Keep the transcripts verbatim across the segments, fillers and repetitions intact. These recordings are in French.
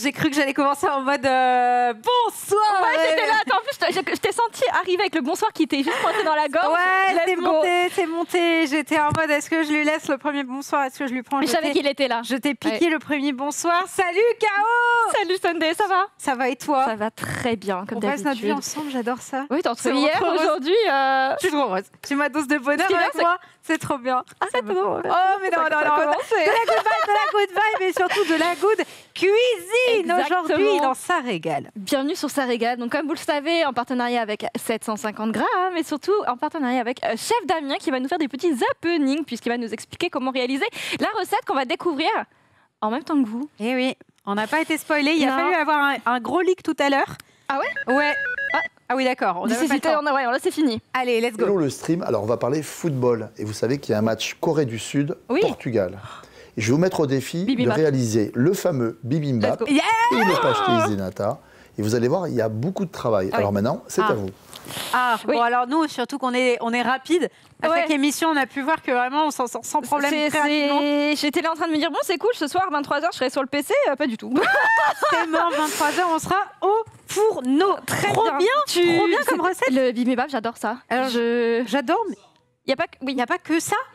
j'ai cru que j'allais commencer en mode euh, bonsoir. Ouais, j'étais là. Attends, en plus, je, je, je t'ai senti arriver avec le bonsoir qui était juste pointé dans la gorge. Ouais, c'est go. monté, c'est monté. J'étais en mode est-ce que je lui laisse le premier bonsoir, est-ce que je lui prends le Mais je savais qu'il était là. Je t'ai piqué Ouais. le premier bonsoir. Salut K O. Salut Sunday, ça va? Ça va et toi? Ça va très bien, comme On passe notre vie d'habitude. ensemble, j'adore ça. Oui, t'en C'est hier, trop heureuse. aujourd'hui. Euh... Je suis trop heureuse. J'ai ma dose de bonheur Ce qui est bien, avec c'est- moi. C'est trop bien. Arrête, Ça me- non, Oh, mais non, non, non. non. De la good vibe, de la good vibe et surtout de la good cuisine Exactement. aujourd'hui dans Ça Régale. Bienvenue sur Ça Régale. Donc, comme vous le savez, en partenariat avec sept cent cinquante grammes et surtout en partenariat avec euh, Chef Damien qui va nous faire des petits happenings puisqu'il va nous expliquer comment réaliser la recette qu'on va découvrir en même temps que vous. Eh oui, on n'a pas été spoilé. Il a Non. fallu avoir un, un gros leak tout à l'heure. Ah ouais? Ouais. Ah, ah oui, d'accord. On D'ici, avait pas le c'était- temps. on a- ouais, là, c'est fini. Allez, let's go. Hello le stream, alors on va parler football. Et vous savez qu'il y a un match Corée du Sud, Oui. Portugal. Et je vais vous mettre au défi Bibimbap. de réaliser le fameux bibimbap Let's go. et le pastéis Zenata. Et vous allez voir, il y a beaucoup de travail. Ah oui. Alors maintenant, c'est Ah. à vous. Ah, Oui. bon, alors nous, surtout qu'on est, on est rapide. À Ouais. chaque émission, on a pu voir que vraiment, on s'en sort sans problème C'est- très rapidement. c'est- J'étais là en train de me dire, bon, c'est cool, ce soir, vingt-trois heures, je serai sur le P C. Euh, pas du tout. C'est mort, vingt-trois heures, on sera au fourneau. Très Trop bien, Tu- trop bien comme c'est- recette. Le bibimbap, j'adore ça. Alors, je... J'adore, mais Y a pas que... il Oui, n'y a pas que ça.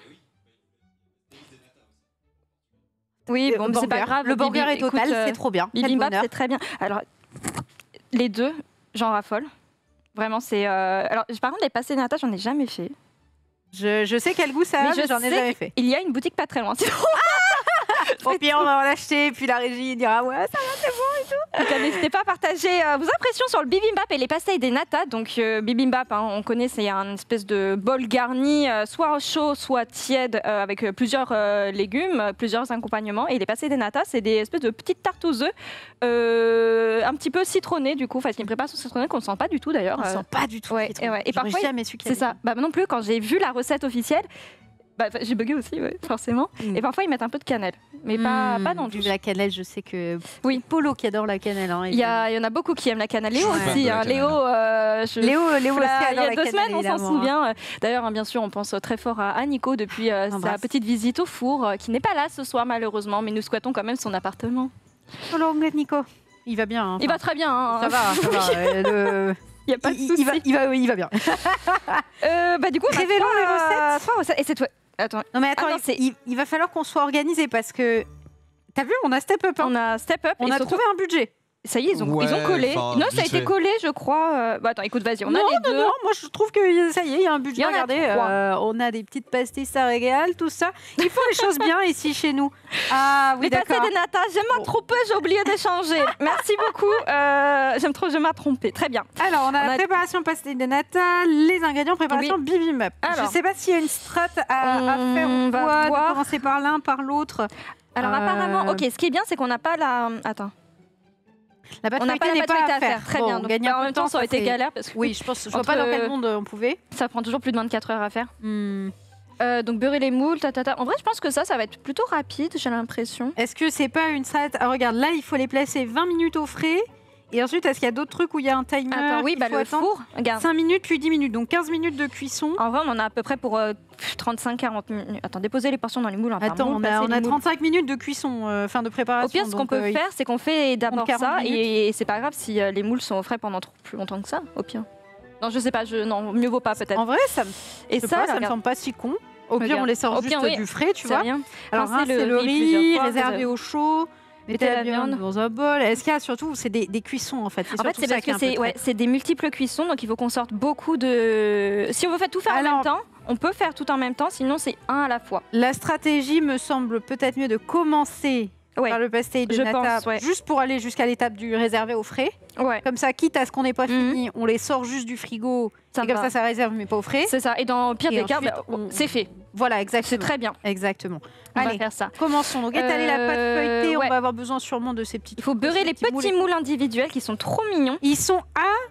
oui bon, Le mais c'est pas burger. grave. Le burger bibi- est total, écoute, euh, c'est trop bien. Quel Bibimbap, bonheur. c'est très bien. Alors, les deux, j'en raffole. Vraiment, c'est... euh, Alors, par contre, les pastés nata, j'en ai jamais fait. Je, je sais quel goût ça a, Mais mais je j'en ai sais jamais fait. Il y a une boutique pas très loin. Au pire, on va en acheter, puis la régie dira ouais, ça. Donc, n'hésitez pas à partager euh, vos impressions sur le bibimbap et les pastilles des nata. Donc euh, bibimbap, hein, on connaît, c'est un espèce de bol garni, euh, soit chaud, soit tiède, euh, avec euh, plusieurs euh, légumes, euh, plusieurs accompagnements. Et les pastilles des nata, c'est des espèces de petites tartes aux œufs, euh, un petit peu citronnées du coup, enfin, qui me prépare sous citronné qu'on ne sent pas du tout d'ailleurs. On Euh, sent pas du tout. ouais, citron. et ouais. Et J'aurais parfois, jamais su qu'il y c'est avait ça. Bah, moi non plus, quand j'ai vu la recette officielle, bah, enfin, j'ai bugué aussi, ouais, forcément. Mm. Et parfois, ils mettent un peu de cannelle, mais pas, Mmh, pas dans vu tout. la cannelle, je sais que Oui. Polo qui adore la cannelle. Hein, Il y, a- il y en a beaucoup qui aiment la cannelle. Léo Ouais. aussi. Fan de hein. la Léo, euh, je- Léo, Léo aussi Voilà, il y adore a la deux cannelle, semaines, on s'en évidemment, hein. souvient. D'ailleurs, hein, bien sûr, on pense très fort à, à Nico depuis euh, sa Embrasse. petite visite au four, euh, qui n'est pas là ce soir malheureusement, mais nous souhaitons quand même son appartement. Polo, Nico. Il va bien. hein. Il va très bien. hein. Ça va, ça va. euh, le- Il y a pas de il, souci. il va, il, va, il va bien. Euh, bah, du coup, on va Révélons trois- les recettes. trois recettes. Et c'est toi. Attends, Non mais attends, Ah non, il- c'est- il, il va falloir qu'on soit organisé parce que t'as vu, on a step up. hein. on a step up. On et a surtout- trouvé un budget. Ça y est, ils ont, Ouais, ils ont collé. enfin, Non, ça a vite été fait. collé, je crois. Euh, Bah attends, écoute, vas-y, on non, a les non, deux. non, moi je trouve que ça y est, il y a un budget. Il y en a Regardez, trois. euh, on a des petites pastilles, ça régale, tout ça. Il faut les choses bien ici chez nous. Ah oui, Les pastilles d'accord. des nata, je m'ai trompée, j'ai oublié d'échanger. Merci beaucoup. Euh, J'aime trop, je m'ai trompée. Très bien. Alors, on a On la a- préparation pastilles de nata, les ingrédients, préparation bibimbap. Je Alors. sais pas s'il y a une strat à, à On faire ou va quoi, de voir. commencer par l'un, par l'autre. Alors Euh, apparemment, ok, ce qui est bien, c'est qu'on n'a pas la. Attends. La pâte On n'a pas feuilletée la n'est pâte pas à feuilletée à faire. faire. Très Bon, bien. on Donc, gagne bah, un en peu même de temps, ça aurait été c'est- galère parce que Oui, je pense, je vois Entre- pas dans quel monde on pouvait. ça prend toujours plus de vingt-quatre heures à faire. Hmm. Euh, donc beurrer les moules, ta, ta, ta. En vrai, je pense que ça, ça va être plutôt rapide, j'ai l'impression. Est-ce que c'est pas une strat ah, regarde, là, il faut les placer vingt minutes au frais. Et ensuite, est-ce qu'il y a d'autres trucs où il y a un timer Attends, oui, qu'il bah faut le attendre four, regarde. cinq minutes, puis dix minutes. Donc quinze minutes de cuisson. En vrai, on en a à peu près pour euh, trente-cinq à quarante minutes. Attends, déposer les portions dans les moules. hein, par Attends, moule, on passer a, on les a moules. trente-cinq minutes de cuisson, euh, fin de préparation. Au pire, ce qu'on donc, peut euh, il- faire, c'est qu'on fait d'abord quarante ça, minutes. et, et c'est pas grave si euh, les moules sont au frais pendant trop, plus longtemps que ça, au pire. Non, je sais pas, je, non, mieux vaut pas peut-être. En vrai, ça me, Et je sais ça, pas, là, ça me regarde, semble pas si con. Au pire, Regarde. on les sort Au juste pire, oui. du frais, tu c'est vois. rien. Alors, Rincez rincer le riz, plusieurs fois, réservé réserver- au chaud. Mettez la viande dans un bol. Est-ce qu'il y a surtout, c'est des, des cuissons en fait. En fait, surtout c'est ça parce qui est que un peu c'est ouais, traître. c'est des multiples cuissons, donc il faut qu'on sorte beaucoup de. Si on veut faire tout faire en Alors- même temps, on peut faire tout en même temps, sinon c'est un à la fois. La stratégie me semble peut-être mieux de commencer Ouais. par le pastel de Je nata, pense, ouais. juste pour aller jusqu'à l'étape du réservé au frais. Ouais, Comme ça, quitte à ce qu'on n'ait pas Mhm. fini, on les sort juste du frigo. ça et comme va. ça, ça réserve, mais pas au frais. C'est ça. Et dans le pire Et des cas, ensuite, bah, on- c'est fait. Voilà, exactement. C'est très bien. Exactement. On va Allez, faire ça. commençons. Donc, étaler la pâte Euh, feuilletée. ouais. On va avoir besoin sûrement de ces petits. Il faut beurrer les petits moules individuels qui sont trop mignons. Ils sont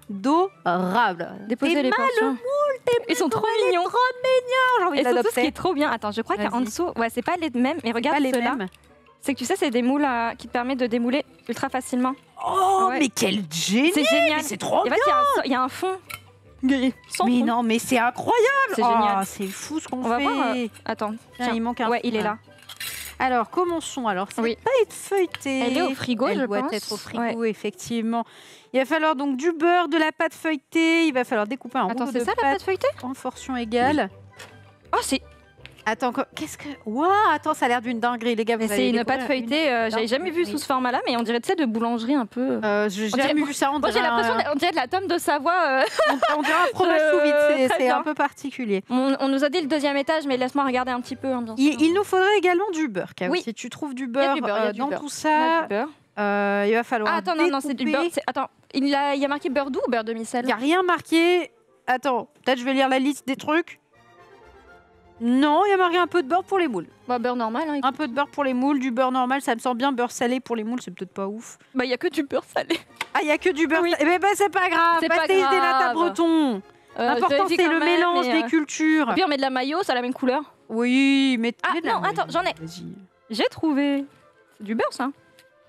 adorables. Déposer T'es les mal portions. Ils sont trop Elle est mignons. trop mignon. J'ai envie Et de surtout, ce qui l'adopter. est trop bien. Attends, je crois qu'en Vas-y. dessous, ouais, c'est pas les mêmes. Mais regarde Pas les ceux-là. mêmes. C'est que tu sais, c'est des moules euh, qui te permettent de démouler ultra facilement. Oh, Ouais. mais quel génie. C'est génial. Mais c'est trop Et en fait, il y a un- il y, a un fond. Sans Mais fond. non, mais c'est incroyable. C'est Oh, génial. c'est fou ce qu'on On va fait. voir, euh, Attends. Tiens, tiens. il manque un Ouais, fond, il est là. Alors, commençons. Alors, ça Oui. va pas être feuilleté. Elle est au frigo, Elle je doit pense. être au frigo, Ouais. effectivement. Il va falloir donc du beurre, de la pâte feuilletée. Il va falloir découper un Attends, rouleau c'est de ça la pâte pâte feuilletée? en portions égales. Oh, c'est Attends, co- qu'est-ce que... Waouh, attends, ça a l'air d'une dinguerie, les gars. Vous mais allez c'est une découvrir pâte feuilletée. euh, J'avais jamais vu sous ce format-là, mais on dirait, tu sais, de boulangerie un peu. Euh, J'ai On dirait- jamais vu ça. On Moi, j'ai dirait l'impression, un- on dirait de la tome de Savoie. euh. on dirait un fromage Euh, sous vide. C'est- très C'est bien. un peu particulier. On, on nous a dit le deuxième étage, mais laisse-moi regarder un petit peu. hein, bien sûr. Il, il nous faudrait également du beurre. Kao. Oui. Si tu trouves du y a beurre, du beurre, il y a euh, du dans beurre. tout Il y a ça, du beurre. euh, il va falloir Ah, attends, non, non, c'est du beurre. découper. c'est- Attends, il a, il y a marqué beurre doux ou beurre Il demi-sel? n'y a rien marqué. Attends, peut-être je vais lire la liste des trucs. Non, il y a marqué un peu de beurre pour les moules. Bah, beurre normal. Hein, Un peu de beurre pour les moules, du beurre normal, ça me sent bien. Beurre salé pour les moules, c'est peut-être pas ouf. Bah, il y a que du beurre salé. Ah, il y a que du beurre Oui. salé. Eh ben, bah, c'est pas grave. C'est pas Pastéis des nata grave. breton. Euh, je L'important, vérifie c'est quand le même, mélange mais, des euh, cultures. Au pire, on met de la maillot, ça a la même couleur. Oui, mais... Ah, mais de la non, attends, maille. j'en ai. Vas-y. J'ai trouvé. C'est du beurre, ça.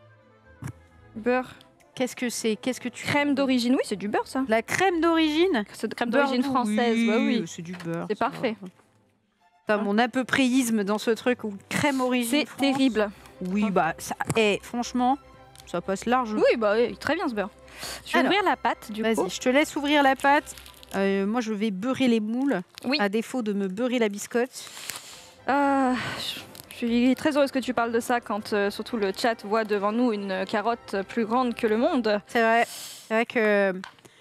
Beurre. Qu'est-ce que c'est? Qu'est-ce que tu... Crème d'origine. Oui, c'est du beurre, ça. La crème d'origine. C'est de crème Beurre d'origine doux, française. oui, Ouais, oui. c'est du beurre. C'est ça parfait. va. T'as mon à peu préisme dans ce truc où crème origine C'est France. terrible. Oui, bah, ça... Eh, franchement, ça passe large. Oui, bah oui, très bien ce beurre. Je vais Alors, ouvrir la pâte, du coup. Vas-y, je te laisse ouvrir la pâte. Euh, moi, je vais beurrer les moules, Oui. à défaut de me beurrer la biscotte. Euh, je je suis très heureuse que tu parles de ça quand euh, surtout le chat voit devant nous une carotte plus grande que le monde. C'est vrai, c'est vrai que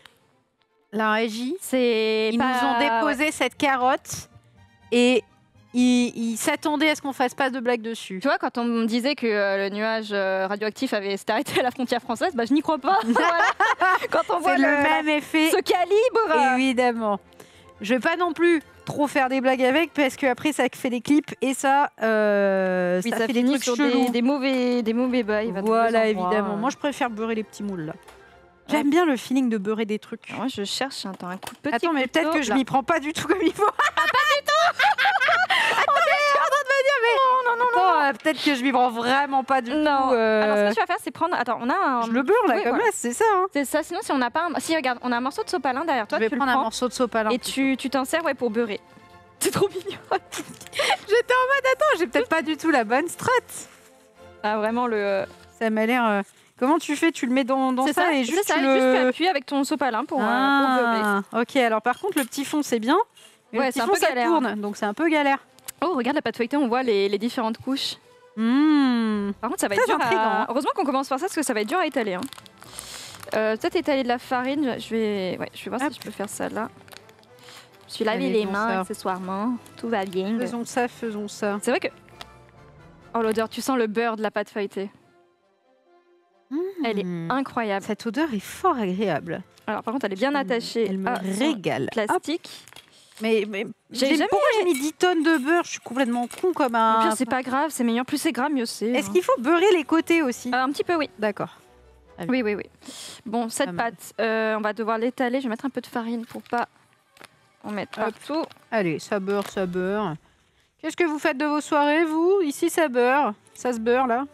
la régie, C'est ils pas- nous ont déposé cette carotte et ils ils s'attendaient à ce qu'on fasse pas de blague dessus. Tu vois, quand on me disait que euh, le nuage euh, radioactif avait s'était arrêté à la frontière française, bah je n'y crois pas. Voilà. Quand on voit C'est le le- même effet, ce calibre. évidemment. Je vais pas non plus trop faire des blagues avec parce que après ça fait des clips et ça, euh, Oui, ça, ça fait des finit trucs sur chelous. des, des mauvais, des mauvais bails. va, de Voilà, mauvais endroits. évidemment. Moi, je préfère beurrer les petits moules là. J'aime bien le feeling de beurrer des trucs. Alors, moi, je cherche attends, un coup de petit Attends, mais peut-être couteau, que je là. m'y prends pas du tout comme il faut. Attends, euh, peut-être que je m'y prends vraiment pas du Non. tout. euh, Alors, ce que tu vas faire, c'est prendre. Attends, on a un. Je le beurre là, Oui, comme voilà. là, c'est ça. Hein. C'est ça. Sinon, si on n'a pas un. Si, regarde, on a un morceau de sopalin derrière toi. je vais tu le prendre un prends morceau de sopalin. et tu tu t'en sers ouais, pour beurrer. C'est trop mignon. J'étais en mode, attends, j'ai peut-être pas du tout la bonne strat. Ah, vraiment, le. Ça m'a l'air. euh, Comment tu fais? Tu le mets dans, dans C'est ça, ça, et c'est juste ça, tu et juste tu le. appuies avec ton sopalin pour, euh, pour beurrer. Ah, ok, alors par contre, le petit fond, c'est bien. Mais Ouais, le petit c'est un fond, peu ça galère. tourne, donc c'est un peu galère. Oh, regarde la pâte feuilletée, on voit les, les différentes couches. Mmh. Par contre, ça va Très être dur intriguant, à... hein. Heureusement qu'on commence par ça, parce que ça va être dur à étaler. Hein. Euh, Peut-être étaler de la farine. Je vais, ouais, je vais voir Hop. si je peux faire ça là. Je suis lavé Allez, les faisons mains ça. accessoirement. Tout va bien. Faisons ça, faisons ça. C'est vrai que... Oh, l'odeur, tu sens le beurre de la pâte feuilletée. Elle est Mmh. incroyable. Cette odeur est fort agréable. Alors, par contre, elle est bien attachée Elle me à son régale. Hop. plastique. Mais, mais J'ai j'ai- jamais- pourquoi j'ai mis dix tonnes de beurre? Je suis complètement con comme Au un. pire, c'est pas grave, c'est meilleur. Plus c'est gras, mieux c'est. Est-ce hein. qu'il faut beurrer les côtés aussi? Euh, Un petit peu, oui. D'accord. Oui, oui, oui. Bon, cette Pas mal. pâte, euh, on va devoir l'étaler. Je vais mettre un peu de farine pour pas en mettre Hop. partout. Allez, ça beurre, ça beurre. Qu'est-ce que vous faites de vos soirées, vous? Ici, ça beurre. Ça se beurre, là.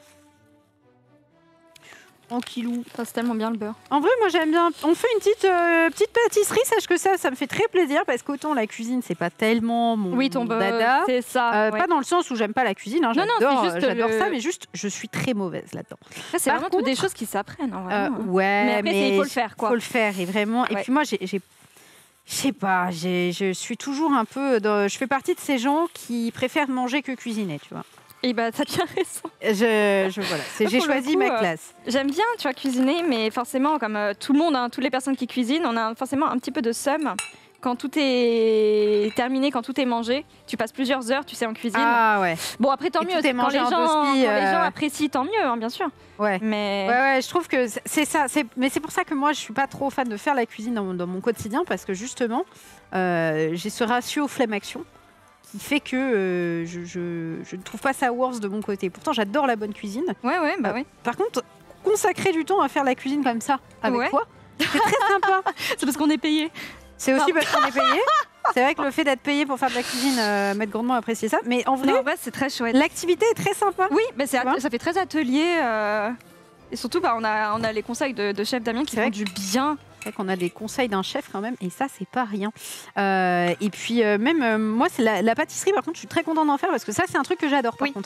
Tranquillou. Ça, c'est tellement bien le beurre. En vrai, moi, j'aime bien. On fait une petite, euh, petite pâtisserie, sache que ça, ça me fait très plaisir parce qu'autant la cuisine, c'est pas tellement mon, Oui, ton mon beurre, dada. c'est ça. Euh, ouais. Pas dans le sens où j'aime pas la cuisine, hein, Non, non, c'est j'adore juste j'adore le- ça, mais juste je suis très mauvaise là-dedans. Ça, c'est Par vraiment toutes contre- des choses qui s'apprennent. hein, Euh, vraiment, hein. ouais, Mais après, c'est- il faut le faire, quoi. Faut le faire, et vraiment. Et Ouais. puis moi, j'ai, j'ai- je sais pas, j'ai- je suis toujours un peu, dans- je fais partie de ces gens qui préfèrent manger que cuisiner, tu vois. Et bah, t'as bien raison. Je, je voilà, c'est- j'ai Pour le choisi coup, ma euh, classe. J'aime bien, tu vois, cuisiner, mais forcément, comme euh, tout le monde, hein, toutes les personnes qui cuisinent, on a forcément un petit peu de seum. Quand tout est terminé, quand tout est mangé, tu passes plusieurs heures, tu sais, en cuisine. Ah ouais, Bon, après, tant Et mieux. tout est Quand, mangé les en gens, quand tospi, les euh. gens apprécient, tant mieux, hein, bien sûr. ouais. Mais Ouais, ouais, je trouve que c'est- c'est ça. c'est- Mais c'est pour ça que moi, je suis pas trop fan de faire la cuisine dans, mon- dans mon quotidien parce que justement, euh, j'ai ce ratio flemme-action qui fait que euh, je, je- je ne trouve pas ça worse de mon côté. Pourtant, j'adore la bonne cuisine. ouais, ouais, bah Euh, ouais. Par contre, consacrer du temps à faire la cuisine comme ça, avec Ouais. toi, c'est très sympa. C'est parce qu'on est payé. C'est aussi parce qu'on est payé. C'est vrai que le fait d'être payé pour faire de la cuisine, euh, m'être grandement apprécié ça. Mais en vrai, Non, en vrai, c'est très chouette. l'activité est très sympa. Oui, mais c'est Tu vois ça fait très atelier. euh, Et surtout, bah, on, a, on a les conseils de, de chef Damien qui C'est font vrai du bien. C'est vrai qu'on a des conseils d'un chef quand même, et ça, c'est pas rien. Euh, et puis, euh, même euh, moi, c'est la, la pâtisserie, par contre, je suis très contente d'en faire parce que ça, c'est un truc que j'adore, par Oui. contre.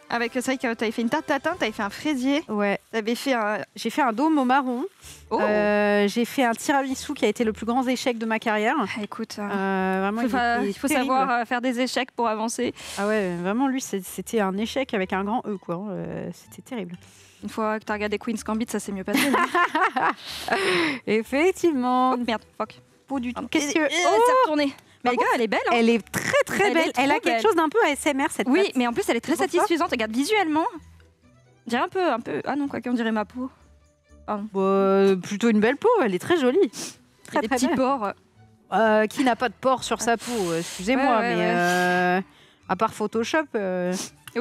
Avec ça, tu avais fait une tarte tatin, tu avais fait un fraisier, Ouais. tu avais fait un. J'ai fait un dôme au marron. Oh Euh, j'ai fait un tiramisu qui a été le plus grand échec de ma carrière. Ah, écoute, euh, Euh, vraiment, faut il, fa- était il faut terrible. savoir euh, faire des échecs pour avancer. Ah ouais, vraiment, lui, c'est- c'était un échec avec un grand E, quoi. Euh, c'était terrible. Une fois que tu as regardé Queen's Gambit, ça s'est mieux passé. hein. Effectivement. Oh merde, fuck. Pas du tout. Pardon. Qu'est-ce que... Euh, Oh, c'est retourné. Mais les gars, elle est belle. Hein. elle est très très Elle est belle. Elle trop a quelque belle. chose d'un peu A S M R, cette Oui, pâte. mais en plus, elle est très C'est pour ça. satisfaisante. Regarde, visuellement, on dirait un peu, un peu. Ah non, quoi qu'on dirait ma peau. Bah, plutôt une belle peau, elle est très jolie. Il y Très a des très petits belle. pores. Euh, qui n'a pas de pores sur sa peau, euh, excusez-moi, Ouais, ouais, mais ouais. euh, à part Photoshop, euh,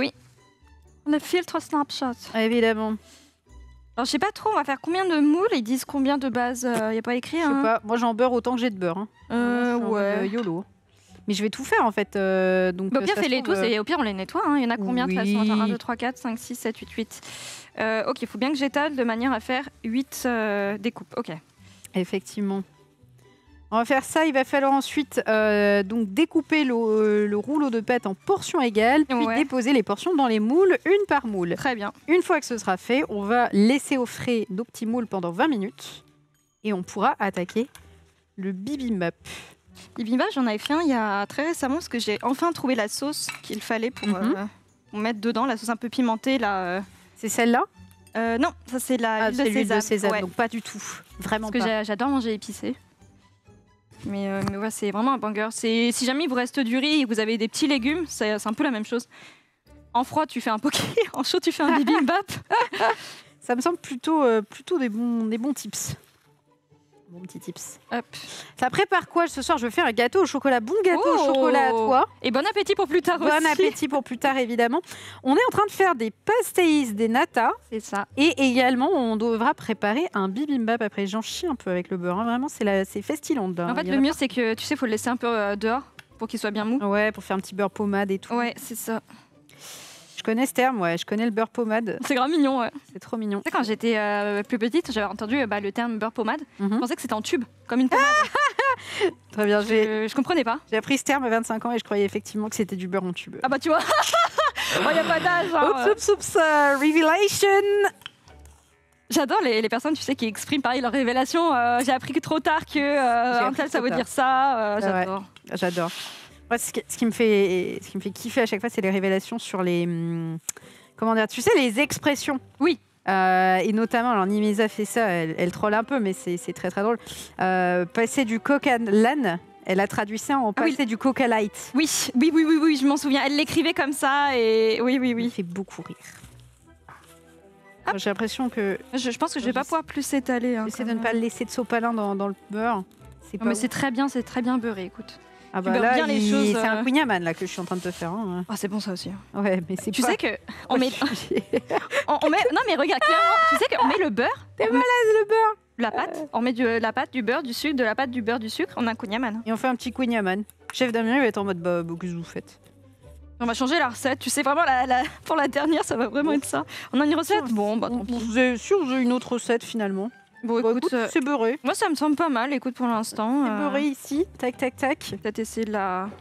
On a filtre Snapchat. évidemment. Alors, je sais pas trop, on va faire combien de moules? Ils disent combien de bases? Il n'y a pas écrit. Je sais Hein. pas, moi j'en beurre autant que j'ai de beurre. Hein. Euh, Je suis en mode, euh, ouais. YOLO. Mais je vais tout faire en fait. euh, donc, Bah, au euh, pire, ça se fais-les trouve, tous euh, et au pire, on les nettoie. Hein. Il y en a combien de toute façon? Oui. Attends, un, deux, trois, quatre, cinq, six, sept, huit, huit. Euh, ok, il faut bien que j'étale de manière à faire huit euh, découpes. Ok. Effectivement. On va faire ça. Il va falloir ensuite euh, donc découper le, le rouleau de pâte en portions égales, puis Ouais. déposer les portions dans les moules, une par moule. Très bien. Une fois que ce sera fait, on va laisser au frais nos petits moules pendant vingt minutes et on pourra attaquer le bibimbap. Bibimbap, j'en avais fait un il y a très récemment parce que j'ai enfin trouvé la sauce qu'il fallait pour, Mhm. euh, pour mettre dedans, la sauce un peu pimentée. Là, euh. C'est celle-là Euh, non, ça c'est la Ah, huile c'est de l'huile sésame. de sésame, Ouais. donc pas du tout. Vraiment Parce que pas. j'a- j'adore manger épicé. Mais, euh, mais ouais, c'est vraiment un banger. C'est- Si jamais il vous reste du riz et que vous avez des petits légumes, c'est c'est un peu la même chose. En froid, tu fais un poké. En chaud, tu fais un bibimbap. Ça me semble plutôt, euh, plutôt des, bons, des bons tips. Bon petit tips. Hop. Ça prépare quoi ce soir? Je vais faire un gâteau au chocolat. Bon gâteau Oh. au chocolat à toi. Et bon appétit pour plus tard Bon aussi. appétit pour plus tard évidemment. On est en train de faire des pastéis, des nata. C'est ça. Et également, on devra préparer un bibimbap. Après, j'en chie un peu avec le beurre. hein. Vraiment, c'est la- c'est festilante. hein. En fait, Il y en le a mieux, c'est que tu sais, faut le laisser un peu euh, dehors pour qu'il soit bien mou. pas- Ouais, pour faire un petit beurre pommade et tout. Ouais, c'est ça. Je connais ce terme, ouais. Je connais le beurre pommade. C'est grave mignon, ouais. C'est trop mignon. Tu sais, quand j'étais euh, plus petite, j'avais entendu euh, bah, le terme beurre pommade. Mhm. Je pensais que c'était en tube, comme une pommade. Très bien. J'ai je, je comprenais pas. j'ai appris ce terme à vingt-cinq ans et je croyais effectivement que c'était du beurre en tube. Ah bah tu vois, il n'y a pas d'âge. hein. Oups, oups, oups, euh, revelation. J'adore les, les personnes, tu sais, qui expriment pareil leur révélation. Euh, J'ai appris que trop tard que euh, J'ai un appris tel, ça trop veut tard. dire ça. euh, Ouais. J'adore. J'adore. Moi, ce, qui, ce qui me fait, ce qui me fait kiffer à chaque fois, c'est les révélations sur les, hum, comment dire, tu sais, les expressions. Oui. Euh, et notamment, alors Nimisa fait ça, elle, elle troll un peu, mais c'est c'est très très drôle. Euh, passer du coq à l'âne, elle a traduit ça en Ah oui. passer du coq à light. Oui, oui, oui, oui, oui, je m'en souviens. Elle l'écrivait comme ça et oui, oui, Il oui. fait beaucoup rire. Moi, J'ai l'impression que Je, je pense que je vais pas J'essaie- pouvoir plus s'étaler. Hein, j'essaie de quand ne pas même. laisser de sopalin dans, dans le beurre. C'est Non, pas mais ouf. c'est très bien, c'est très bien beurré, écoute. Ah tu bah beurres là, bien les il- choses, c'est euh. un Queen Yaman là que je suis en train de te faire. hein. Ah, c'est bon ça aussi. Ouais, mais c'est Tu pas... sais que on met, on, on met, non mais regarde clairement, tu sais qu'on met le beurre. T'es on met le beurre. La pâte, on met du, la pâte, du beurre, du sucre, de la pâte, du beurre, du sucre. On a un kunyaman. Et on fait un petit Queen Yaman. Chef Damien, il va être en mode bah, bah, qu'est-ce que vous faites? On va changer la recette. Tu sais vraiment la, la- pour la dernière, ça va vraiment être ça. On a une recette. Bon, bah tant On- pis. Vous avez sûr, j'ai une autre recette finalement. Bon, Bah, écoute, écoute, euh, c'est beurré. moi ça me semble pas mal. Écoute, pour l'instant. C'est euh, beurré ici. Tac, tac, tac. Peut-être essayer de la.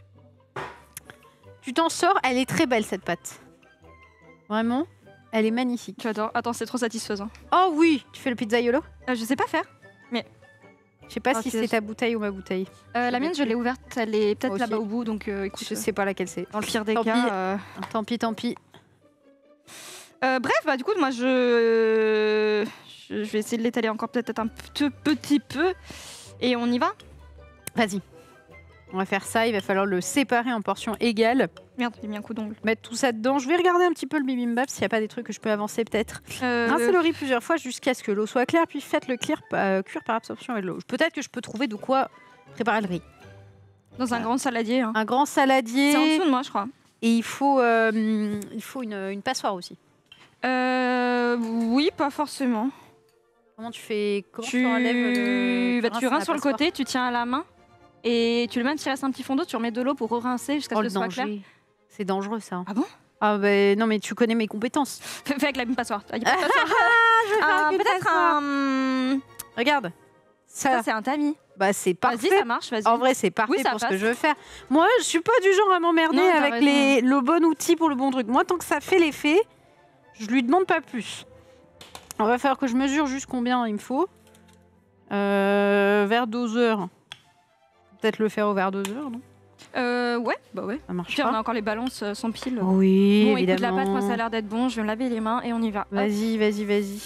Tu t'en sors, elle est très belle cette pâte. Vraiment, elle est magnifique. J'adore. Attends, c'est trop satisfaisant. Oh oui, tu fais le pizzaiolo? Euh, je sais pas faire. Je sais pas Ah, si c'est- c'est ta bouteille ou ma bouteille. Euh, Je la vais mienne, je l'ai ouverte. Elle est peut-être Moi là-bas aussi. au bout. Donc, euh, écoute, Je sais pas laquelle c'est. dans le pire des Tant cas. pis. euh, Tant pis, tant pis. Euh, bref, bah, du coup, moi, je... je je vais essayer de l'étaler encore peut-être un petit, petit peu. Et on y va. Vas-y. On va faire ça, il va falloir le séparer en portions égales. Merde, j'ai mis un coup d'ongle. Mettre tout ça dedans. Je vais regarder un petit peu le bibimbap s'il n'y a pas des trucs que je peux avancer peut-être. Euh, Rincez le riz plusieurs fois jusqu'à ce que l'eau soit claire, puis faites-le cuire, euh, cuire par absorption avec l'eau. Peut-être que je peux trouver de quoi préparer le riz. Dans un grand saladier. hein. Un grand saladier. C'est en dessous de moi, je crois. Et il faut, euh, il faut une, une passoire aussi. Euh, oui, pas forcément. Comment tu fais comment Tu, enlèves le... bah, rinces tu à la rinces sur le passoire côté, tu tiens à la main. Et tu le mets, tu restes un petit fond d'eau, tu remets de l'eau pour re-rincer jusqu'à Oh, ce le que ce soit clair. danger. C'est dangereux ça. Ah bon? Ah ben non mais tu connais mes compétences. Fais, fais avec la même passoire. Ah, y a pas de passoire. Je vais faire Un- avec une Peut-être passoire. un... Regarde. Ça, Ça, c'est un tamis. bah, c'est parfait. Vas-y, ça marche, vas-y. En vrai, c'est parfait Oui, ça pour ce passe. que je veux faire. Moi, je suis pas du genre à m'emmerder Non, t'as avec raison. les, le bon outil pour le bon truc. Moi, tant que ça fait l'effet, je lui demande pas plus. On va faire que je mesure juste combien il me faut. Euh, vers doseur. Peut-être le faire au vers doseur, non? Euh, ouais, bah ouais. Ça marche Puis on a pas. encore les balances euh, sans pile. Oui, Bon, évidemment. écoute, la pâte, moi, ça a l'air d'être bon. Je vais me laver les mains et on y va. Hop. Vas-y, vas-y, vas-y.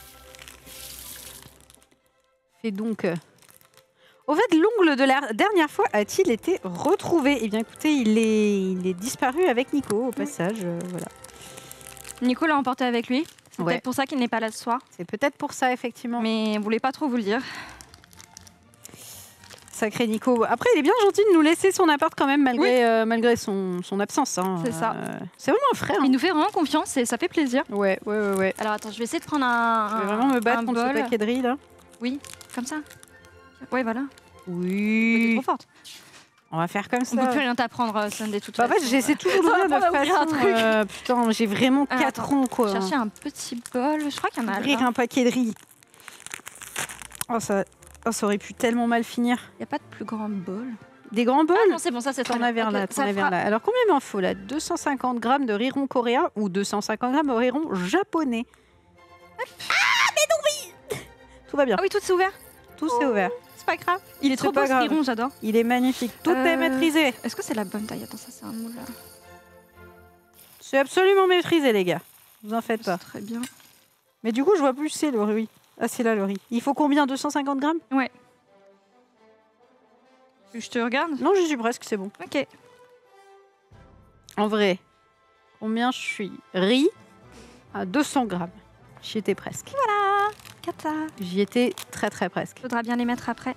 Fais donc. euh, Au fait, l'ongle de la dernière fois a-t-il été retrouvé? Eh bien, écoutez, il est, il est disparu avec Nico, au passage. euh, voilà. Nico l'a emporté avec lui. C'est Ouais. peut-être pour ça qu'il n'est pas là ce soir. C'est peut-être pour ça, effectivement. Mais on voulait pas trop vous le dire. Sacré Nico. Après, il est bien gentil de nous laisser son appart quand même, malgré, euh, malgré son, son absence. hein. C'est ça. Euh, c'est vraiment un frère. hein. Il nous fait vraiment confiance et ça fait plaisir. Ouais, ouais, ouais, ouais. Alors attends, je vais essayer de prendre un. Je vais un- vraiment me battre un contre ce bol. paquet de riz, là. Oui, comme ça. Ouais, voilà. T'es Oui. trop forte. On va faire comme ça. On peut plus rien t'apprendre, Sunday, toute Bah, en fait, façon. j'essaie toujours de Ça va faire de pas ouvrir un façon. truc. euh, putain, j'ai vraiment Ah, quatre attends. ans, quoi. Chercher un petit bol. Je crois qu'il y en a Ouvrir là. un paquet de riz. Oh ça... oh, ça aurait pu tellement mal finir. Il n'y a pas de plus grand bol. Des grands bols. Ah non, c'est bon, ça c'est très T'en bien. as vers Ok, là, ça t'en as vers fera- là. Alors combien il m'en faut là? deux cent cinquante grammes de riz rond coréen ou deux cent cinquante grammes de riz rond japonais? Ah mais non oui. Tout va bien, Ah oui, tout est ouvert. tout s'est ouvert. C'est pas grave. Il est C'est trop pas beau ce grave. riron, j'adore. Il est magnifique, tout est Euh, maîtrisé. Est-ce que c'est la bonne taille? Attends, ça c'est un moule. là. C'est absolument maîtrisé les gars. Vous en faites pas. C'est très bien. Mais du coup je vois plus c'est le riz. Ah c'est là le riz. Il faut combien? deux cent cinquante grammes? Je te regarde. Non j'y suis presque, c'est bon. Ok. En vrai, combien je suis? Riz à deux cents grammes. J'y étais presque. Voilà. Kata. J'y étais très très presque. Faudra bien les mettre après.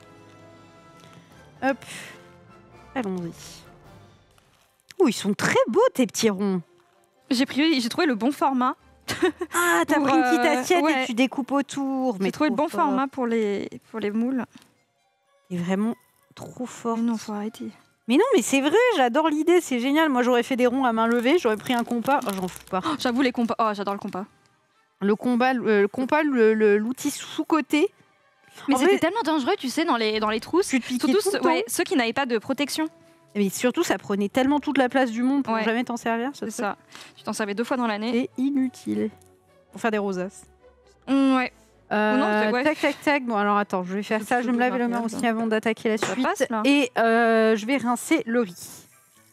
Hop. Allons-y. Oh, ils sont très beaux tes petits ronds. J'ai pris, j'ai trouvé le bon format. Ah, t'as Pour, pris une petite euh, assiette ouais. et tu découpes autour. Mais J'ai trouvé le trop bon fort. format pour les pour les moules. T'es vraiment trop fort. Oh non, faut arrêter. Mais non, mais c'est vrai, j'adore l'idée, c'est génial. Moi, j'aurais fait des ronds à main levée, j'aurais pris un compas. Oh, j'en fous pas. Oh, j'avoue les compas. Oh, j'adore le compas. Le combat, le, le compas, le- le- l'outil sous-côté. Mais En c'était vrai- tellement dangereux, tu sais, dans les dans les trousses. Tu te piquais Surtout tout le ceux, temps. ouais, ceux qui n'avaient pas de protection. Mais surtout, ça prenait tellement toute la place du monde pour Ouais. jamais t'en servir. Ce C'est truc. ça. Tu t'en servais deux fois dans l'année. C'est inutile. Pour faire des rosaces. Mm, ouais. Euh, non, c'est- ouais. Tac, tac, tac. Bon, alors attends, je vais faire C'est ça. Je vais me plutôt laver les mains variable. aussi avant d'attaquer la Ça suite. passe, là. Et euh, je vais rincer le riz.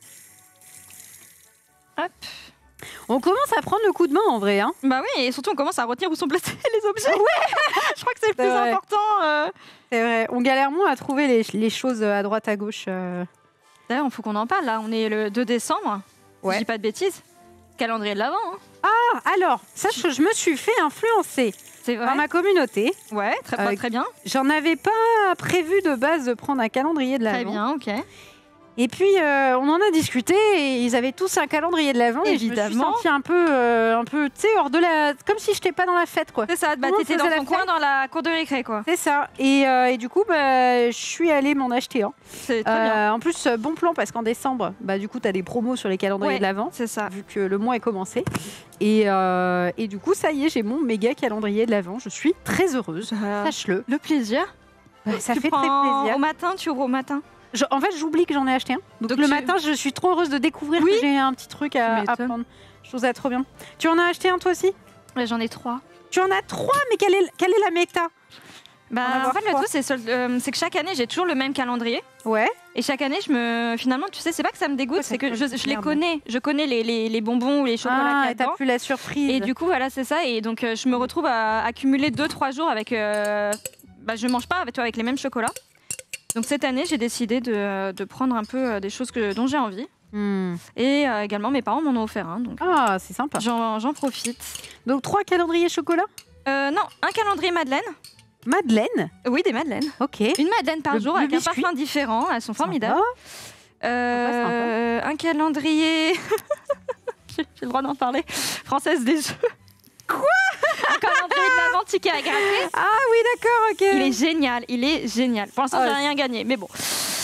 Hop. On commence à prendre le coup de main en vrai. Hein. Bah oui, et surtout on commence à retenir où sont placés les objets. Je crois que c'est le C'est plus vrai. important. euh. C'est vrai. On galère moins à trouver les, les choses à droite à gauche. euh. D'ailleurs, il faut qu'on en parle là. On est le deux décembre. Ouais. Je dis pas de bêtises. Calendrier de l'Avent. Hein. Ah, alors, sache que je me suis fait influencer C'est vrai. par ma communauté. Ouais, très, Euh, très bien. J'en avais pas prévu de base de prendre un calendrier de Très l'Avent. bien, ok. Et puis, euh, on en a discuté et ils avaient tous un calendrier de l'Avent. Et je me suis Évidemment. sentie un peu, euh, un peu, tu sais, hors de la... Comme si je n'étais pas dans la fête, quoi. C'est ça, bah, Tout le monde t'étais dans faisait ton la coin fête. dans la cour de récré, quoi. C'est ça. Et, euh, et du coup, bah, je suis allée m'en acheter un. C'est très bien. Euh, en plus, euh, bon plan parce qu'en décembre, bah, du coup, tu as des promos sur les calendriers Ouais. de l'Avent. C'est ça. Vu que le mois est commencé. Et, euh, et du coup, ça y est, j'ai mon méga calendrier de l'Avent. Je suis très heureuse. Euh, Sache-le. le plaisir. Ouais, ça tu fait prends très plaisir. Au matin, tu ouvres au matin. Je- en fait, j'oublie que j'en ai acheté un. Donc, Donc le tu- matin, je suis trop heureuse de découvrir Oui. que j'ai un petit truc Tu à, à m'étonnes. prendre. Je trouve ça trop bien. Tu en as acheté un toi aussi? Ouais, j'en ai trois. Tu en as trois, mais quelle est, quelle est la méta? En Bah, avoir en fait, le trois. truc, c'est seul- euh, c'est que chaque année, j'ai toujours le même calendrier. Ouais. Et chaque année, je me. Finalement, tu sais, c'est pas que ça me dégoûte, Ouais, c'est que ça je, colle, je les merde. connais. Je connais les, les, les bonbons ou les chocolats Ah, qu'il y a et t'as dedans. plus la surprise. Et du coup, voilà, c'est ça. Et donc, euh, je me retrouve à accumuler deux trois jours avec. Euh... Bah, je mange pas avec, toi, avec les mêmes chocolats. Donc, cette année, j'ai décidé de, de prendre un peu euh, des choses que, dont j'ai envie. Hmm. Et euh, également, mes parents m'en ont offert un. Donc, Ah, c'est sympa. j'en j'en profite. Donc, trois calendriers chocolat? Euh, non, un calendrier Madeleine. Madeleine? Oui, des Madeleines. Ok. Une Madeleine par Le- jour le avec un biscuit. parfum différent. Elles sont formidables. Sympa. Euh, un calendrier. J'ai j'ai le droit d'en parler. Française des jeux. Quoi? Un calendrier de l'Avent ticket à gratter. Ah oui, d'accord, ok. Il est génial, il est génial. Pour l'instant, Ah, j'ai rien gagné, mais bon.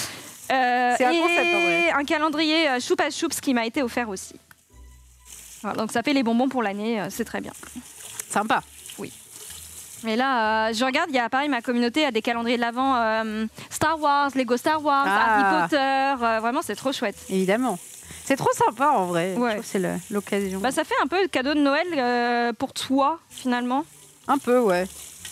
Euh, C'est un et concept, en vrai. un calendrier euh, choupa choups qui m'a été offert aussi. Voilà, donc ça fait les bonbons pour l'année, euh, c'est très bien. Sympa. Mais là, euh, je regarde, il y a pareil, ma communauté a des calendriers de l'Avent euh, Star Wars, Lego Star Wars, Ah. Harry Potter. euh, vraiment, c'est trop chouette. Évidemment. C'est trop sympa en vrai. Ouais. Je trouve que c'est le- l'occasion. Bah, ça fait un peu le cadeau de Noël euh, pour toi, finalement. Un peu, ouais.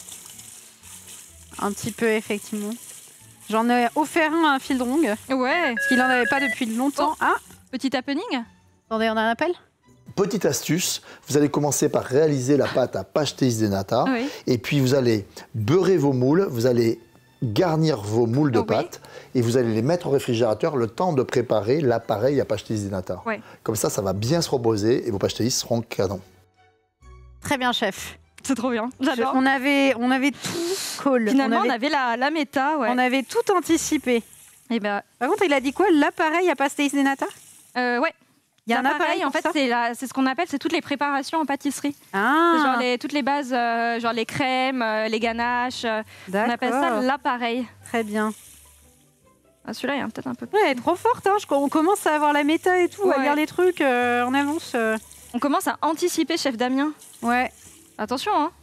Un petit peu, effectivement. J'en ai offert un à un Fildrong, Ouais. parce qu'il n'en avait pas depuis longtemps. Ah, Petit happening. attendez, on a un appel? Petite astuce, vous allez commencer par réaliser la pâte à pastéis de nata. Oui. Et puis vous allez beurrer vos moules, vous allez garnir vos moules de Oui. pâte et vous allez les mettre au réfrigérateur le temps de préparer l'appareil à pastéis de nata. Ouais. Comme ça, ça va bien se reposer et vos pastéis seront canons. Très bien, chef. C'est trop bien. Je- J'adore. on, avait, on avait tout call. Finalement, on on avait, avait la, la méta, ouais. on avait tout anticipé. Et ben, Par contre, il a dit quoi? L'appareil à pastéis de nata? euh, ouais. Il y a un appareil en pour fait, ça c'est la- c'est ce qu'on appelle, c'est toutes les préparations en pâtisserie. C'est Ah, genre les, toutes les bases, euh, genre les crèmes, euh, les ganaches. euh, on appelle ça d'accord. l'appareil. Très bien. Ah, celui-là, il y a peut-être un peu. Ouais, elle est trop forte, hein. Je- on commence à avoir la méta et tout, à Ouais. lire les trucs euh, en avance. euh. On commence à anticiper, chef Damien. Ouais. Attention, hein.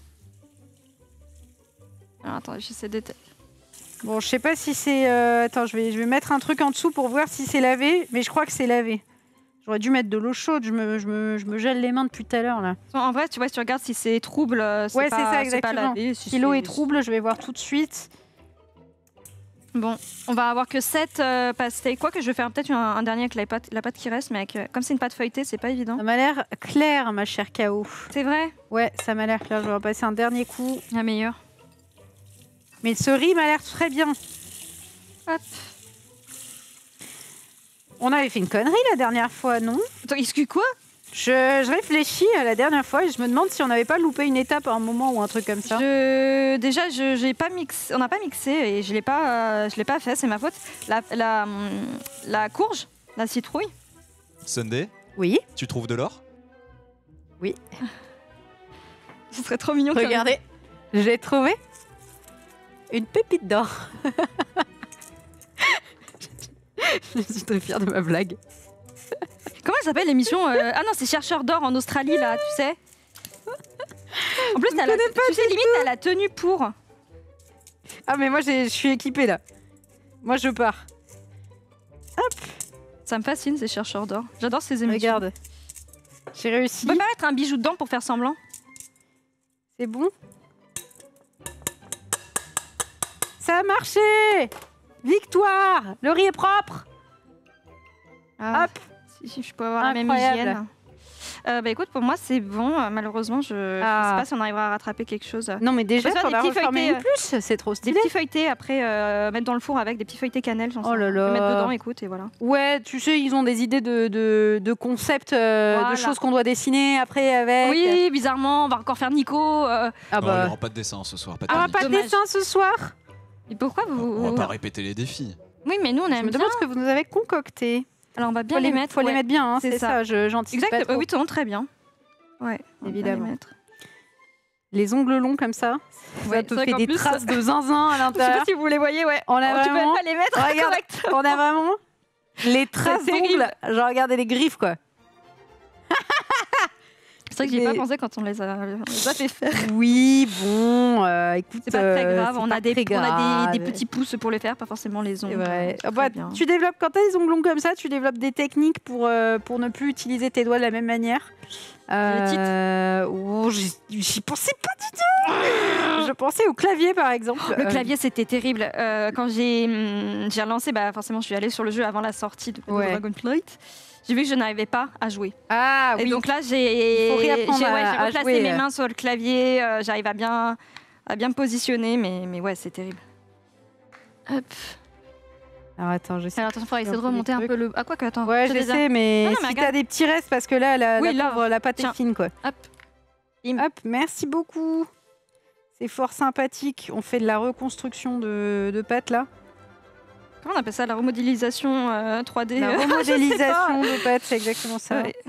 Alors, attendez, j'essaie de. Bon, je sais pas si c'est... euh, Attends, je vais, je vais mettre un truc en dessous pour voir si c'est lavé, mais je crois que c'est lavé. J'aurais dû mettre de l'eau chaude, je me, je, me, je me gèle les mains depuis tout à l'heure, là. En vrai, tu vois, si tu regardes si c'est trouble, euh, c'est Ouais, pas, c'est ça, pas exactement. lavé. Si Si l'eau c'est- est trouble, je vais voir tout de suite. Bon, on va avoir que sept euh, pastéis. Quoi que je vais faire peut-être un, un dernier avec la pâte, la pâte qui reste, mais avec, euh, comme c'est une pâte feuilletée, c'est pas évident. Ça m'a l'air clair, ma chère K O. C'est vrai, Ouais, ça m'a l'air clair. Je vais repasser un dernier coup. la meilleure. Mais ce riz m'a l'air très bien. Hop. On avait fait une connerie la dernière fois, non? Attends, excuse quoi? je, je réfléchis à la dernière fois et je me demande si on n'avait pas loupé une étape à un moment ou un truc comme ça. Je... Déjà, je, j'ai pas mixé, on n'a pas mixé et je l'ai pas, euh, je l'ai pas fait, c'est ma faute. La, la, hum, la courge, la citrouille. Sunday, Oui. tu trouves de l'or? Ce serait trop mignon. comme- Regardez, j'ai trouvé une pépite d'or. Je suis très fière de ma blague. Comment elle s'appelle l'émission euh, Ah non, c'est Chercheurs d'or en Australie là, tu sais. En plus, t'as la, tu sais, limite, t'as la tenue pour. Ah mais moi j'ai- je suis équipée là. Moi je pars. Ça me fascine ces chercheurs d'or. J'adore ces émissions. Regarde. J'ai réussi. On peut pas mettre un bijou dedans pour faire semblant? C'est bon. Ça a marché. Victoire. Le riz est propre. Ah, Hop. si, si, je peux avoir la même Incroyable. hygiène. Euh, bah écoute, pour moi c'est bon. Euh, Malheureusement, je, Ah. je sais pas si on arrivera à rattraper quelque chose. Non mais déjà On peut faire t'en des as petits reformé une feuilletés, plus. C'est trop Des stylé. petits feuilletés après euh, mettre dans le four avec des petits feuilletés cannelle. J'en sais Oh là rien. là. Je vais mettre dedans, écoute, et voilà. Ouais, tu sais, ils ont des idées de, de, de concepts, euh, Voilà. de choses qu'on doit dessiner après avec. Oui, bizarrement, on va encore faire Nico. euh, Ah Non, il n'y bah. aura pas de dessin ce soir. Pas de Ah, panique. pas de Dommage. dessin ce soir. Et pourquoi vous On va pas répéter les défis. Oui, mais nous on Je aime me bien. demande ce que vous nous avez concocté. Alors on va bien Faut les, les, mettre. faut les ouais. mettre bien, hein, c'est c'est ça. ça. je- J'anticipe pas Exact. trop. euh, oui, non, très bien. Ouais, on va bien Évidemment. les mettre. Les ongles longs comme ça, ça Ouais, te c'est vrai fait qu'en des plus- traces de zinzin à Je sais pas l'intérieur. si vous les voyez, ouais. On a Oh, tu peux vraiment- même pas les mettre Regarde. correct. On a vraiment les traces C'est terrible. d'ongles. Genre, regardez les griffes, quoi. C'est vrai que j'y ai pas Mais- pensé quand on les a, on les a fait faire. Oui, bon, euh, écoute. C'est pas très euh, grave. c'est On pas a, des, très on a grave. des, des petits pouces pour les faire, pas forcément les ongles. C'est vrai. Très Ah bah, bien. tu développes, quand tu as des ongles longs comme ça, tu développes des techniques pour, euh, pour ne plus utiliser tes doigts de la même manière. Euh, oh, j'y j'y pensais pas du tout. Je pensais au clavier, par exemple. Le Euh, clavier, c'était terrible. Euh, quand j'ai hum, j'ai relancé, bah, forcément, je suis allée sur le jeu avant la sortie de, de Ouais. Dragonflight. J'ai vu que je n'arrivais pas à jouer. Ah Et oui. donc là, j'ai Il faut j'ai réapprendre ouais, à- j'ai à replacé jouer, mes euh. mains sur le clavier. euh, J'arrive à bien, à bien me positionner, mais, mais ouais, c'est terrible. Hop. Alors attends, j'essaie. Alors attention, il faudra essayer de un peu remonter les un trucs. peu le. Ah quoi que attends. Ouais, je je les ai- sais, mais Non, non, mais si regarde. t'as des petits restes, parce que là, la, Oui, la, là. pauvre, la pâte Tiens. est fine, quoi. Hop. Bim. Hop, merci beaucoup. C'est fort sympathique. On fait de la reconstruction de, de pâte, là. Comment on appelle ça, la remodélisation euh, trois D La euh, remodélisation de pâte, c'est exactement ça. Ouais.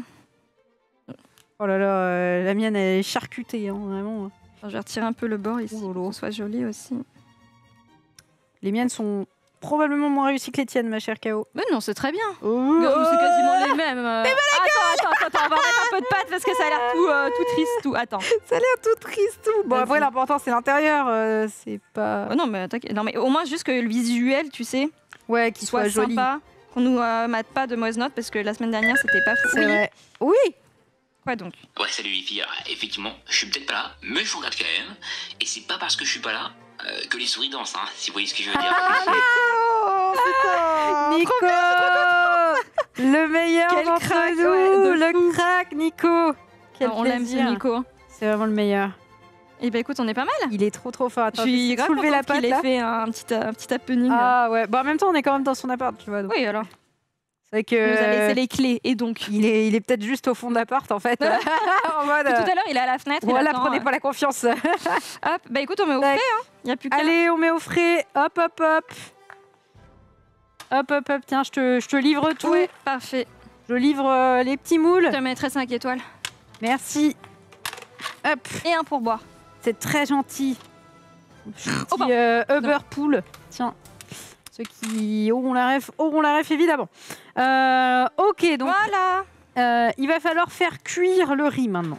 Oh là là, euh, la mienne, elle est charcutée, hein, vraiment. Je vais retirer un peu le bord ici, Oh là là. pour que ce soit joli aussi. Les miennes sont probablement moins réussi que les tiennes, ma chère K O. Mais non, c'est très bien. Oh. Oh, c'est quasiment les mêmes. euh. Attends, attends, attends, on va mettre un peu de pâte parce que ça a l'air tout, euh, tout triste. Tout. Attends. Ça a l'air tout triste, tout. Bon, Vas-y. après, l'important, c'est l'intérieur. euh, c'est pas. Oh non, mais t'inquiète. Non, mais au moins juste que le visuel, tu sais, Ouais, qu'il soit, soit, joli. sympa. Qu'on nous euh, mate pas de mauvaises notes parce que la semaine dernière, c'était pas fou. C'est vrai. Oui. Quoi donc? Ouais, salut les filles. Alors, effectivement, je suis peut-être pas là, mais je vous regarde quand même. Et c'est pas parce que je suis pas là euh, que les souris dansent, hein, si vous voyez ce que je veux dire. Oh, putain. Nico, le meilleur Quel d'entre crack, nous, ouais, de le fou. crack, Nico. Quel Alors, on l'aime, ce plaisir. Nico. C'est vraiment le meilleur. Et bah écoute, on est pas mal. Il est trop trop fort. Attends, je suis je vais grave soulever la contente patte qu'il ait là. fait un petit, un petit happening. Ah ouais. Bon, en même temps, on est quand même dans son appart, tu vois. donc. Oui, alors. C'est vrai que Il nous a laissé les clés et donc. il est, il est peut-être juste au fond de l'appart en fait. en mode. Tout à l'heure, il est à la fenêtre. il Voilà, attend, prenez euh. pas la confiance. Hop, bah écoute, on met au Tac. frais, hein. Il y a plus qu'à. Allez, on met au frais. Hop, hop, hop. Hop, hop, hop. Tiens, je te, je te livre tout. Ouais, parfait. Je livre euh, les petits moules. Je te mettrai cinq étoiles. Merci. Hop, Et un pourboire. c'est très gentil. Petit Oh, pardon. euh, Uber Pool. Tiens, ceux qui auront la ref, auront la ref évidemment. Euh, ok, donc Voilà. euh, il va falloir faire cuire le riz maintenant.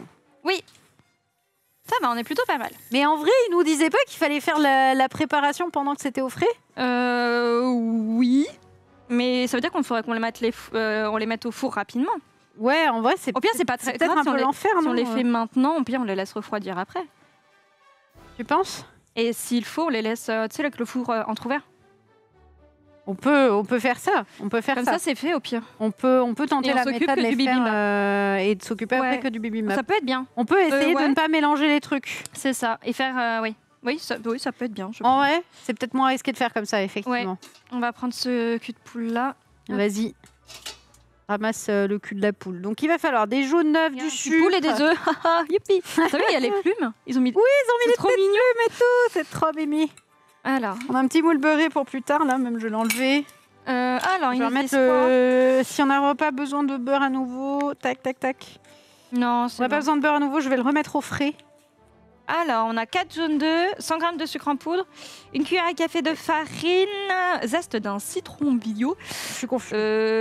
Ça va, on est plutôt pas mal. Mais en vrai, il nous disait pas qu'il fallait faire la, la préparation pendant que c'était au frais. Euh. Oui. Mais ça veut dire qu'on faudrait qu'on les mette, les, f- euh, on les mette au four rapidement. Ouais, en vrai, c'est Au pire, c'est pas très c'est peut-être grave un si on peu les- l'enfer, Si on non les fait maintenant, au pire, on les laisse refroidir après. Tu penses? Et s'il faut, on les laisse, euh, tu sais, avec le four euh, entrouvert. On peut, on peut faire ça. On peut faire Comme ça. ça, c'est fait au pire. On peut, on peut tenter Et on la s'occupe méthode que de les du faire bibimbap. euh, et de s'occuper Ouais. après que du bibimbap. Ça peut être bien. On peut essayer ouais. de ne pas mélanger les trucs. C'est ça. Et faire, euh, oui. Oui ça, oui, ça peut être bien. je En vrai, c'est peut-être moins risqué de faire comme ça, effectivement. On va prendre ce cul de poule là. Vas-y. Ramasse euh, le cul de la poule. Donc il va falloir des jaunes neufs, du Du sucre. poule et des œufs. Youpi. T'as vu, il y a les plumes. Ils ont mis. Oui, ils ont mis C'est les trop petites mignon. plumes et tout. C'est trop mimi. Alors, On a un petit moule beurré pour plus tard, là, même je l'ai enlevé. euh, alors, Je il vais nous remettre reste quoi le... Si on n'a pas besoin de beurre à nouveau, tac, tac, tac. Non, On c'est n'a pas bon. besoin de beurre à nouveau, je vais le remettre au frais. Alors, on a quatre jaunes d'œufs, cent grammes de sucre en poudre, une cuillère à café de farine, zeste d'un citron bio Je suis confuse.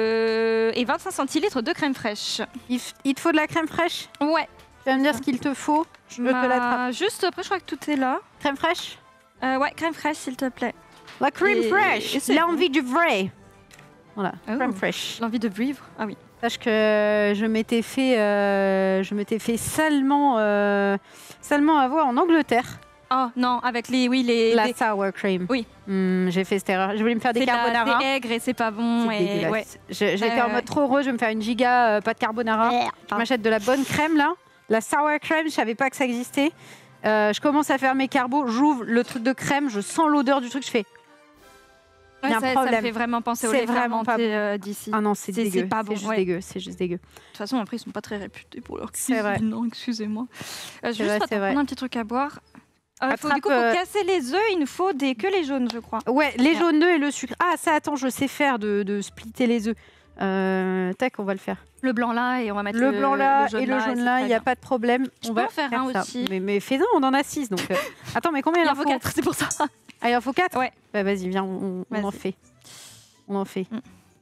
euh, et vingt-cinq centilitres de crème fraîche. Il, f- il te faut de la crème fraîche? Ouais. Tu vas me dire ce qu'il te faut. Je te Bah, l'attrape. Juste après, je crois que tout est là. Crème fraîche? Euh, ouais, crème fraîche, s'il te plaît. La crème Et- fraîche, et c'est l'envie du vrai. Voilà, Oh. crème fraîche. L'envie de vivre. Ah oui. Sache que je m'étais fait, euh, je m'étais fait salement, euh, salement avoir en Angleterre. Oh non, avec les, oui, les. La les- sour cream. Oui. Hmm, j'ai fait cette erreur. Je voulais me faire des c'est de la- carbonara. C'est aigre et c'est pas bon. C'est Et... dégueulasse. Ouais. Je- J'étais Ouais, en ouais. mode trop heureux, je vais me faire une giga euh, pâte carbonara. Je m'achète de la bonne crème là. La sour crème, je savais pas que ça existait. Euh, je commence à faire mes carbos, j'ouvre le truc de crème, je sens l'odeur du truc, je fais Ouais, y a un ça, ça problème. me fait vraiment penser au C'est lait vraiment pas fermenté euh, d'ici. ah non, c'est C'est- dégueu. c'est pas bon, juste ouais. dégueu, c'est juste dégueu. De toute façon, après, ils sont pas très réputés pour leur C'est vrai. cuisine. Non, excusez-moi. Euh, juste vrai, attends, c'est vrai. prendre un petit truc à boire. Euh, faut, Attrape, du coup, pour euh, casser les œufs, il nous faut des que les jaunes, je crois. Ouais, les Merde. jaunes d'œufs et le sucre. Ah, ça, attends, je sais faire de, de splitter les œufs. Euh, tac, on va le faire. Le blanc là, et on va mettre Le le, blanc là jaune et le là, jaune c'est là, très il n'y a bien. pas de problème. Je on peux va en faire un ça. aussi. Mais, mais fais-en, on en a six. Donc, euh, attends, mais combien il, Il en faut quatre, c'est pour ça. Ah, il en faut quatre. Ouais. Bah, vas-y, viens, on, on en Vas-y. fait. On en fait. Mm.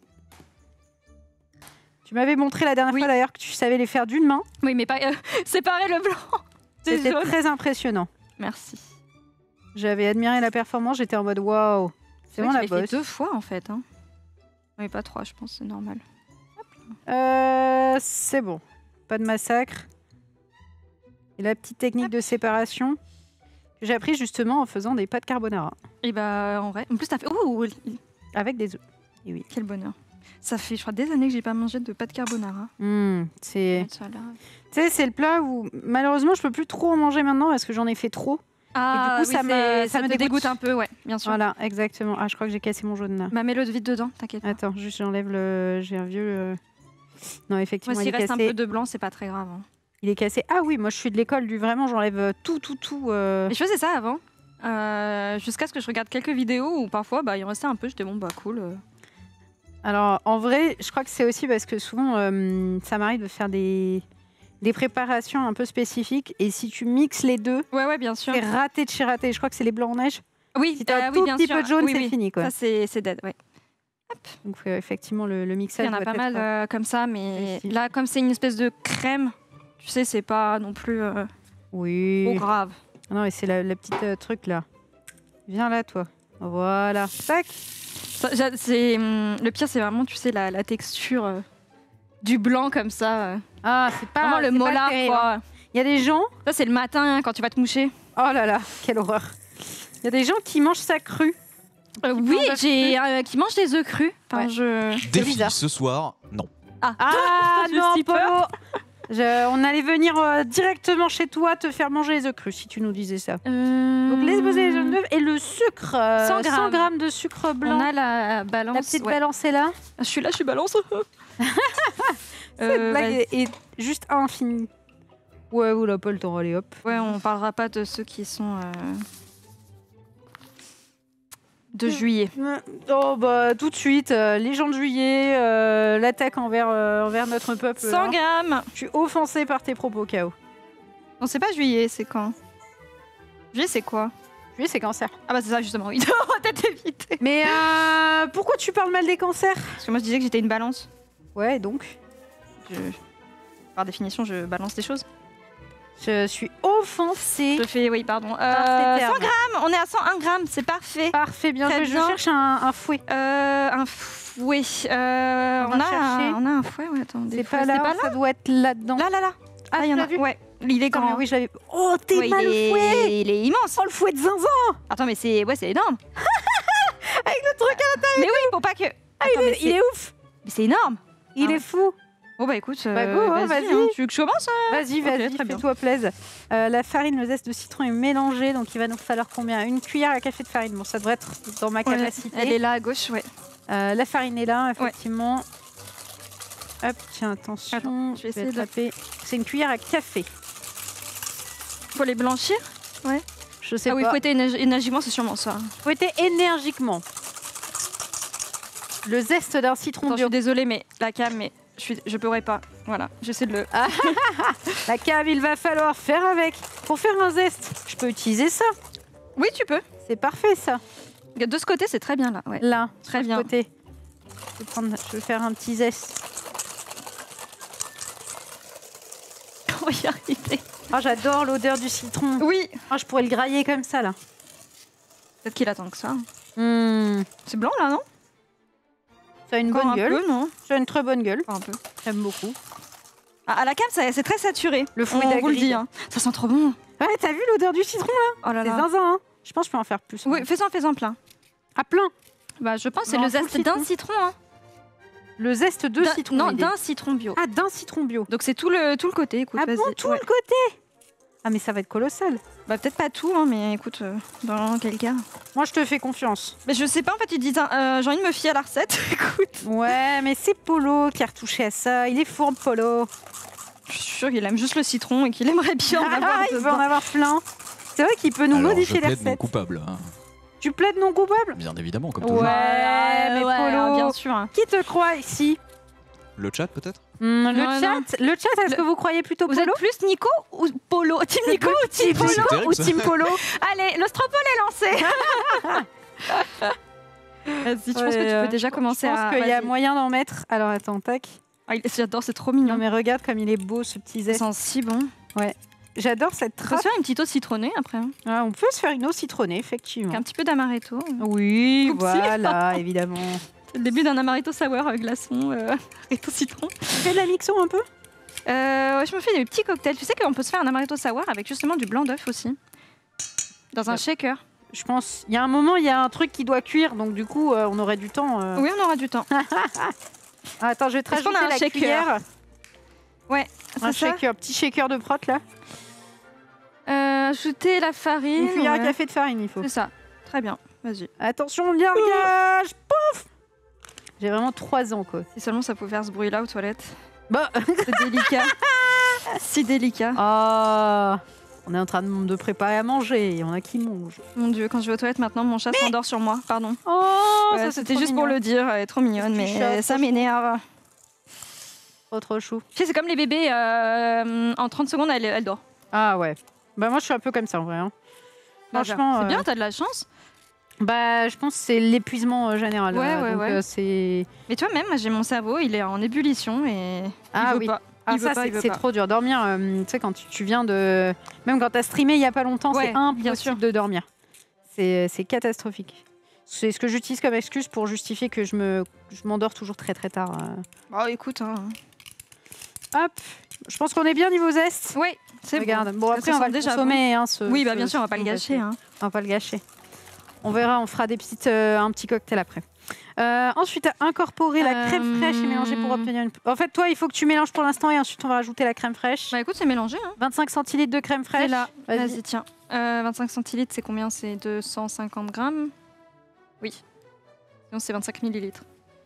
Tu m'avais montré la dernière Oui. fois d'ailleurs que tu savais les faire d'une main. Oui, mais pas euh, séparer le blanc des C'était jaunes. très impressionnant. Merci. J'avais admiré la performance, j'étais en mode waouh. C'est vrai vraiment que la je l'ai bosse. fait deux fois en fait. Hein. Oui, pas trois, je pense, c'est normal. Euh, c'est bon. Pas de massacre. Et la petite technique de séparation que j'ai appris justement en faisant des pâtes carbonara Et bah, en vrai. En plus, t'as fait. Ouh, avec des œufs. Et oui. quel bonheur. Ça fait, je crois, des années que j'ai pas mangé de pâte carbonara. Hmm, c'est, Ça, là. tu sais, c'est le plat où malheureusement je peux plus trop en manger maintenant parce que j'en ai fait trop. Ah, coup, ça oui, me- c'est- ça me te dégoûte. dégoûte un peu, ouais, bien sûr. Voilà, exactement. Ah, je crois que j'ai cassé mon jaune là. Bah, mets-le vite dedans, t'inquiète pas. Attends, juste j'enlève le. J'ai un vieux. euh, Non, Moi, effectivement, il s'il est reste un cassé. peu de blanc, c'est pas très grave. hein. Il est cassé. Ah oui, moi je suis de l'école du vraiment, j'enlève euh, tout, tout, tout. euh. Mais je faisais ça avant. euh, Jusqu'à ce que je regarde quelques vidéos où parfois bah, il en restait un peu. J'étais bon, bah cool. euh. Alors en vrai, je crois que c'est aussi parce que souvent euh, ça m'arrive de faire des, des préparations un peu spécifiques et si tu mixes les deux, Ouais, ouais, bien sûr. c'est raté de chez raté. Je crois que c'est les blancs en neige. Oui, Si t'as euh, un oui, tout bien petit sûr. peu de jaune, Oui, c'est oui. fini, quoi. Ça, c'est c'est dead, ouais. Donc euh, effectivement, le, le Il mixage y en a doit pas être, mal euh, euh, comme ça, mais réussi. là, comme c'est une espèce de crème, tu sais, c'est pas non plus euh, Oui. trop grave. Non, mais c'est la, la petite euh, truc là. Viens là, toi. Voilà. Tac. Ça, j'a- c'est, hum, le pire, c'est vraiment, tu sais, la, la texture euh, du blanc comme ça. euh. Ah, c'est pas. vraiment le c'est pas molar, terrible, hein. quoi. Il y a des gens. Ça, c'est le matin hein, quand tu vas te moucher. Oh là là, quelle horreur. Il y a des gens qui mangent ça cru. Euh, Qui oui, mangent j'ai euh, qui mange des œufs crus. Enfin, Ouais. je... Défi bizarre. ce soir, non. Ah, Ah J'ai non, si peur. Polo. Je- on allait venir euh, directement chez toi te faire manger les œufs crus si tu nous disais ça. Euh, Donc les les jaunes d'œufs et le sucre. euh, cent grammes. grammes de sucre blanc. On a la balance. La petite ouais. balance est là. Je suis là, je suis balance. Cette Euh, blague vas-y. est, est juste infinie. Ouais, vous pas le temps, allez hop. Ouais, on parlera pas de ceux qui sont euh, de juillet. Oh bah tout de suite, euh, les gens de juillet, euh, l'attaque envers, euh, envers notre peuple. cent là. grammes. Je suis offensée par tes propos, K O. Non, c'est pas juillet, c'est quand? Juillet, c'est quoi? Juillet, c'est cancer. Ah bah c'est ça justement, oui. T'as évité. Mais euh, pourquoi tu parles mal des cancers? Parce que moi je disais que j'étais une balance. Ouais, donc. Je... Par définition, je balance des choses. Je suis offensée. Je fais, oui, pardon. par Euh, ces termes. cent grammes, on est à cent un gramme, c'est parfait. Parfait, bien Très joué. Je bien. cherche un, un fouet. Euh, un fouet. Euh, On on, va a chercher. un, on a un fouet, ouais, attends. des C'est fouets, pas là, pas là ça doit être là-dedans. Là, là, là. Ah, il y tu en l'as a. vu? Ouais, il est Attends, grand. mais oui, je l'avais. Oh, t'es Ouais, mal il, est... fouet. il est immense. Oh, le fouet de zinzin. Attends, mais c'est ouais, c'est énorme. Avec le truc à l'intérieur. Mais oui, pour pas que. Ah, Attends, il, mais est, il c'est est ouf. mais c'est énorme. Il Ah est ouais. fou. Bon bah écoute, Bah, euh, go, hein, vas-y. vas-y. hein. Tu veux que je commence hein Vas-y, Ok, vas-y, très bien. fais-toi plaisir. Euh, la farine, le zeste de citron est mélangé, donc il va nous falloir combien? Une cuillère à café de farine. Bon, ça devrait être dans ma Ouais, capacité. Elle est là à gauche, ouais. Euh, la farine est là, effectivement. Hop, tiens, attention. Attends, je vais essayer de la- attraper. C'est une cuillère à café. Faut les blanchir. Je sais Ah oui, pas. fouetter énerg- énergiquement, c'est sûrement ça. Fouetter énergiquement. Le zeste d'un citron Attends, je bio. suis désolée, mais la cam, mais je, suis... je pourrais pas. Voilà, j'essaie de le. La cave, il va falloir faire avec. Pour faire un zeste, je peux utiliser ça. Oui, tu peux. C'est parfait, ça. De ce côté, c'est très bien là. Ouais. Là, Très de bien. côté. Je vais, prendre- je vais faire un petit zeste. On va y arriver. Oh, j'adore l'odeur du citron. Oui. Oh, je pourrais le grailler comme ça, là. Peut-être qu'il attend que ça. Hmm. C'est blanc là, non? Ça a une Encore bonne un gueule. peu, non? Ça a une très bonne gueule. Encore un peu. J'aime beaucoup. Ah, à la cam, ça- c'est très saturé. Le fouet On vous le d'Agrid. dit. Hein. Ça sent trop bon. Ouais, t'as vu l'odeur du citron, là? Oh là C'est là. zinzin, hein. Je pense que je peux en faire plus. Oui, fais-en, fais-en plein. À plein. Bah, je pense que c'est Non, le full zeste d'un citron. citron. Hein. Le zeste de D'un- citron. Non, il est. d'un citron bio. Ah, d'un citron bio. Donc c'est tout le, tout le côté. Écoute, Ah vas-y. bon, tout Ouais. le côté. Ah, mais ça va être colossal. Bah, peut-être pas tout, hein, mais écoute, euh, dans quel cas. Moi, je te fais confiance. Mais je sais pas, en fait, ils disent. euh, J'ai envie de me fier à la recette. Écoute. Ouais, mais c'est Polo qui a retouché à ça. Il est fourbe, Polo. Je suis sûre qu'il aime juste le citron et qu'il aimerait bien en avoir Ah, il veut en dedans. avoir plein. C'est vrai qu'il peut nous Alors, modifier je les plaide mon recettes. coupable, hein. Tu plaides non coupable? Bien évidemment, comme Ouais, toujours. mais ouais, Polo. bien sûr. hein. Qui te croit ici? Le chat, peut-être? Hmm, le, Ouais, chat, non. le chat, est-ce Le- que vous croyez plutôt Vous Polo? êtes plus Nico ou Polo? Team Nico ou Team Polo Polo? C'est terrible, ou ça. Team Polo? Allez, le stropole est lancé. Vas-y, je pense que tu Ouais, peux déjà commencer Je pense à. qu'il y a vas-y. moyen d'en mettre. Alors attends, tac. Ah, il- J'adore, c'est trop mignon. Non mais regarde comme il est beau ce petit Ça zeste. sent si bon. J'adore cette On peut se trace. faire une petite eau citronnée après. hein. Ah, on peut se faire une eau citronnée, Avec effectivement. un petit peu d'amaretto. Oui, Oupsie. voilà, évidemment. C'est le début d'un amaretto sour euh, glaçon, euh, amaretto citron. Tu fais de la mixon un peu? Euh, ouais, je me fais des petits cocktails. Tu sais qu'on peut se faire un amaretto sour avec justement du blanc d'œuf aussi. Dans un Ouais. shaker. Je pense. Il y a un moment, il y a un truc qui doit cuire, donc du coup, euh, on aurait du temps. euh. Oui, on aura du temps. Ah, attends, je vais te Est-ce qu'on rajouter a un la shaker? cuillère. Ouais, Un c'est ça. shaker, petit shaker de prot là. Euh, ajouter la farine. Une cuillère ouais. à café de farine, il faut. C'est ça. Très bien. Vas-y. Attention, bien gage. Pouf. J'ai vraiment trois ans quoi. Si seulement ça pouvait faire ce bruit-là aux toilettes. Bah. C'est délicat. Si délicat. Ah. On est en train de, de préparer à manger. Il y en a qui mangent. Mon Dieu, quand je vais aux toilettes maintenant, mon chat s'endort sur moi. Pardon. Oh, Ouais, ça, c'est C'était trop juste mignon. pour le dire. Elle est trop mignonne, Petit mais chat, ça trop m'énerve. Trop trop chou. Tu sais, c'est comme les bébés. euh, en trente secondes, elle, elle dort. Ah ouais. Bah moi je suis un peu comme ça en vrai. hein. Bah, Franchement. C'est euh, bien, t'as de la chance. Bah, je pense que c'est l'épuisement euh, général. Ouais, euh, ouais, donc, ouais. euh, c'est... Mais toi même, j'ai mon cerveau, il est en ébullition et Ah il veut oui. pas. Ah, Il veut ça, pas, il c'est veut c'est pas. trop dur. Dormir, euh, tu sais, quand tu, tu viens de... Même quand t'as streamé il y a pas longtemps, Ouais, c'est bien sûr. impossible de dormir. C'est c'est catastrophique. C'est ce que j'utilise comme excuse pour justifier que je me je m'endors toujours très très tard. euh. Bah écoute, hein. Hop, je pense qu'on est bien niveau zeste. Oui, c'est Regarde. bon. Bon, Ça après, sent on va le déjà consommer. Hein, ce- Oui, bah ce- bien sûr, on va ce pas le fond, gâcher. parce que- Hein. On va pas le gâcher. On verra, on fera des petites, euh, un petit cocktail après. Euh, ensuite, incorporer la crème Euh, fraîche et mélanger pour obtenir une... En fait, toi, il faut que tu mélanges pour l'instant et ensuite on va rajouter la crème fraîche. Bah écoute, c'est mélangé. Hein. vingt-cinq centilitres de crème C'est fraîche. là. Vas-y. Vas-y, tiens. Euh, vingt-cinq centilitres, c'est combien? C'est deux cent cinquante grammes. Oui. Sinon, c'est vingt-cinq millilitres.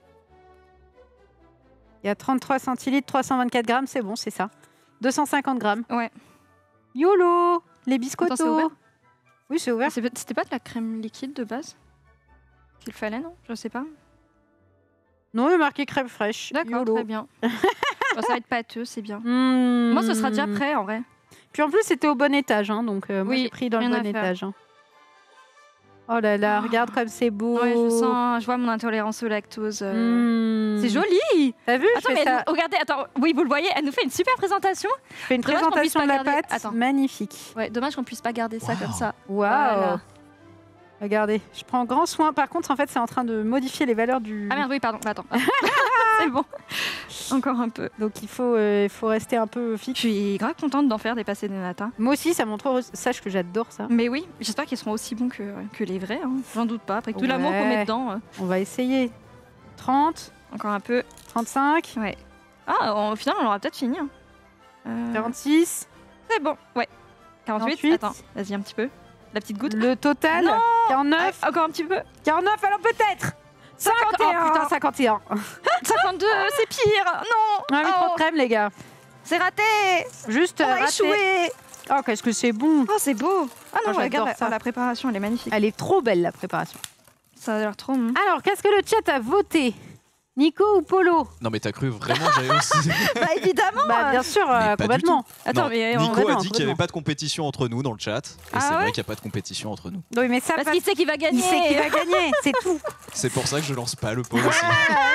Il y a trente-trois centilitres, trois cent vingt-quatre grammes, c'est bon, c'est ça. deux cent cinquante grammes. Ouais. YOLO, les Attends, c'est biscottos. ouvert Oui, c'est ouvert. C'est- C'était pas de la crème liquide de base qu'il fallait, non? Je sais pas. Non, il y a marqué crème fraîche. D'accord, YOLO. très bien. Bon, ça va être pâteux, c'est bien. Mmh. Moi, ce sera déjà prêt en vrai. Puis en plus, c'était au bon étage, hein, donc euh, moi Oui, j'ai pris dans le rien bon à faire. étage. hein. Oh là là, Oh. regarde comme c'est beau. Ouais, je sens, je vois mon intolérance au lactose. euh. Mmh. C'est joli. T'as vu, Attends, je mais fais, ça- elle- regardez, attends, oui, vous le voyez, elle nous fait une super présentation. je fais une dommage qu'on puisse présentation de pas la garder- pâte Attends. magnifique. Ouais, dommage qu'on puisse pas garder ça Wow. comme ça. Waouh. Voilà. Regardez, je prends grand soin. Par contre, en fait, c'est en train de modifier les valeurs du. Ah merde, oui, pardon. Bah, attends. C'est bon. Encore un peu. Donc il faut, euh, il faut rester un peu Je fixe. suis grave contente d'en faire des pâtés de nata. Moi aussi, ça montre. Sache que j'adore ça. Mais oui, j'espère qu'ils seront aussi bons que, que les vrais. Hein. J'en doute pas. Après tout l'amour qu'on Ouais. met dedans. euh, On va essayer. trente, encore un peu. trente-cinq, Ouais. Ah, au final, on aura peut-être fini. hein. Euh, quarante-six. C'est bon. Ouais. quarante-huit. quarante-huit. Attends, vas-y un petit peu. La petite goutte. Le total, Non. quarante-neuf. Ah, encore un petit peu. quarante-neuf, alors peut-être cinquante et un. Oh, putain. cinquante et un. cinquante-deux, c'est pire. Non. Ah oui, trop de Oh, crème, les gars. c'est raté. Juste On euh, a raté. échoué. Oh, qu'est-ce que c'est bon. Oh, c'est beau. Ah non, Oh, regarde, j'adore la, ça. la préparation, elle est magnifique. Elle est trop belle, la préparation. Ça a l'air trop bon. Alors, qu'est-ce que le chat a voté? Nico ou Polo? Non, mais t'as cru vraiment que j'avais aussi. Bah évidemment. Bah, bien sûr, Mais euh, pas du complètement. Attends, Non, mais on- Nico a complètement, dit qu'il n'y avait complètement. pas de compétition entre nous dans le chat. Et Ah c'est ouais vrai qu'il n'y a pas de compétition entre nous. Oui, mais ça, parce passe- qu'il sait qu'il va gagner. il sait qu'il va gagner, c'est tout. C'est pour ça que je lance pas le pot aussi.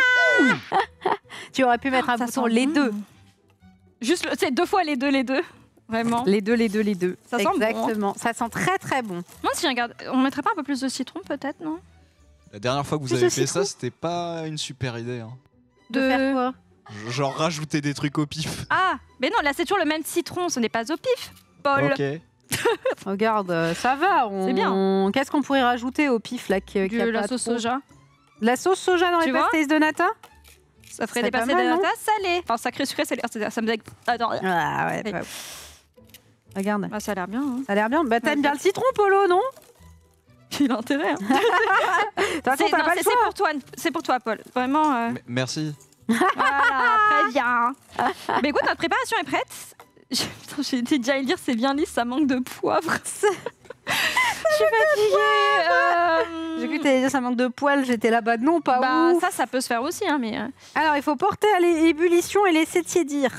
Tu aurais pu mettre un Ça bouton sent les bon. deux. Juste, le- c'est deux fois les deux, les deux. Vraiment. Les deux, les deux, les deux. Ça sent bon, hein. Exactement. Ça sent très très bon. Non, si je regarde, on mettrait pas un peu plus de citron peut-être, non? La dernière fois que vous Plus avez de fait citron. ça, c'était pas une super idée. hein. De, De- faire quoi? Genre rajouter des trucs au pif. Ah, mais non, là c'est toujours le même citron, ce n'est pas au pif, Paul. Ok. Regarde, euh, ça va. on- C'est bien. on- Qu'est-ce qu'on pourrait rajouter au pif là qui, De qui a la pas sauce trop soja. De la sauce soja dans Tu les vois pastéis de nata? Ça ferait serait des pas pastés mal, de non nata salés. Enfin, sacré sucré, salé. Ah, c'est- ça me dégue. Attends, Ah ouais. Oui. bah, Regarde, bah, ça a l'air bien. Hein. ça a l'air bien. Bah t'aimes Ouais, bien le citron, Polo, non? Il a intérêt. Hein. De toute façon, C'est t'as non, pas c'est- le c'est choix. pour toi, c'est pour toi, Paul. Vraiment. euh, M- Merci. Voilà, très bien. Mais écoute, notre préparation est prête. Je- Putain, j'ai été déjà à le dire, c'est bien lisse, ça manque de poivre. Je suis fatiguée. euh, J'ai cru que t'allais dire ça manque de poils, j'étais là-bas. Non, pas Bah, ouf. ça, ça peut se faire aussi, hein, mais. euh, Alors, il faut porter à l'ébullition et laisser tiédir.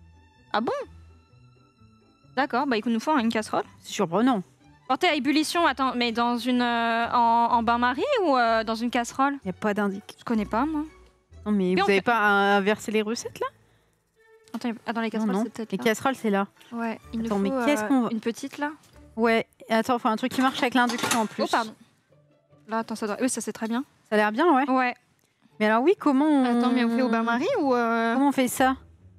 D'accord, bah, il nous faut une casserole. C'est surprenant. Porter à ébullition, attends, mais dans une. euh, en, en bain-marie ou euh, dans une casserole? Il n'y a pas d'indic. Je connais pas, moi. Non, mais Mais vous on n'avez fait- pas inversé les recettes là? Attends, attends les Non, casseroles, non. c'est peut-être Les là. casseroles, c'est là. Ouais, il nous Attends, faut mais qu'est-ce euh, qu'on va- une petite là. Ouais. Attends, faut un truc qui marche avec l'induction en plus. Oh, pardon. Là, attends, ça doit. Oui, ça c'est très bien. Ça a l'air bien, ouais. Ouais. Mais alors, oui, comment on... Attends, mais on fait au bain-marie ou. euh, Comment on fait ça?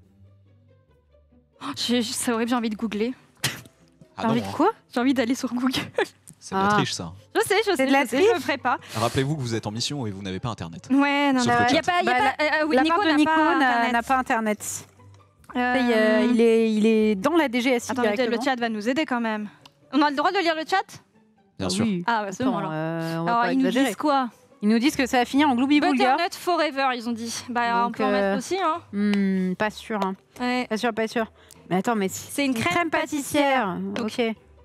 oh, j'ai- C'est horrible, j'ai envie de googler. Ah T'as non, envie de hein. quoi? J'ai envie d'aller sur Google. C'est de la Ah. triche ça. Je sais, je sais, de la je sais, je le triche ferai pas. Rappelez-vous que vous êtes en mission et vous n'avez pas internet. Ouais, non, Sauf non. le Il y a chat. pas. Y a Bah, pas euh, oui, La Nico part de n'a Nico pas n'a Internet. n'a pas internet. Euh, Il, euh, il, est, il est dans la D G S I Attends, mais le directement. chat va nous aider quand même. On a le droit de lire le chat? Bien Ah sûr. oui. Ah, ouais, c'est Attends, bon alors. euh, on va Alors, pas ils nous exagérer. disent quoi? Ils nous disent que ça va finir en Glooby Boulga. Butternut Forever, ils ont dit. Bah, on Donc, peut en euh, mettre aussi, hein. Hmm, pas sûr, hein. Ouais. Pas sûr, pas sûr. Mais attends, mais si- C'est une crème pâtissière. Ok.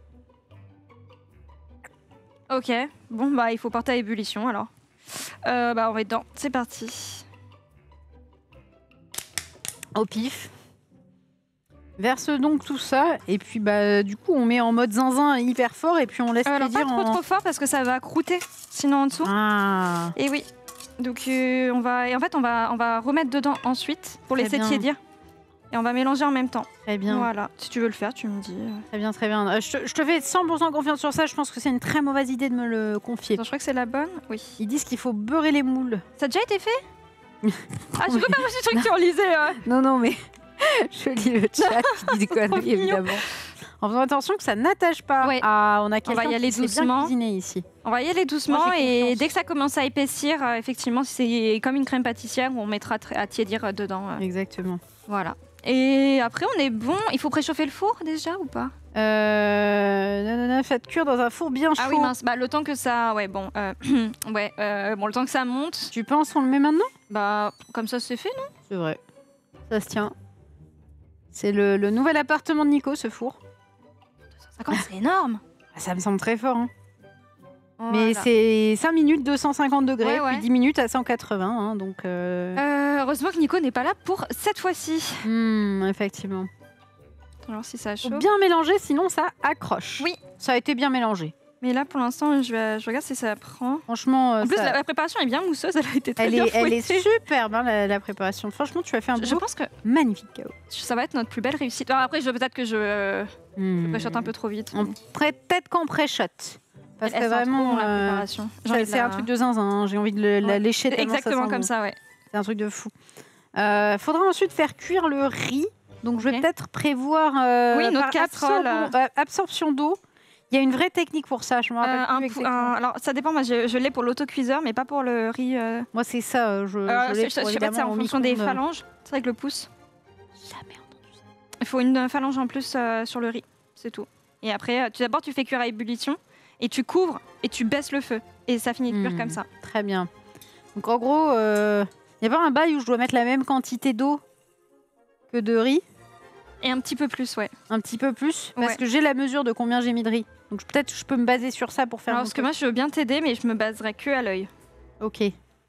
Ok. Bon, bah, il faut porter à ébullition alors. Euh, bah, on va être dedans. C'est parti. Au pif. Verse donc tout ça et puis bah du coup on met en mode zinzin hyper fort et puis on laisse Euh, alors pas cuire trop en... trop fort parce que ça va croûter sinon en dessous. Ah, Et oui. Donc euh, on va et en fait on va on va remettre dedans ensuite pour Très laisser bien. tiédir. Et on va mélanger en même temps. très bien, Voilà. Si tu veux le faire, tu me dis. très bien, très bien. Euh, je, te, je te fais cent pour cent confiance sur ça, je pense que c'est une très mauvaise idée de me le confier. Attends, je crois que c'est la bonne. Oui. Ils disent qu'il faut beurrer les moules. Ça a déjà été fait Ah, je veux pas reçu le truc que tu relisais. euh. Non, non, mais je lis le chat qui dit des Trop conneries, mignon. évidemment. En faisant attention que ça n'attache pas. Ouais. Ah, on a quelqu'un y aller qui sait bien doucement. cuisiner ici. On va y aller doucement Moi, j'ai et confiance. dès que ça commence à épaissir, euh, effectivement, c'est comme une crème pâtissière où on mettra tr- à tiédir euh, dedans. euh. Exactement. Voilà. Et après, on est bon. Il faut préchauffer le four déjà ou pas Euh... Non, non, non, faites cuire dans un four bien chaud. Ah oui, mince. Bah, le temps que ça. Ouais, bon. euh, ouais, euh, bon, le temps que ça monte, Tu penses qu'on le met maintenant? bah, comme ça, c'est fait, non C'est vrai. Ça se tient. C'est le, le nouvel appartement de Nico, ce four. Ça commence, c'est énorme. Ah, ça me semble très fort. Hein. Voilà. Mais c'est cinq minutes, deux cent cinquante degrés, Ouais, ouais. puis dix minutes à cent quatre-vingts. Hein, donc, euh... Euh, heureusement que Nico n'est pas là pour cette fois-ci. hmm, effectivement. Alors, si ça Faut chauffe. bien mélanger, sinon ça accroche. Oui. Ça a été bien mélangé. Mais là, pour l'instant, je, vais- je regarde si ça prend. Franchement, euh, En plus, ça- la, la préparation est bien mousseuse. Elle a été très elle, bien est, elle est fouettée. superbe, hein, la, la préparation. Franchement, tu as fait un Je, je boulot pense que magnifique, K O. ça va être notre plus belle réussite. Alors après, je peut-être que je euh, Hmm. préchote un peu trop vite. En pré- Peut-être qu'en pré-shot. Parce Elle- que elle sent trop vraiment, bon, la euh, préparation. J'ai ça- envie de c'est la- un truc de zinzin. hein. J'ai envie de le- la Ouais. lécher tellement Exactement ça sent comme bon. ça, ouais. C'est un truc de fou. Euh, faudra ensuite faire cuire le riz. Donc je vais Ok. peut-être prévoir euh, Oui, notre par casserole, absorbe- euh, absorption d'eau. Il y a une vraie technique pour ça. Je me rappelle Euh, plus un pou- exactement. un- alors ça dépend, moi je, je l'ai pour l'autocuiseur, mais pas pour le riz. euh. Moi c'est ça. euh, Je, Euh, je je, l'ai je- pour, je sais pas si c'est évidemment, en au fonction des micro-ondes. phalanges. C'est avec le pouce. Jamais entendu ça. Il faut une phalange en plus euh, sur le riz, c'est tout. Et après, euh, tu d'abord tu fais cuire à ébullition et tu couvres et tu baisses le feu et ça finit de cuire Hmm. comme ça. Très bien. Donc en gros, il n'y a pas un bail où je dois mettre la même quantité d'eau que de riz. Et un petit peu plus, ouais. Un petit peu plus. Parce Ouais. que j'ai la mesure de combien j'ai mis de riz. Donc peut-être je peux me baser sur ça pour faire Alors, mon parce que moi je veux bien t'aider, mais je me baserai que à l'œil. Ok.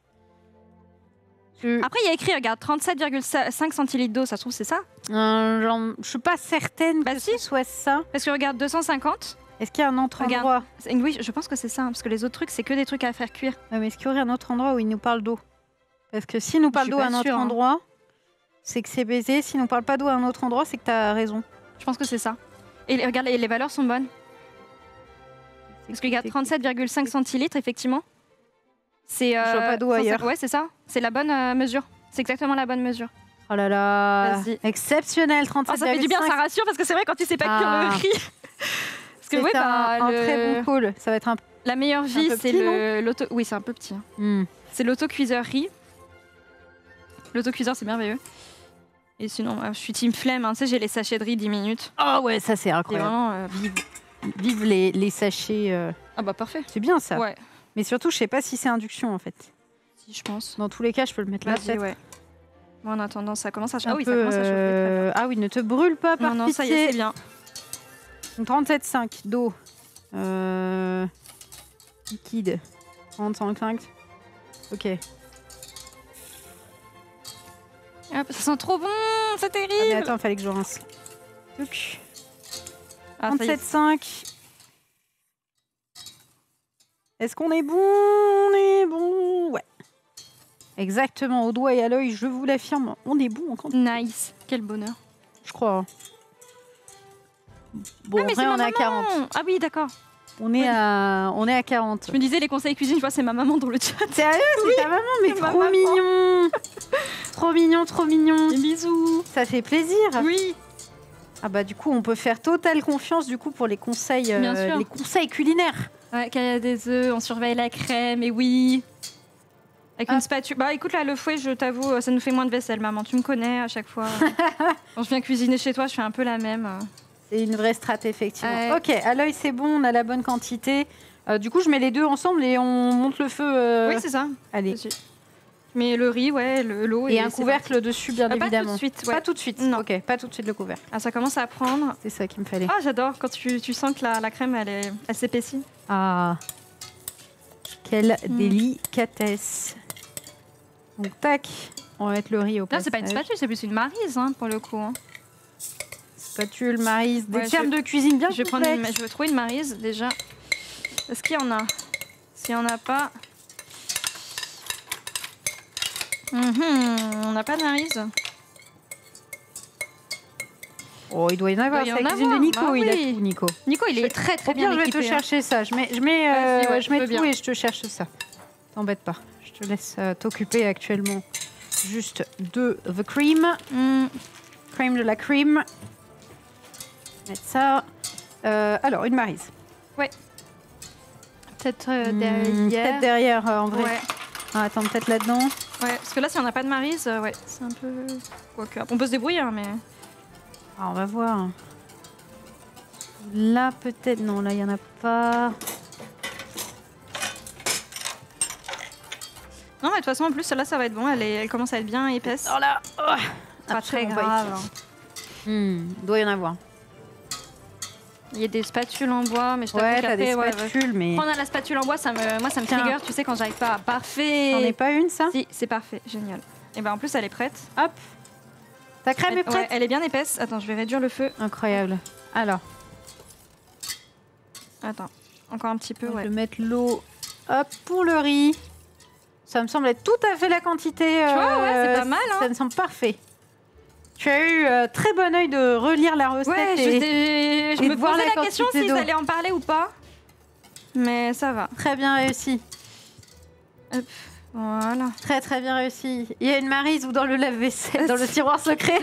Je... Après, il y a écrit, regarde, trente-sept virgule cinq centilitres d'eau, ça se trouve c'est ça. Euh, genre, je suis pas certaine Bah que si. ce soit ça. Parce que regarde, deux cent cinquante. Est-ce qu'il y a un autre Regarde. endroit C'est- Oui, je pense que c'est ça, hein, parce que les autres trucs, c'est que des trucs à faire cuire. Ouais, mais est-ce qu'il y aurait un autre endroit où il nous parle d'eau? Parce que s'il nous parle suis d'eau pas à un autre sûre, hein. endroit, c'est que c'est baisé. S'il nous parle pas d'eau à un autre endroit, c'est que t'as raison. Je pense que c'est ça. Et les- regarde, les, les valeurs sont bonnes. Parce que regarde, trente-sept virgule cinq centilitres, effectivement. C'est. euh, Je vois pas d'eau cent cinq ailleurs. Ouais, c'est ça. C'est la bonne euh, mesure. C'est exactement la bonne mesure. Oh là là, Vas-y. exceptionnel, Oh, trente-sept ça fait du bien, ça rassure, parce que c'est vrai quand tu sais pas cuire Ah. le riz. Parce que C'est ouais, bah, un, un le- très bon call. Ça va être un. la meilleure C'est un vie, peu c'est petit, le l'auto. Oui, c'est un peu petit. hein. Hmm. C'est l'autocuiseur riz. L'autocuiseur, c'est merveilleux. Et sinon, euh, je suis team flemme. hein. Tu sais, j'ai les sachets de riz dix minutes. Oh ouais, ça c'est C'est incroyable. vraiment. euh, Vive les, les sachets. euh, Ah bah parfait. C'est bien ça. Ouais, Mais surtout, je sais pas si c'est induction en fait. si je pense. Dans tous les cas, je peux le mettre là. Vas-y, peut-être. ouais. Bon, en attendant, ça commence à Un chauffer. Ah oui, ça peu, commence à chauffer. Très euh, Ah oui, ne te brûle pas bien. par Non, non, ça y est, pitié. c'est bien. Donc, trente-sept virgule cinq d'eau. Euh... Liquide. trente-cinq virgule cinq. Ok. Hop, ça sent trop bon, c'est terrible. Ah, mais attends, il fallait que je rince. Touc. Ah, ça y est. trente-sept virgule cinq. Est-ce qu'on est bon? On est bon. Ouais. Exactement, au doigt et à l'œil, je vous l'affirme, on est bon en quantité, Nice, quel bonheur. je crois. hein. Bon, Ah, mais après, c'est on ma est à quarante. maman. Ah oui, d'accord. On est à, on est à quarante. Je me disais les conseils cuisine, je vois c'est ma maman dans le chat. Sérieux, c'est ta maman, mais c'est ma trop maman. mignon. Trop mignon, trop mignon. Des bisous. Ça fait plaisir. Oui. Ah bah du coup, on peut faire totale confiance du coup pour les conseils, euh, Bien sûr. les conseils culinaires. Ouais, quand il y a des œufs, on surveille la crème, et oui. Avec Ah. une spatule. Bah écoute, là, le fouet, je t'avoue, ça nous fait moins de vaisselle, maman. Tu me connais à chaque fois. Quand je viens cuisiner chez toi, je fais un peu la même. C'est une vraie strat effectivement. Ouais. Ok, à l'œil c'est bon, on a la bonne quantité. Euh, du coup, je mets les deux ensemble et on monte le feu. euh, Oui, c'est ça. Allez. Vas-y. Mais le riz, ouais, le- l'eau. Et un c'est couvercle dessus, bien parti. Ah, évidemment. Pas tout de suite, ouais. Pas tout de suite. Non. Ok, pas tout de suite le couvercle. Ah, ça commence à prendre. C'est ça qu'il me fallait. Ah, j'adore quand tu, tu sens que la, la crème, elle, est- elle s'épaissit. Ah, quelle Mm. délicatesse. Donc tac, on va mettre le riz au Là, c'est pas une passage. spatule, c'est plus une maryse, hein, pour le coup. hein. spatule, maryse, des Ouais, termes je- de cuisine bien Je vais, prendre une- complexes. je vais trouver une maryse déjà. Est-ce qu'il y en a? S'il n'y en a pas... Mhm, on n'a pas de maryse. Oh, il doit y en avoir, Il doit y c'est en la cuisine de avoir, Nico, bah il a oui. tout, Nico. Nico, il Je- est très très Au pire, bien je vais te équipé, hein. chercher ça. Je mets, je mets, Vas-y, euh, ouais, je je mets veux tout bien. et je te cherche ça. T'embête pas. Je te laisse euh, t'occuper actuellement juste de the cream. Hmm, Crème de la cream. Mettre ça. Euh, alors, une maryse. Peut-être euh, Hmm, derrière. Peut-être derrière, euh, en vrai. Ouais. Ah, attends, peut-être là-dedans. Ouais, parce que là, si on n'a pas de maryse, euh, ouais, c'est un peu... Quoique, on peut se débrouiller, hein, mais... Ah, on va voir. Là, peut-être. Non, là, il n'y en a pas. Non, mais de toute façon, en plus, celle-là, ça va être bon. Elle, est... elle commence à être bien épaisse. Oh là oh, Pas très absolument pas grave. ici. Hmm, doit y en avoir. Il y a des spatules en bois, mais je t'avoue Ouais, qu'après, t'as des ouais, ouais. spatules, mais. Prendre à la spatule en bois, ça me... moi, ça me Tiens. trigger. Tu sais, quand j'arrive pas à parfait... T'en es pas une, ça? Si, c'est parfait. Génial. Et ben en plus, elle est prête. Hop. Ta crème Elle, est prête? ouais, elle est bien épaisse. Attends, je vais réduire le feu. Incroyable. Alors, Attends, encore un petit peu, je ouais. vais mettre l'eau. Hop, pour le riz. Ça me semble être tout à fait la quantité. Tu vois, ouais, c'est euh, pas mal, hein. Ça me semble parfait. Tu as eu euh, très bon œil de relire la recette. Ouais, je, et... t'ai- je et me de voir posais la la question quantité s'ils d'eau. allaient en parler ou pas. Mais ça va. Très bien réussi. Voilà. Très très bien réussi. Il y a une maryse ou dans le lave-vaisselle, dans le tiroir secret.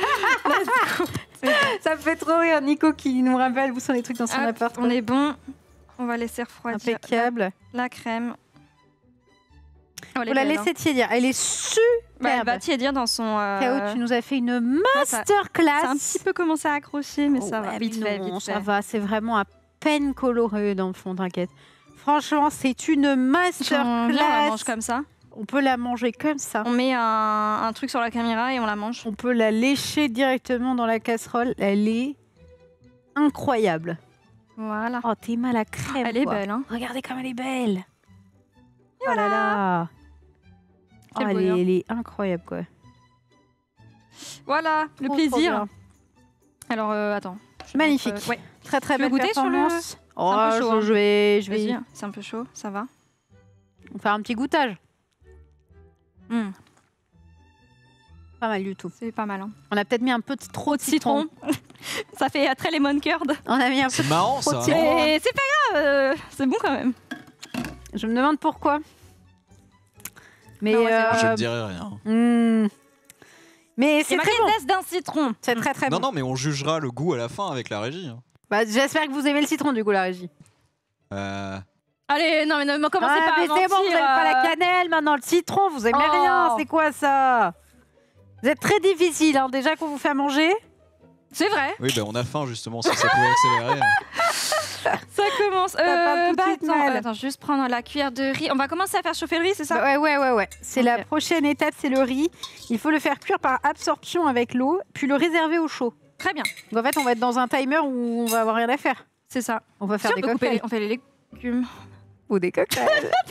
Ça me fait trop rire. Nico qui nous rappelle où sont les trucs dans son Hop, appart. on est bon. On va laisser refroidir Impeccable. la, la crème. Oh, elle est Faut la belle, hein. laisser tiédir. Elle est superbe. Bah, elle va tiédir dans son... euh, K O, tu nous as fait une ça- masterclass. C'est un petit peu commencé à accrocher, mais Oh ça va. ouais, Vite mais fait, non, vite ça fait. va. C'est vraiment à peine coloré dans le fond, t'inquiète. Franchement, c'est une On, masterclass. viens, on la mange comme ça. On peut la manger comme ça. On met un, un truc sur la caméra et on la mange. On peut la lécher directement dans la casserole. Elle est incroyable. Voilà. Oh, t'es mal à crème. Elle est quoi. belle, hein. Regardez comme elle est belle. Oh voilà. là là. Oh, Quel elle, bonheur. est, elle est incroyable, quoi. Voilà, le Trop, trop plaisir. bien. Alors, euh, attends. Je vais Magnifique. mettre, euh, ouais. Très très Tu veux belle goûter sur le- performance. Oh, un peu chaud, je, hein. je vais, je vais Vas-y, c'est un peu chaud, ça va. faire un petit goûtage. Hmm, Pas mal du tout. c'est pas mal. Hein. On a peut-être mis un peu de trop de citron. Ça fait euh, très lemon curd. On a mis un peu C'est de marrant trop ça. de non citron. Et c'est pas grave, euh, c'est bon quand même. Je me demande pourquoi. Mais Non, ouais, c'est euh, Je ne dirai rien. hmm. Mais C'est c'est très bon. marqué zeste d'un citron. C'est très très Non, bon. non, mais on jugera le goût à la fin avec la régie. hein. Bah, j'espère que vous aimez le citron du coup la régie. Euh, Allez, non mais ne me commencez Ah, pas à mais c'est bon, vous mentir, n'aimez pas la euh. cannelle maintenant, le citron, vous aimez Oh. rien. C'est quoi ça? Vous êtes très difficile, hein, déjà qu'on vous fait à manger. C'est vrai, Oui, ben on a faim justement, si ça pouvait accélérer. ça commence. parle Euh, tout de bah, suite attends, mal. attends, juste prendre la cuillère de riz. On va commencer à faire chauffer le riz, c'est ça? Bah ouais, ouais, ouais, ouais. C'est Ok. la prochaine étape, c'est le riz. Il faut le faire cuire par absorption avec l'eau, puis le réserver au chaud. Très bien, Donc en fait, on va être dans un timer où on va avoir rien à faire. c'est ça. On va faire Si, on des peut couper cocktails. les- on fait les légumes. Ou des cocktails.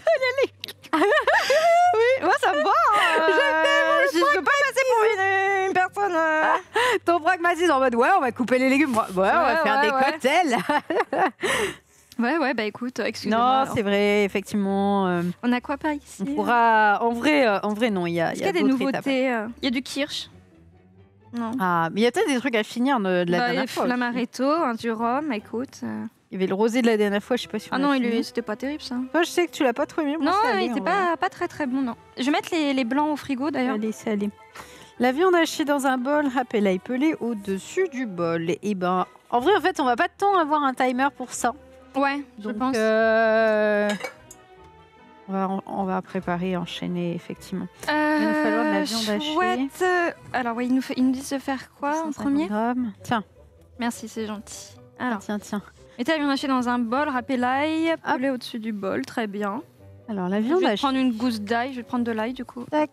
Oui, moi ça me va. Euh, je, je veux pas passer pour une, une personne. euh, Ton pragmatisme en mode ouais, on va couper les légumes. Ouais, on va Ouais, faire ouais, des ouais. cocktails. Ouais, ouais, bah écoute, excusez-moi. Non, alors. c'est vrai, effectivement. euh, On a quoi par ici? on pourra. En vrai, euh, en vrai, non, il y a, Est-ce il y qu'il y a a des d'autres étapes. nouveautés? euh, Il y a du kirsch? Non. Ah, mais il y a peut-être des trucs à finir de, de la Bah, dernière fois. aussi. l'amaretto, un du rhum, écoute. euh. Il y avait le rosé de la dernière fois, je sais pas si on Ah a non, il fini. est- c'était pas terrible ça. Toi, je sais que tu l'as pas trop aimé. Moi, Non, ça allait, il était en vrai. pas, pas très très bon, non. Je vais mettre les, les blancs au frigo d'ailleurs. Allez, c'est allé. La viande hachée dans un bol, râpée à épeler au-dessus du bol. Et ben, en vrai, en fait, on va pas de temps avoir un timer pour ça. Ouais, je Donc, pense. euh, on, va, on va préparer, enchaîner, effectivement. Euh, il va nous falloir de la viande hachée. chouette. Euh, Alors, oui, il nous, fait, il nous dit de faire quoi en cent cinquante premier? grammes. Tiens, Merci, c'est gentil. Alors, tiens, tiens. mettez la viande hachée dans un bol, râpez l'ail, poulet au-dessus du bol, très bien. Alors, la Je viande vais hachée. prendre une gousse d'ail, je vais prendre de l'ail du coup. Tac.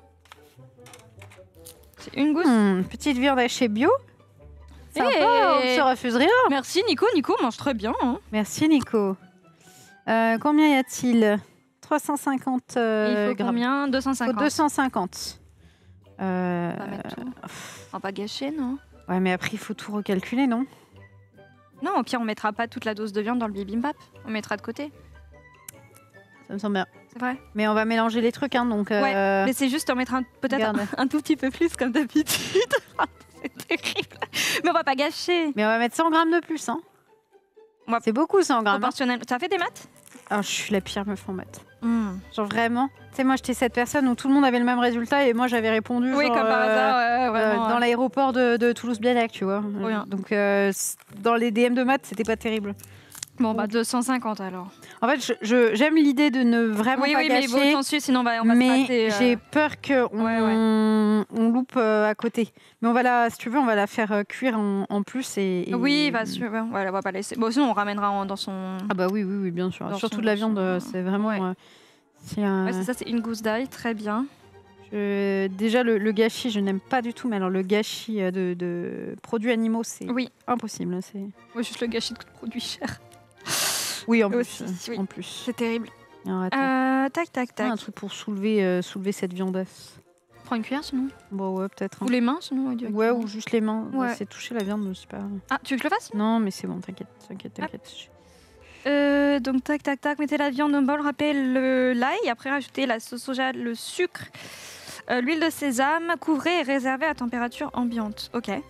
C'est une gousse. Hmm, petite viande hachée bio. Sympa, Et- on ne se refuse rien. Merci Nico, Nico mange très bien. hein. Merci, Nico. Euh, combien y a-t-il trois cent cinquante euh, Il faut grammes. combien? Il faut deux cent cinquante. deux cent cinquante. Euh, On va mettre tout. On va pas gâcher, non? Ouais, mais après, il faut tout recalculer, non? Non, au pire, on mettra pas toute la dose de viande dans le bibimbap. On mettra de côté. Ça me semble bien. C'est vrai. Mais on va mélanger les trucs, hein, donc... Ouais, euh, mais c'est juste en mettre un- peut-être regarde. un, un tout petit peu plus, comme d'habitude. C'est terrible. Mais on va pas gâcher. Mais on va mettre cent grammes de plus, hein. On va- C'est beaucoup, cent grammes. Hein. Proportionnel. T'as fait des maths? Alors, je suis la pire meuf en maths. Hmm. Genre vraiment, tu sais, moi j'étais cette personne où tout le monde avait le même résultat et moi j'avais répondu Oui, genre, comme par euh, hasard, ouais, euh, vraiment. dans ouais. l'aéroport de, de Toulouse-Bialac, tu vois. Trop bien. Donc euh, c- dans les D M de maths, c'était pas terrible. Bon, bah deux cent cinquante alors. En fait, je- je- j'aime l'idée de ne vraiment Oui, pas oui, mais il vaut gâcher, autant suivre, sinon bah, on va se mais rater, euh. j'ai peur qu'on Ouais, on, on loupe euh, à côté. Mais on va la, si tu veux, on va la faire euh, cuire en, en plus et, et- Oui, bah, su- ouais, ouais, on va pas laisser. Bon, sinon on ramènera en- dans son. Ah bah oui, oui, oui, bien sûr. Dans Surtout son- de la dans viande, son- euh, c'est vraiment. Ouais. euh, c'est un- Ouais, c'est ça, c'est une gousse d'ail, très bien. Je- Déjà, le, le gâchis, je n'aime pas du tout, mais alors le gâchis euh, de, de produits animaux, c'est Oui, impossible. hein, C'est... ouais, juste le gâchis de produits chers. Oui, en plus. Aussi, euh, oui. En plus. C'est terrible. Alors, attends. Euh, tac, tac, Ah, tac. un truc pour soulever, euh, soulever cette viandasse. Prends une cuillère sinon. Bon, ouais, peut-être. hein. Ou les mains sinon. ouais, Ouais, ou juste les mains. Ouais. C'est toucher la viande, c'est pas. Ah, tu veux que je le fasse? Non, mais c'est bon, t'inquiète, t'inquiète, t'inquiète. Euh, donc tac tac tac, mettez la viande dans le bol, rappelez le- l'ail, après rajoutez la sauce soja, le sucre, euh, l'huile de sésame, couvrez et réservez à température ambiante. Ok. Est-ce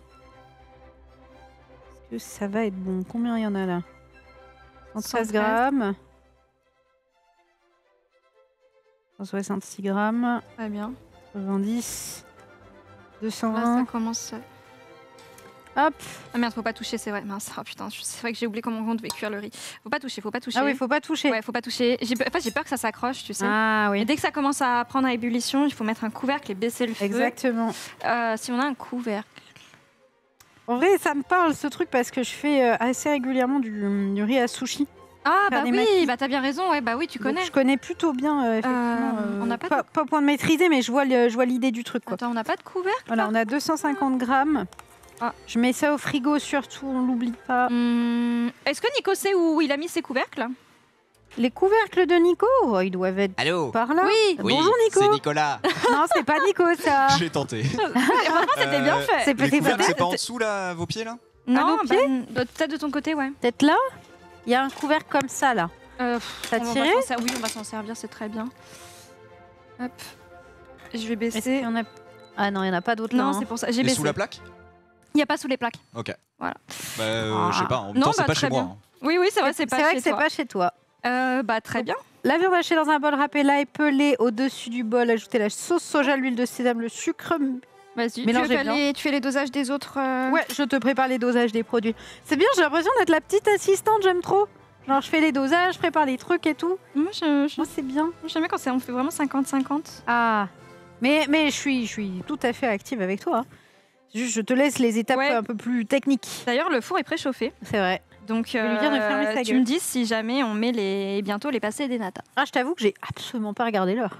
que ça va être bon? Combien il y en a là? cent treize cent treize. grammes. cent soixante-six grammes. Très bien. quatre-vingt-dix. deux cent Là, ça vingt. commence. Hop. Ah merde, faut pas toucher, c'est vrai. Mince, oh, putain, je- c'est vrai que j'ai oublié comment on devait cuire le riz. Faut pas toucher, faut pas toucher. Ah oui, faut pas toucher. Ouais, faut pas toucher. J'ai pe- en fait, j'ai peur que ça s'accroche, tu sais. Ah Et oui. dès que ça commence à prendre à ébullition, il faut mettre un couvercle et baisser le feu. Exactement. Euh, si on a un couvercle. En vrai, ça me parle ce truc parce que je fais euh, assez régulièrement du, du riz à sushi. Ah Faire bah des oui, maquis. bah t'as bien raison, ouais, bah oui, tu Donc, connais. je connais plutôt bien, euh, effectivement. Euh, on n'a pas pas, pas au point de maîtriser, mais je vois le- je vois l'idée du truc. Quoi. Attends, on n'a pas de couvercle? Voilà, on a deux cent cinquante grammes. Ah. Je mets ça au frigo surtout, on l'oublie pas. Hum, Est-ce que Nico sait où il a mis ses couvercles? Les couvercles de Nico, oh, ils doivent être Allô par là. Oui. Oui, Bonjour Nico. c'est Nicolas. Non, c'est pas Nico ça. J'ai tenté. Franchement, c'était bien Euh, fait. C'est Les peut-être couvercles, c'est pas en peut-être dessous, là, vos pieds, là Non, nos bah, de- peut-être de ton côté, ouais. peut-être là. Il y a un couvercle comme ça là. Euh, pff, T'as on va tiré s'en ser- Oui, on va s'en servir, c'est très bien. Hop. Je vais Est-ce baisser. qu'il y en a... Ah non, il y en a pas d'autres là. Non, hein. c'est pour ça. J'ai Et baissé. sous la plaque Il n'y a pas sous les plaques. Ok. Voilà. Bah, euh, Ah. je sais pas, en même Non, temps, c'est bah, pas très chez moi. bien. hein. Oui, oui, c'est vrai, c'est pas C'est vrai chez que c'est toi. pas chez toi. Euh, bah, très bien. La viande hachée dans un bol, râpée, l'ail pelé au-dessus du bol, ajoutez la sauce soja, l'huile de sésame, le sucre. Vas-y. Tu, Mélangez fais bien. les- tu fais les dosages des autres. euh, Ouais, je te prépare les dosages des produits. C'est bien, j'ai l'impression d'être la petite assistante, j'aime trop. Genre, je fais les dosages, je prépare les trucs et tout. Moi, je- je- Moi, c'est bien. j'aime bien quand c'est- on fait vraiment cinquante cinquante. Ah, mais, mais je, suis, je suis tout à fait active avec toi. hein. Juste, je te laisse les étapes Ouais. un peu plus techniques. D'ailleurs, le four est préchauffé. C'est vrai. Donc, vais lui dire de fermer sa tu gueule. me dis si jamais on met les bientôt les passés des nata. Ah, je t'avoue que j'ai absolument pas regardé l'heure.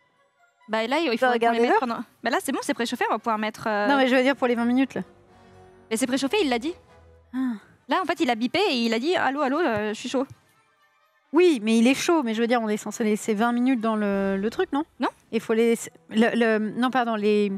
Bah là, il faut T'as regardé les mettre. pendant- Bah là, c'est bon, c'est préchauffé. On va pouvoir mettre. euh, Non, mais je veux dire pour les vingt minutes là. Mais c'est préchauffé, il l'a dit. Ah. Là, en fait, il a bipé et il a dit allô, allô, euh, je suis chaud. Oui, mais il est chaud. Mais je veux dire, on est censé laisser vingt minutes dans le, le truc, non? Non. Il faut les. Le, le- non, pardon, les.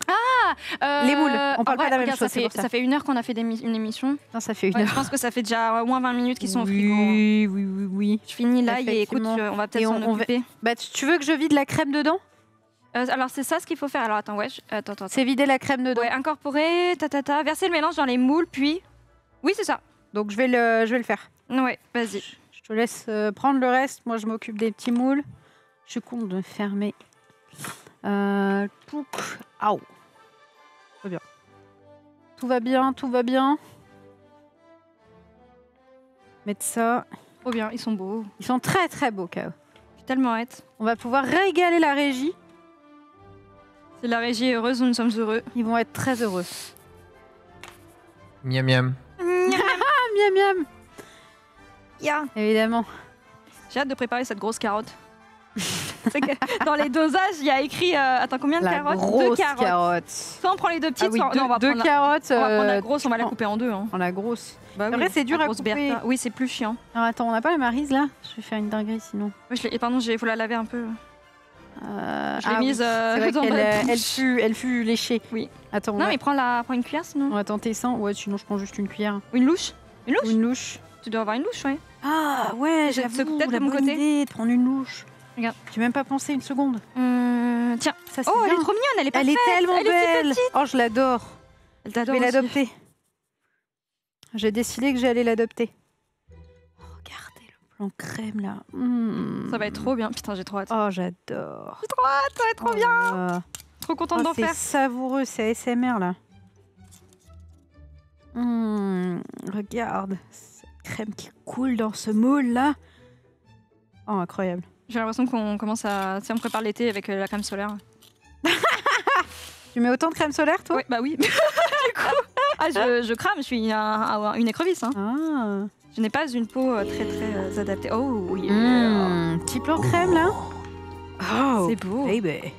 Euh, Les moules, on en parle pas de la même regarde, chose, Ça c'est fait, pour ça. ça fait une heure qu'on a fait des mi- une émission. Non, ça fait une Ouais, je heure. pense que ça fait déjà au moins vingt minutes qu'ils sont au frigo. Oui, oui, oui, oui. Je finis là et écoute, Effectivement. euh, on va Et peut-être on- s'en on va- occuper. Bah, tu tu veux que je vide la crème dedans? Euh, alors, c'est ça ce qu'il faut faire. Alors, attends, ouais. je- Attends, attends. attends. C'est vider la crème dedans. Ouais, incorporer, ta, ta, ta, verser le mélange dans les moules, puis. Oui, c'est ça. Donc je vais le, je vais le faire. Ouais, vas-y. Je te laisse euh, prendre le reste. Moi, je m'occupe des petits moules. Je suis con de fermer. Euh, pouc. Aou. Tout va bien. Tout va bien, tout va bien. Mettre ça. Trop bien, ils sont beaux. Ils sont très très beaux, K O. J'ai tellement hâte. On va pouvoir régaler la régie. Si la régie est heureuse, nous sommes heureux. Ils vont être très heureux. Miam miam. Ah, miam miam. Ya. Évidemment. J'ai hâte de préparer cette grosse carotte. C'est que dans les dosages, il y a écrit. euh, Attends, combien de La carottes grosse Deux carottes. carotte. Soit on prend les deux petites, Ah oui, soit deux, non, on va deux prendre, la... carottes. on va prendre la euh, grosse, on va la prends- couper en deux. Hein. prends la grosse. Bah En vrai, c'est dur la à grosse couper. Bertha. Oui, c'est plus chiant. Alors attends, on n'a pas la marise là? Je vais faire une dinguerie sinon. Oui, je l'ai- et pardon, il faut la laver un peu. Euh, Je l'ai ah mise oui, euh, c'est vrai dans qu'elle ma euh, elle bouche. fut, elle fut léchée. Oui. Attends, on, Non, va, mais prends, la... prends une cuillère sinon. on va tenter ça. Ouais, sinon je prends juste une cuillère. Une louche Une louche Ou une louche. Tu dois avoir une louche, ouais. Ah ouais, J'ai- j'avoue, c'est peut-être la de mon bonne côté. idée de prendre une louche. Regarde. J'ai même pas pensé une seconde. Hum, tiens. Ça, c'est Oh, elle bien. est trop mignonne, elle est Elle parfaite. est tellement elle est si belle. petite. Oh, je l'adore. Elle Je t'adore vais aussi. l'adopter. J'ai décidé que j'allais l'adopter. Oh, regardez le blanc crème là. Mmh. Ça va être trop bien. Putain, j'ai trop hâte. Oh, j'adore. J'ai trop hâte, ça va être trop Oh bien. là là. Trop contente Oh, d'en c'est faire. savoureux, c'est A S M R là. Mmh, regarde, cette crème qui coule dans ce moule là. Oh, incroyable. J'ai l'impression qu'on commence à. Si on prépare l'été avec euh, la crème solaire. Tu mets autant de crème solaire toi? Ouais, bah oui. Du coup. Ah, je, je crame, je suis un- un- une écrevisse. Hein. Ah. Je n'ai pas une peau euh, très très euh, adaptée. Oh oui. Mmh, petit plan crème là. Oh, C'est beau. baby.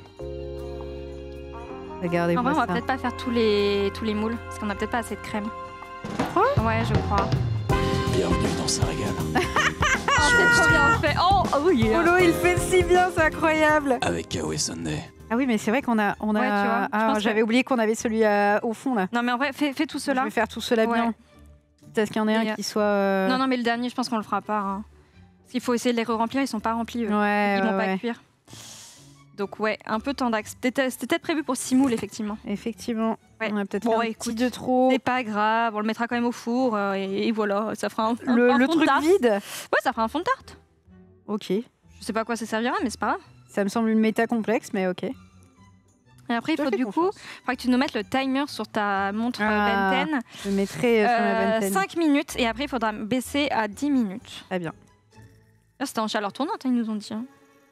En Regardez-moi vrai, on va ça. peut-être pas faire tous les, tous les moules, parce qu'on a peut-être pas assez de crème. Quoi? Ouais, je crois. Bienvenue dans Saint-Régal. Oh, c'est trop bien fait. Oh, oh yeah. Polo, il fait si bien, c'est incroyable. Avec Kawaii Sunday. Ah oui, mais c'est vrai qu'on a, on a. Ouais, tu vois, je ah, pense que- j'avais oublié qu'on avait celui euh, au fond là. Non, mais en vrai, fais, fais tout Je cela. vais faire tout cela Ouais. bien. Peut-être qu'il y en ait Et, un euh, qui soit. euh, Non, non, mais le dernier, je pense qu'on le fera pas. Hein. Parce qu'il faut essayer de les re-remplir, ils sont pas remplis. eux. Ouais, Ils vont ouais, pas ouais. cuire. Donc, ouais, un peu tendax. C'était c'était peut-être prévu pour six moules, effectivement. Effectivement. Ouais. On a peut-être Bon, fait un ouais, petit écoute, de trop. C'est pas grave, on le mettra quand même au four. euh, et, et voilà, ça fera un, un- Le, un le fond de truc tarte. vide. Ouais, ça fera un fond de tarte. Ok. Je sais pas à quoi ça servira, mais c'est pas grave. Ça me semble une méta complexe, mais ok. Et après, il Je faut fais du coup, confiance. faudra que tu nous mettes le timer sur ta montre Ah, euh, Benten. Je mettrai euh, sur la Euh, vingtaine. cinq minutes et après il faudra baisser à dix minutes. Très bien. Là, c'était en chaleur tournante, hein, ils nous ont dit. hein.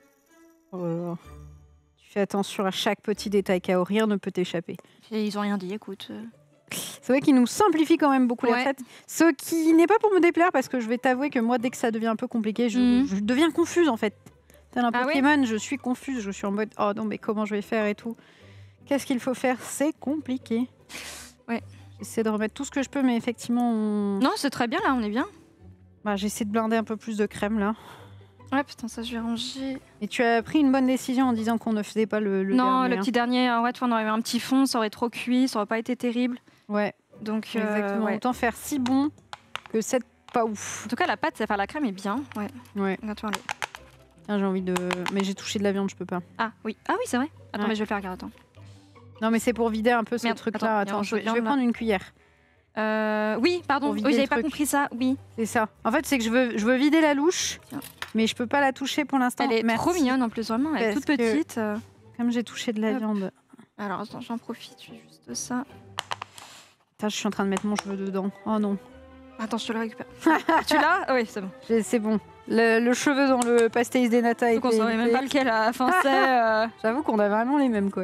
Oh là là. Tu fais attention à chaque petit détail, K O. Rien ne peut t'échapper. Et ils ont rien dit, écoute. euh. C'est vrai qu'ils nous simplifient quand même beaucoup les Ouais. recettes. Ce qui n'est pas pour me déplaire, parce que je vais t'avouer que moi, dès que ça devient un peu compliqué, je, Mhm. je deviens confuse en fait. Tel un Ah ouais Pokémon, je suis confuse. Je suis en mode, oh non, mais comment je vais faire et tout. Qu'est-ce qu'il faut faire? C'est compliqué. Ouais. J'essaie de remettre tout ce que je peux, mais effectivement, on- Non, c'est très bien là, on est bien. bah, j'essaie de blinder un peu plus de crème là. Ouais, putain, ça je vais ranger. Et tu as pris une bonne décision en disant qu'on ne faisait pas le, le non, dernier, le hein. petit dernier, en vrai, tu vois, on aurait eu un petit fond, ça aurait trop cuit, ça aurait pas été terrible. Ouais, Donc, euh, exactement. ouais. Autant faire si bon que c'est pas ouf. En tout cas, la pâte, enfin la crème est bien. Ouais, Ouais. regarde-toi. le- Tiens, j'ai envie de. Mais j'ai touché de la viande, je peux pas. Ah oui, ah oui, c'est vrai. Attends, Ouais. mais je vais le faire, regarde, attends. Non, mais c'est pour vider un peu ce Merde, truc-là. attends, Attends, il y a un je, peu vais- de je vais viande, là. prendre une cuillère. Euh, oui, pardon, Pour oui, vider j'avais le pas truc. compris ça, oui. C'est ça. En fait, c'est que je veux, je veux vider la louche, Tiens. mais je peux pas la toucher pour l'instant. Elle est Merci. trop mignonne en plus, vraiment, elle est toute Parce que- petite. euh. Comme j'ai touché de la Hop. viande. Alors, attends, j'en profite, je fais juste ça. Putain, je suis en train de mettre mon cheveu dedans. Oh non. Attends, je te le récupère. Tu l'as? Ah oui, c'est bon. J'ai- C'est bon. Le, le cheveu dans le pastéis des nata Donc on savait même pas lequel à la fin c'est. euh. J'avoue qu'on a vraiment les mêmes, quoi.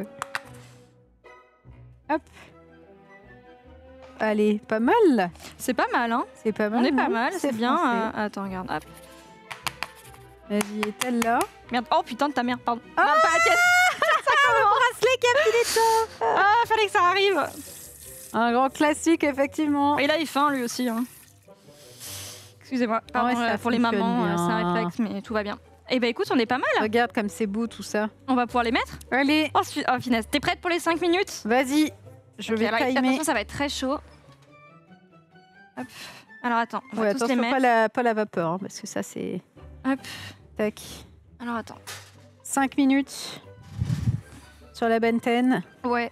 Hop. Allez, pas mal. C'est pas mal, hein. C'est pas mal. On est pas non mal, c'est bien. français. euh, Attends, regarde. Hop. Vas-y, est-elle là? Merde. Oh putain de ta mère, pardon. Ah, Merde, pas la tienne. bracelet capilé. Ah, fallait que ça arrive. Un grand classique, effectivement. Et là, il faim lui aussi. Hein. Excusez-moi. Pardon, ouais, ça euh, pour les fonctionne mamans, euh, c'est un bien. réflexe, mais tout va bien. Eh ben écoute, on est pas mal. Regarde comme c'est beau tout ça. On va pouvoir les mettre. Allez, Oh, su- oh finesse. T'es prête pour les cinq minutes? vas-y. Je Ok, vais alors, timer. attention, ça va être très chaud. Hop. Alors attends, on Ouais, va tous les attention, mettre. pas la, pas la vapeur, hein, parce que ça, c'est... Hop. Tac. Alors attends. cinq minutes sur la bentaine. Ouais.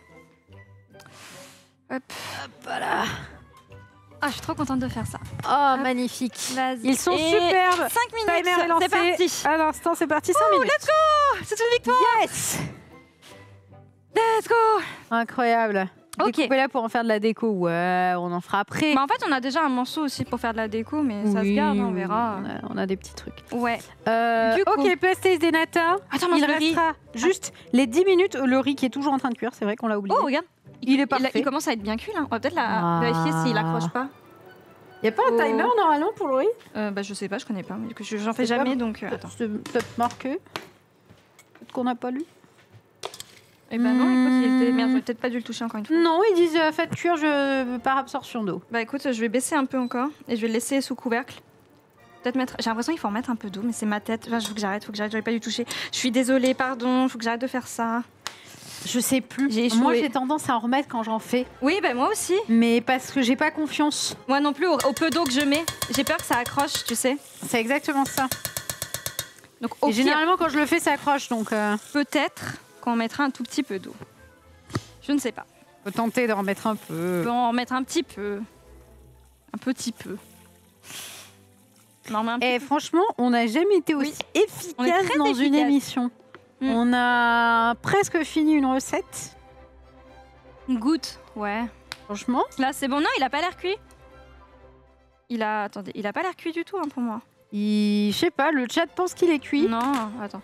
Hop. Voilà. Ah, je suis trop contente de faire ça. Oh, Hop. magnifique. Vas-y. Ils sont Et superbes. cinq minutes, Timer est lancé. c'est parti. À l'instant, c'est parti. cinq Oh, minutes. let's go. C'est une victoire. Yes. Let's go. Incroyable. Ok. Découpez-la pour en faire de la déco. Ouais, on en fera après. Bah, en fait, on a déjà un morceau aussi pour faire de la déco, mais ça se Oui, garde, hein, on oui, verra. On a, on a des petits trucs. Ouais. Euh, Du coup- ok, pastéis des nata. Attends, mange Il le riz. restera juste les dix minutes. Le riz qui est toujours en train de cuire, c'est vrai qu'on l'a oublié. Oh, regarde. il est Il, parfait. il commence à être bien cuit, là. On va peut-être la Ah. vérifier s'il accroche pas. Il n'y a pas un Oh. timer normalement pour le riz? Euh, bah, je sais pas, je connais pas. mais que je- J'en fais C'est pas- jamais, donc euh, attends. C'est peut-être marqué. Peut-être qu'on n'a pas lu. Eh ben non, écoute, il était... Hmm. Merde, j'aurais peut-être pas dû le toucher encore une fois. Non, ils disent euh, faites cuire je... par absorption d'eau. Bah écoute, je vais baisser un peu encore et je vais le laisser sous couvercle. Peut-être mettre. J'ai l'impression qu'il faut en mettre un peu d'eau, mais c'est ma tête. Enfin, faut que j'arrête, faut que j'arrête. J'aurais pas dû toucher. Je suis désolée, pardon. Faut que j'arrête de faire ça. Je sais plus. J'ai échoué. Moi, j'ai tendance à en remettre quand j'en fais. Oui, bah moi aussi. Mais parce que j'ai pas confiance. Moi non plus. Au, au peu d'eau que je mets, j'ai peur que ça accroche, tu sais. C'est exactement ça. Donc au Et pire, généralement, quand je le fais, ça accroche. Donc, euh, peut-être qu'on mettra un tout petit peu d'eau. Je ne sais pas. faut tenter d'en remettre un peu. On peut en remettre un petit peu. Un petit peu. On en remet un petit Et peu. franchement, on n'a jamais été aussi On est efficace très dans une efficace. émission. Mm. On a presque fini une recette. Une goutte, ouais. Franchement, Là, c'est bon. Non, il a pas l'air cuit. Il a, attendez, il a pas l'air cuit du tout hein, pour moi. il... je sais pas, le chat pense qu'il est cuit. Non, attends.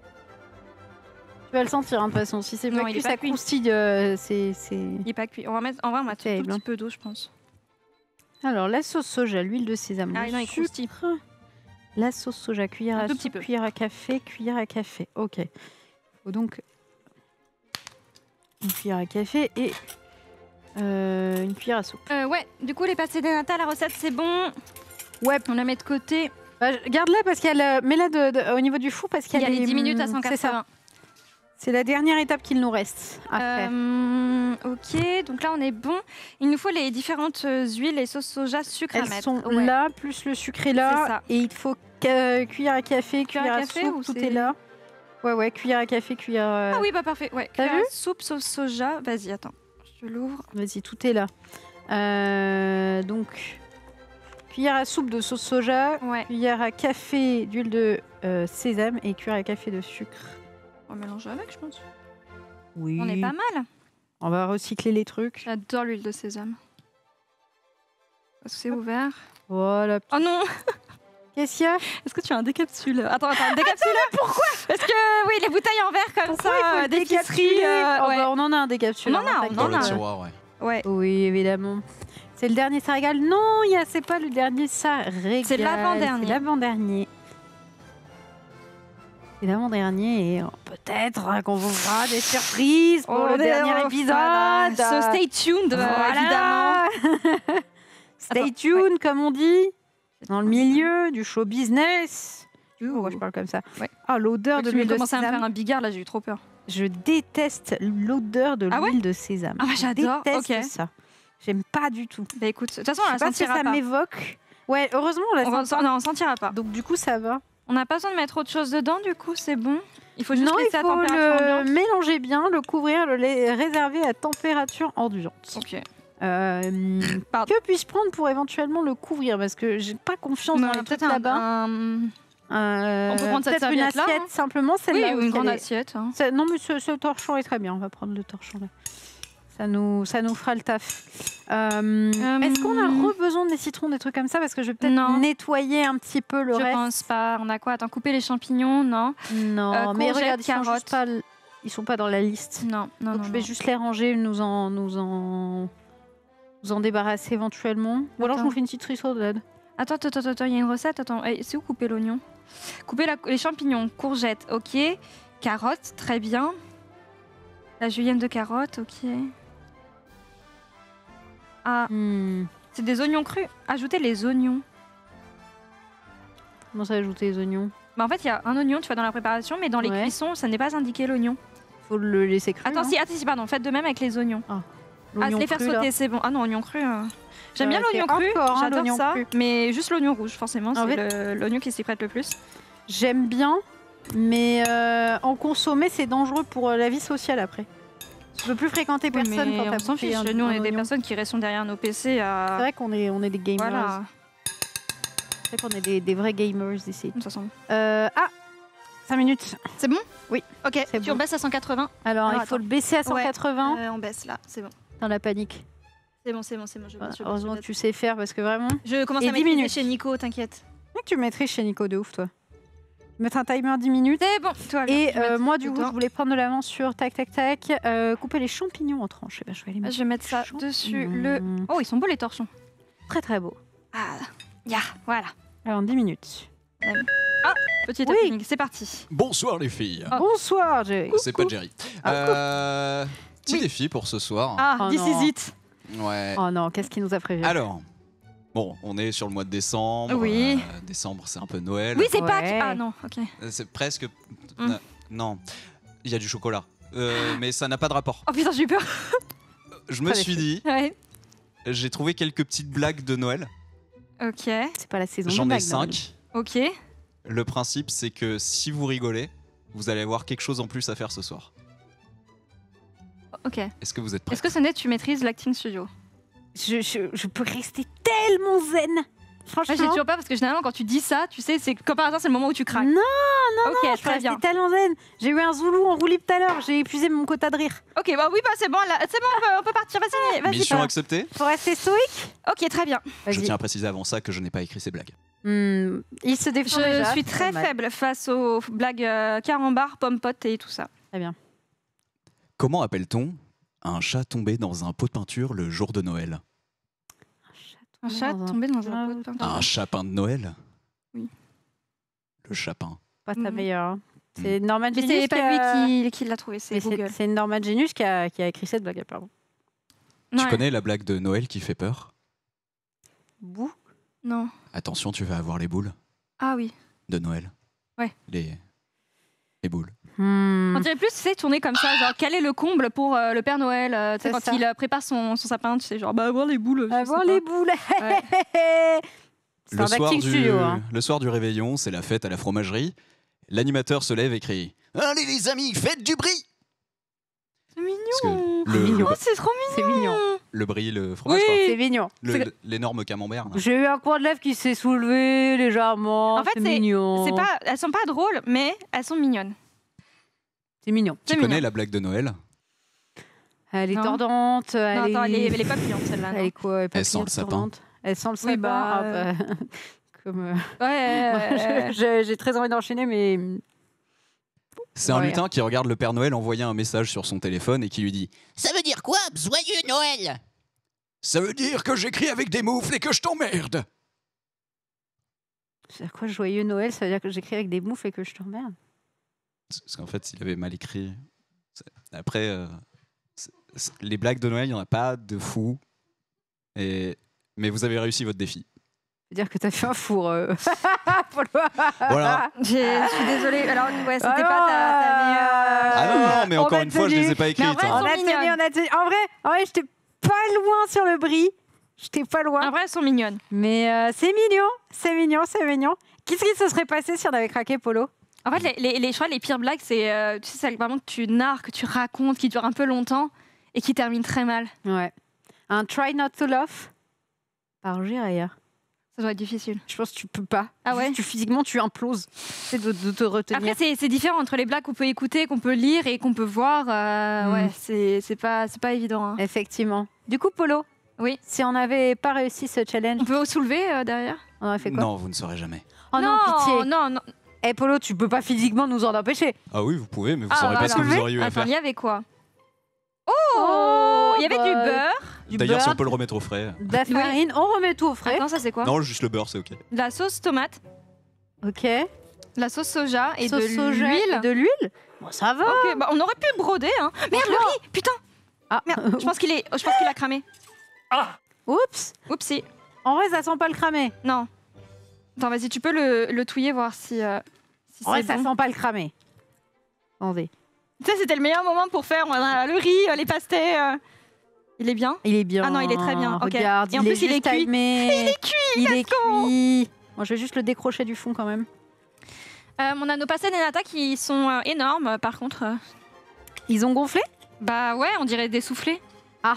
Tu vas le sentir, hein, de toute façon. Si c'est Non, pas il cuit, est pas ça cuit. croustille. euh, c'est, c'est... Il est pas cuit. On va mettre, en vrai, on va mettre un tout Terrible, petit peu d'eau, je pense. Alors, la sauce soja, l'huile de sésame, Ah, le non, il sucre, croustille. la sauce soja, cuillère Un à tout soupe, petit peu. cuillère à café, cuillère à café. Ok. Faut donc une cuillère à café et euh, une cuillère à soupe. Euh, ouais, du coup, les pâtés de nata, la recette, c'est bon. Ouais. On la met de côté. Bah, je- garde-la parce qu'il y a le... mets-la de, de- au niveau du four parce qu'il Il y a les dix minutes à hum, cent C'est ça. quatre-vingts. C'est la dernière étape qu'il nous reste à faire. Euh, ok, donc là, on est bon. Il nous faut les différentes euh, huiles et sauces soja, sucre à Elles mettre. sont Ouais. là, plus le sucre est C'est là. ça. Et il te faut ca- cuillère à café, Cuillère cuillère à à café soupe, ou tout c'est- est là. Ouais, ouais, cuillère à café, cuillère... euh, Ah oui, bah parfait. Ouais, T'as cuillère vu à soupe, sauce soja. Vas-y, attends. Je l'ouvre. Vas-y, tout est là. Euh, donc, cuillère à soupe de sauce soja, Ouais. cuillère à café d'huile de euh, sésame et cuillère à café de sucre. On va mélanger avec, je pense. Oui. On est pas mal. On va recycler les trucs. J'adore l'huile de sésame. Est-ce que c'est ouvert? Voilà. Oh non! Qu'est-ce qu'il y a? Est-ce que tu as un décapsule? Attends, attends, un décapsule? Pourquoi? Parce que oui, les bouteilles en verre comme Pourquoi ça, il faut euh, le d'épicerie. décapsuler euh, Oh, ouais. bah, on en a un décapsulé. On en a, on Dans en le a. tiroir, ouais. Ouais. Oui, évidemment. C'est le dernier, ça régale. Non, il y a- c'est pas le dernier, ça régale. C'est l'avant-dernier. C'est l'avant-dernier. C'est l'avant-dernier et euh, peut-être hein, qu'on vous fera des surprises pour On le est- dernier oh, épisode. voilà. So stay tuned, euh, Voilà. évidemment. Stay Attends, tuned, comme on dit, dans le milieu du show business. Pourquoi je parle comme ça? Ouais. Ah, l'odeur de Tu l'huile de commencé à me faire sésame. un bigard, là, j'ai eu trop peur. Je déteste l'odeur de Ah ouais l'huile de sésame. Ah bah, Je j'adore, déteste ok. ça. J'aime pas du tout. Bah écoute, de toute façon, on Je la sais pas si sentira ça pas. m'évoque. Ouais, heureusement, on la On, sent va- pas. non, on sentira pas. Donc du coup, ça va. On n'a pas besoin de mettre autre chose dedans, du coup, c'est bon. Il faut juste Non, laisser il à faut température le ambiante. mélanger bien, le couvrir, le la- réserver à température ambiante. Ok. Euh, Pardon. que puis-je prendre pour éventuellement le couvrir? Parce que j'ai pas confiance On dans a les trucs peut-être un, là-bas. un- Euh, On peut prendre cette peut-être une serviette-là, assiette hein. simplement, Oui, celle-là. ou aussi, une grande elle est- assiette. hein. Ça- non, mais ce, ce torchon est très bien. On va prendre le torchon là. Ça nous, ça nous fera le taf. Euh, Est-ce qu'on a re besoin des citrons, des trucs comme ça? Parce que je vais peut-être Non. nettoyer un petit peu le Je reste. pense pas. On a quoi? Attends, couper les champignons? Non. Non, Euh, mais courgettes, regarde, ils sont, juste carottes. pas, l- ils sont pas dans la liste. Non, non, Donc non. je vais non. juste les ranger, nous en, nous en, nous en débarrasser éventuellement. Ou alors je Attends. vous fais une petite rissolade. Attends, attends, attends, attends, il y a une recette. Attends, Eh, c'est où couper l'oignon? Couper la- les champignons, courgettes, ok. Carottes, très bien. La julienne de carottes, ok. Ah, Hmm. c'est des oignons crus. Ajoutez les oignons. Comment ça, ajouter les oignons? Bah, en fait, il y a un oignon, tu vois, dans la préparation, mais dans les Ouais. cuissons, ça n'est pas indiqué l'oignon. Faut le laisser cru. Attends, hein. si, attends, si, pardon, faites de même avec les oignons. Ah, L'oignon les faire cru, là. sauter, c'est bon. Ah non, oignon cru. euh. J'aime bien Ouais, l'oignon c'est cru, hardcore, hein, j'adore l'oignon ça, cru. mais juste l'oignon rouge, forcément, En c'est fait- le- l'oignon qui s'y prête le plus. J'aime bien, mais euh, en consommer, c'est dangereux pour euh, la vie sociale après. Tu peux plus fréquenter Oui, personne mais quand t'as on s'en bouffé fiche. un- Nous, on un est des oignon. personnes qui restent derrière nos P C à. C'est vrai qu'on est, on est des gamers. Voilà, C'est vrai qu'on est des, des vrais gamers ici. ça semble. Euh, ah cinq minutes. C'est bon? Oui. Ok, C'est tu bon. rebaisses à cent quatre-vingts. Alors, Alors, il faut attends. le baisser à cent quatre-vingts Euh, on baisse là, c'est bon. dans la panique. C'est bon, c'est bon, c'est bon. Je Voilà, baisse, je baisse, heureusement je que baisse. tu sais faire parce que vraiment. Je commence Et à dix maîtriser minutes. chez Nico, t'inquiète. que tu mettrais chez Nico de ouf, toi. Mettre un timer dix minutes. C'est bon, toi. Et euh, moi, du coup, je voulais prendre de l'avance sur tac, tac, tac. euh, couper les champignons en tranches. Eh ben, je vais les mettre. Je vais mettre ça champignons. dessus. Le. Oh, ils sont beaux les torchons. Très, très beau. Ah, ya, voilà. Alors, dix minutes. Petit Oui. opening, c'est parti. Bonsoir les filles. Oh. Bonsoir, Jerry. C'est pas Jerry. Euh, petit Oui. défi pour ce soir. Ah, Oh this non. is it. Ouais. Oh non, qu'est-ce qu'il nous a prévu? Alors, Bon, on est sur le mois de décembre. Oui. euh, décembre, c'est un peu Noël. Oui, c'est Ouais. Pâques. Ah non, ok. Euh, C'est presque. Mm. Na- Non, il y a du chocolat. Euh, mais ça n'a pas de rapport. Oh putain, j'ai eu peur. Je me Très suis dit, Ouais. j'ai trouvé quelques petites blagues de Noël. Ok. C'est pas la saison. J'en de ai blagues, Noël. cinq. Ok. Le principe, c'est que si vous rigolez, vous allez avoir quelque chose en plus à faire ce soir. Ok. Est-ce que vous êtes prêts? Est-ce que Sonet, tu maîtrises l'acting studio? Je, je, je peux rester tellement zen. Moi, Franchement. j'ai toujours pas parce que généralement, quand tu dis ça, tu sais, c'est comme par hasard, c'est le moment où tu craques. Non, ok, je peux très rester bien. tellement zen. J'ai eu un zoulou en roue libre tout à l'heure. J'ai épuisé mon quota de rire. Ok, bah oui, bah c'est bon, là, c'est bon, on peut, on peut partir. Vas-y, vas-y. Mission pas. acceptée. Faut rester stoïque. Ok, très bien. Je Vas-y. tiens à préciser avant ça que je n'ai pas écrit ces blagues. Hmm, il se défend Je déjà, suis c'est très pas mal. faible face aux blagues euh, carambar, pomme-pote et tout ça. Très bien. Comment appelle-t-on un chat tombé dans un pot de peinture le jour de Noël? Un chat Dans un- tombé dans un Ah, pot de peinture. Un chapin de Noël? Oui. Le chapin. Pas ta Mhm. meilleure. hein. C'est Norman Mais Genius c'est qui pas a... lui qui, qui l'a trouvé, c'est Mais c'est- Google. c'est Norman Genius qui a, qui a écrit cette blague, pardon. Tu Ouais. connais la blague de Noël qui fait peur? Bouh. Non. Attention, tu vas avoir les boules Ah oui. de Noël. Ouais. Les, les boules. Hmm. On dirait plus, tu sais, tourner comme ça, genre quel est le comble pour euh, le Père Noël, euh, tu sais, C'est quand ça. il euh, prépare son, son sapin, tu sais, genre bah avoir les boules. je sais Avoir pas. les boules. C'est Le un soir, acting du, studio. Hein. le soir du réveillon, c'est la fête à la fromagerie. L'animateur se lève et crie: Allez les amis, faites du bris! C'est Parce mignon. que le, mignon. Oh, c'est trop C'est mignon. mignon. le bris, le fromage, Oui. quoi. C'est mignon. Le- C'est- le- L'énorme camembert. là. J'ai eu un coin de lèvre qui s'est soulevé légèrement. En fait, c'est c'est- mignon. C'est pas, elles sont pas drôles, mais elles sont mignonnes. C'est mignon. Tu c'est connais mignon. la blague de Noël? Elle est Non. tordante. Elle Non, est... attends, elle est, elle est papillon celle-là. Elle non. est quoi Elle sent le papillonne, sapin. tordante. Elle sent le sapin. Oui, bah, Ah, bah, Comme. euh, Ouais. euh, J'ai j'ai très envie d'enchaîner, mais. C'est un Ouais. lutin qui regarde le Père Noël envoyer un message sur son téléphone et qui lui dit: Ça veut dire quoi, joyeux Noël? Ça veut dire que j'écris avec des moufles et que je t'emmerde. C'est quoi joyeux Noël? Ça veut dire que j'écris avec des moufles et que je t'emmerde. Parce qu'en fait, il avait mal écrit. C'est- Après, euh, c'est- c'est- les blagues de Noël, il n'y en a pas de fou. Et... Mais vous avez réussi votre défi. Ça veut dire que t'as fait un four. euh. Faut le- Voilà. j'ai- Je suis désolée. Alors, ouais, c'était Alors, pas ta, ta meilleure. Ah non, non, mais on encore va une fois, je tenir. les ai pas écrites. Mais en vrai, hein. On sont a tenu, mignonnes. on a tenu. En vrai, en vrai, j'étais pas loin sur le bris. J'étais pas loin. En vrai, elles sont mignonnes. Mais euh, c'est mignon, c'est mignon, c'est mignon. Qu'est-ce qui se serait passé si on avait craqué Polo? En fait, les, les, les, je crois, les pires blagues, c'est euh, tu sais, celles vraiment que tu narres, que tu racontes, qui durent un peu longtemps et qui terminent très mal. Ouais. Un try not to laugh par Jiraya. Ça doit être difficile. Je pense que tu peux pas. Ah ouais Juste, tu, physiquement, tu imploses. C'est de, de te retenir. Après, c'est c'est différent entre les blagues qu'on peut écouter, qu'on peut lire et qu'on peut voir. euh, Mm. Ouais, c'est c'est pas, c'est pas évident. hein. Effectivement. Du coup, Polo, Oui. si on n'avait pas réussi ce challenge, On peut soulever euh, derrière. on aurait fait quoi? Non, vous ne saurez jamais. Oh non, pitié. non, non. Eh Polo, tu peux pas physiquement nous en empêcher. Ah oui, vous pouvez, mais vous Ah, saurez pas ce que voilà. vous auriez eu à Attends, faire. il y avait quoi? Oh, il y avait bah, du beurre. Du D'ailleurs, si beurre, on peut le remettre au frais. de la farine, on remet tout au frais. Attends, ça c'est quoi? Non, juste le beurre, c'est ok. De la sauce tomate, Ok. de la sauce soja et Sauce de soja l'huile. et de l'huile. Bon, ça va. Ok, bah, on aurait pu broder. Hein. Merde, le riz. Putain. Ah, Merde, je pense qu'il est, je pense qu'il a cramé. oups. Oupsie. En vrai, ça sent pas le cramé. Non. Attends, vas-y, tu peux le, le touiller voir si, euh, si En vrai, c'est ça bon. sent pas le cramé. Attendez. Tu sais, c'était le meilleur moment pour faire voilà, le riz, euh, les pastèques. euh. Il est bien? Il est bien. Ah non, il est très bien, ok. Regarde, Et en il plus, est il est juste cuit. timé. Il est cuit, Il est let's go. cuit. Bon, je vais juste le décrocher du fond quand même. Euh, on a nos pastèques des nata qui sont euh, énormes, euh, par contre. euh. Ils ont gonflé? Bah ouais, on dirait des soufflés. Ah.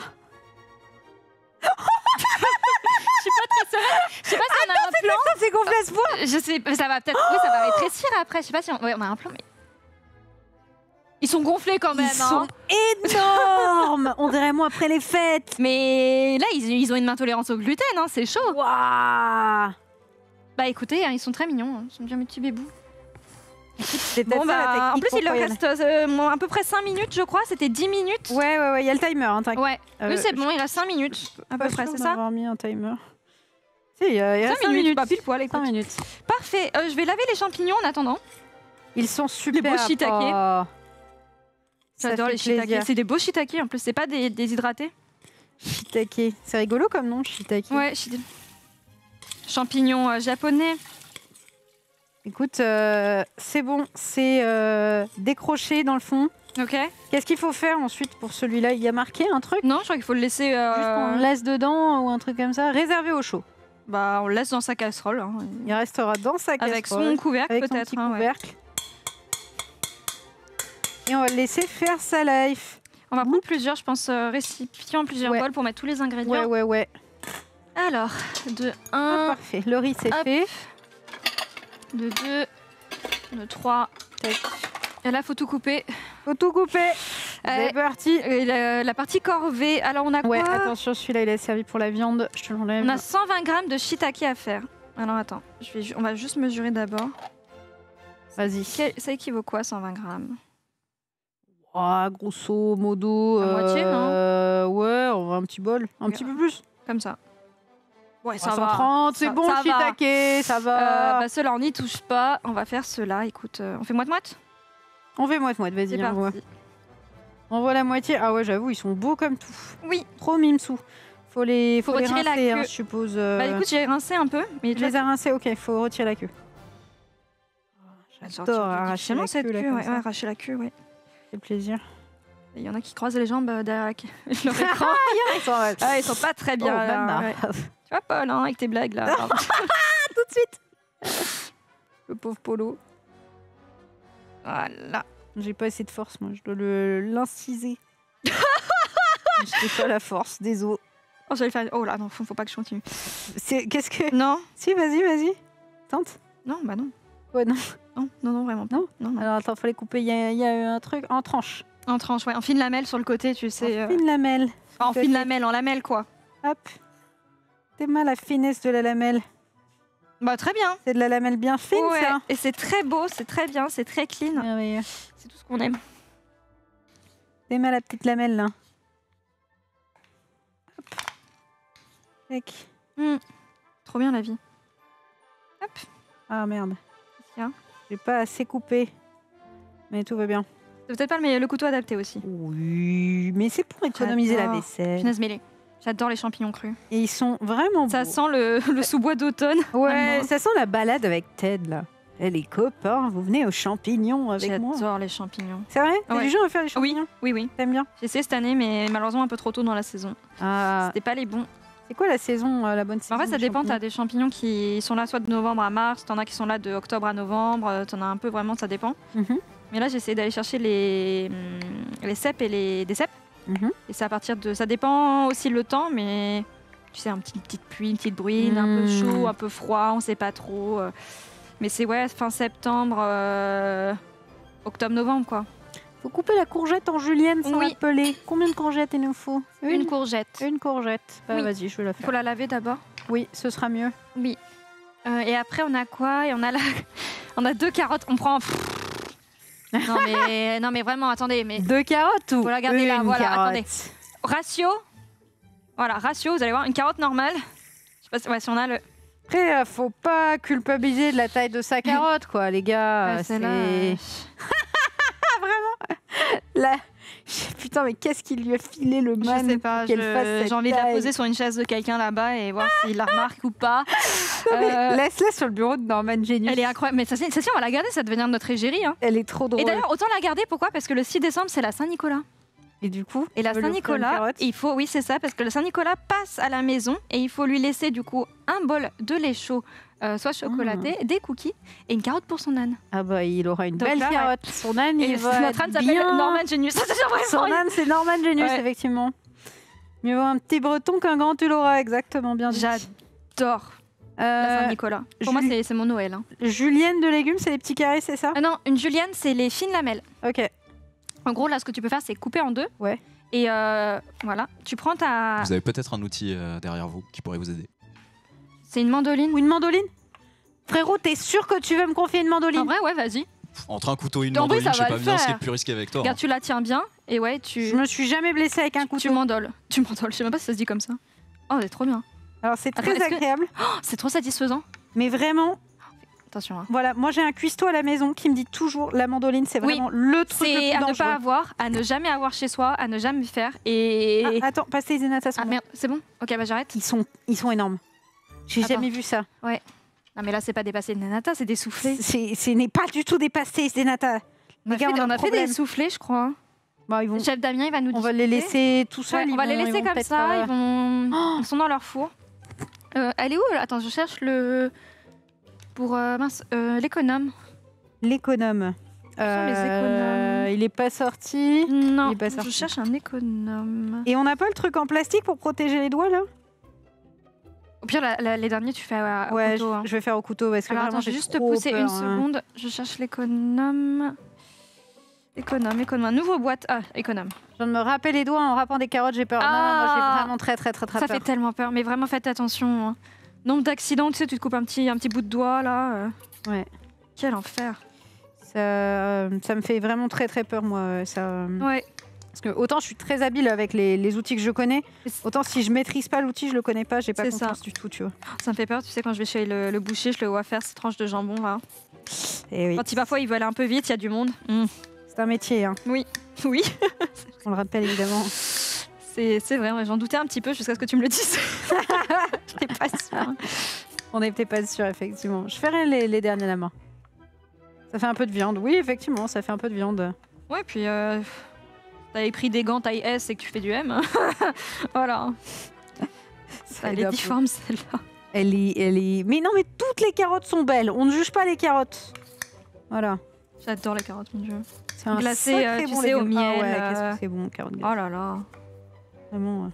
Je suis pas très sereine. Je sais pas si on a un plan. Ça, c'est gonflé à ce point. Je sais, ça va peut-être. Oui, ça va rétrécir après. Je sais pas si on, ouais, on a un plan, mais. Ils sont gonflés quand même. Ils hein. sont énormes. On dirait moi après les fêtes. Mais là, ils, ils ont une intolérance au gluten, hein, c'est chaud. Waouh. Bah écoutez, hein, ils sont très mignons. hein. Ils sont bien mes petits bébous. C'est Bon, peut-être ça, la bah, en technique plus, il leur pour reste euh, à peu près cinq minutes, je crois. C'était dix minutes. Ouais, ouais, ouais. Il y a le timer. Hein, t'inquiète. Ouais. Euh, oui, c'est je- bon, il reste cinq minutes. À peu Pas près, sûre c'est ça d'avoir mis un timer. Si, il y a il y a cinq cinq minutes. Pas pile poil, écoute. cinq minutes. Parfait. Euh, je vais laver les champignons en attendant. Ils sont super. beaux shiitake. Oh. Ça J'adore fait les shiitake. plaisir. C'est des beaux shiitake en plus, c'est pas des déshydratés. Shiitake. C'est rigolo comme nom, shiitake. Ouais, shiitake. champignons euh, japonais. Écoute, euh, c'est bon, c'est euh, décroché dans le fond. Ok. Qu'est-ce qu'il faut faire ensuite pour celui-là? Il y a marqué un truc? Non, je crois qu'il faut le laisser. euh, Juste on le laisse dedans ou un truc comme ça? Réservé au chaud. Bah, on le laisse dans sa casserole. hein. Il restera dans sa casserole. Avec son couvercle avec son peut-être. petit hein, ouais. couvercle. Et on va le laisser faire sa life. On va prendre plusieurs, je pense, euh, récipients, plusieurs Ouais. bols pour mettre tous les ingrédients. Ouais, ouais, ouais. Alors, de Ah, un, parfait. Le riz, c'est Hop. fait. de deux, de trois. Tac. Et là, faut tout couper. Faut tout couper. Euh, C'est parti. Et la, la partie corvée. Alors, on a Ouais, quoi? attention, celui-là, il est servi pour la viande. Je te l'enlève. On a cent vingt grammes de shiitake à faire. Alors, attends, je vais, ju- on va juste mesurer d'abord. Vas-y. Quel- Ça équivaut quoi, cent vingt grammes? Oh, grosso modo. La moitié, non euh, Ouais, on va un petit bol. Un Ok. petit peu plus. Comme ça. Ouais, ça cent va. trente, c'est Ça- bon, ça va. shiitake, ça Euh, va. bah, ceux-là, on n'y touche pas. On va faire ceux-là. Écoute, euh, on fait moite-moite? On fait moite-moite, C'est vas-y, envoie. parti. Envoie la moitié. Ah ouais, j'avoue, ils sont beaux comme tout. Oui. Trop mimsous. Faut les, Faut faut les retirer la rincer, hein, queue. je suppose. euh, Bah, écoute, j'ai rincé un peu. Mais je les ai rincés, ok, faut retirer la queue. J'adore arracher Difficilement la cette queue, queue. là, comme ouais, ça. ouais, arracher la queue, ouais. C'est plaisir. Il y en a qui croisent les jambes euh, derrière la queue. leur écran. Ils sont, euh, Ah, ils sont pas très bien. oh, là, Nana. ouais. Tu vois, Paul, hein, avec tes blagues là. Tout de suite. Le pauvre Polo. Voilà. J'ai pas assez de force, moi. Je dois le l'inciser. J'ai pas la force, désolé. Oh, j'allais faire. Oh là, non, faut, faut pas que je continue. C'est qu'est-ce que Non, Si, vas-y, vas-y. Tente. non, bah non. Ouais, non. Non, non, non, vraiment pas. Non non, non. Alors attends, faut les couper. Il y, a- il y a un truc en tranche. En tranche, ouais. En fine lamelle sur le côté, tu sais. En euh, fine lamelle. enfin, en tout à fine fait. lamelle, en lamelle, quoi. Hop. T'es mal la finesse de la lamelle. Bah, très bien. C'est de la lamelle bien fine, Ouais. ça. Et c'est très beau, c'est très bien, c'est très clean. Merveilleux. C'est tout ce qu'on aime. T'es mal la petite lamelle, là. Hop. Tac. Hmm. Trop bien la vie. Hop. Ah merde. Tiens. J'ai pas assez coupé. Mais tout va bien. C'est peut-être pas le, meilleur- le couteau adapté aussi. Oui, mais c'est pour économiser la J'adore. vaisselle. Punaise mêlée. J'adore les champignons crus. Et ils sont vraiment Ça beaux. sent le, le sous-bois d'automne. Ouais, Vraiment. ça sent la balade avec Ted, là. Et les copains, vous venez aux champignons avec moi. J'adore les champignons. C'est vrai? T'as Ouais. du jeu à faire les champignons? Oui, oui. T'aimes bien? J'ai essayé cette année, mais malheureusement un peu trop tôt dans la saison. Ah, C'était pas les bons. c'est quoi la saison, euh, la bonne saison? En fait, ça des dépend. T'as champignons des champignons qui sont là soit de novembre à mars, t'en as qui sont là de octobre à novembre, euh, t'en as un peu vraiment, ça dépend. Mhm, Mais là, j'ai essayé d'aller chercher les, hum, les cèpes et les des cèpes. mhm. Et c'est à partir de. Ça dépend aussi le temps, mais tu sais, un petit, une petite pluie, une petite bruine, un peu Mm. chaud, un peu froid, on sait pas trop. euh. Mais c'est ouais, fin septembre, euh, octobre-novembre, quoi. Faut couper la courgette en julienne sans Oui. la peler. Combien de courgettes il nous faut? Une, courgette. Une courgette. Bah, Oui. vas-y, je vais la Il faire. faut la laver d'abord. Oui, ce sera mieux. Oui. Euh, et après, on a quoi? Et on a la... on a deux carottes. On prend. non mais non mais vraiment, attendez, mais Deux carottes ou Faut la garder là, une voilà, carotte? attendez. ratio. Voilà, ratio. Vous allez voir, une carotte normale. Je sais pas si, ouais, si on a le. Après, euh, faut pas culpabiliser de la taille de sa carotte, quoi, les gars. Ouais, euh, celle-là, c'est... euh, Là... Putain, mais qu'est-ce qu'il lui a filé le Je man sais pas. pour qu'elle fasse je- cette J'ai envie de la taille. poser sur une chaise de quelqu'un là-bas et voir s'il la remarque ou pas. Non, mais Euh, laisse-la sur le bureau de Norman Genius. Elle est incroyable. Mais ça, c'est- ça, si, on va la garder. Ça va devenir notre égérie. Hein. Elle est trop drôle. Et d'ailleurs, autant la garder. Pourquoi? Parce que le six décembre, c'est la Saint-Nicolas. Et du coup, Et la tu veux lui offrir une Saint-Nicolas, carotte il faut, oui, c'est ça, parce que le Saint-Nicolas passe à la maison et il faut lui laisser du coup un bol de lait chaud, euh, soit chocolaté, des cookies et une carotte pour son âne. Ah bah, il aura une Donc belle là, ouais. carotte. Son âne, il Et va notre âne être s'appelle bien. Norman Genius. Ça, c'est Son vraiment. âne, c'est Norman Genius, Ouais. effectivement. Mieux vaut un petit breton qu'un grand, tu l'auras, exactement, bien dit. J'adore la Euh, Saint-Nicolas. Pour moi, Julie- c'est c'est mon Noël. hein. Julienne de légumes, c'est les petits carrés, c'est ça? Ah non, une julienne, c'est les fines lamelles. Ok. En gros, là, ce que tu peux faire, c'est couper en deux. Ouais. Et euh, voilà, tu prends ta. Vous avez peut-être un outil euh, derrière vous qui pourrait vous aider. C'est une mandoline. Ou une mandoline? Frérot, t'es sûr que tu veux me confier une mandoline? En vrai, ouais, vas-y. Entre un couteau et une En vrai, mandoline, ça je sais va pas le bien ce qui faire. est le plus risqué avec toi. Regarde, tu la tiens bien. Et ouais, tu. Je me suis jamais blessée avec un Tu couteau. mandoles. Tu mandoles. Je sais même pas si ça se dit comme ça. Oh, c'est trop bien. Alors c'est Attends, très est-ce que- agréable, Oh, c'est trop satisfaisant. mais vraiment, Attention. hein. voilà, moi j'ai un cuistot à la maison qui me dit toujours la mandoline, c'est Oui, vraiment le truc le C'est plus à ne dangereux. pas avoir, à ne jamais avoir chez soi, à ne jamais faire. Et. Ah, attends, passe les natas. Ah merde, c'est bon. Ok, bah j'arrête. Ils sont, ils sont énormes. J'ai Attends. jamais vu ça. Non, mais là, c'est pas des pastés de nata, c'est des soufflés. C'est, ce n'est pas du tout des pastés, des nata. On a Les gars, fait, on a on un a fait problème. des soufflés, je crois. Bon, ils vont, Le chef Damien, il va nous on va les discuter. laisser tout Ouais, seuls. on ils va les vont- ils laisser vont comme peut-être, ça, euh, ils, vont... Oh ils sont dans leur four. Euh, elle est où là? Attends, je cherche le... Pour euh, mince, euh, l'économe. L'économe. sont les économes? Il est pas sorti. Non, Il est pas je sorti. cherche un économe. Et on n'a pas le truc en plastique pour protéger les doigts là? Au pire, la- la- les derniers, tu fais à, à Ouais, couteau. je, hein. je vais faire au couteau parce que Alors vraiment attends, je j'ai vais juste te trop pousser peur, une hein. seconde. Je cherche l'économe. Économe, économe. Nouveau boîte. Ah, économe. Je viens de me râper les doigts en râpant des carottes, j'ai peur. Non, non, moi Ah. j'ai vraiment très très très très Ça peur. fait tellement peur, mais vraiment faites attention. hein. Nombre d'accidents, tu sais, tu te coupes un petit, un petit bout de doigt là. euh. Ouais. Quel enfer. Ça, euh, ça me fait vraiment très très peur moi. euh, Ça, euh, Ouais. Parce que autant je suis très habile avec les, les outils que je connais, autant si je maîtrise pas l'outil, je le connais pas, j'ai pas C'est confiance ça. du tout, tu vois. Ça me fait peur, tu sais, quand je vais chez le, le boucher, je le vois faire cette tranche de jambon là. Et oui. Quand il, parfois il veut aller un peu vite, il y a du monde. Mm. C'est un métier, hein. Oui, On le rappelle évidemment. c'est c'est vrai, ouais, j'en doutais un petit peu jusqu'à ce que tu me le dises. Je n'étais pas sûre. On n'était pas sûr effectivement. Je ferai les, les derniers la main. Ça fait un peu de viande. Oui, effectivement, ça fait un peu de viande. Ouais, puis euh, t'avais pris des gants taille S et que tu fais du M. Voilà. Ça Elle aide est un peu. difforme celle-là. Elle est, elle est. Mais non, mais toutes les carottes sont belles. On ne juge pas les carottes. Voilà. J'adore les carottes, mon dieu. C'est un Glacé, sacré euh, tu bon sais, au légume. Ah miel, ouais, euh, qu'est-ce que c'est bon, carottes glacées. Oh là là. Vraiment. ouais.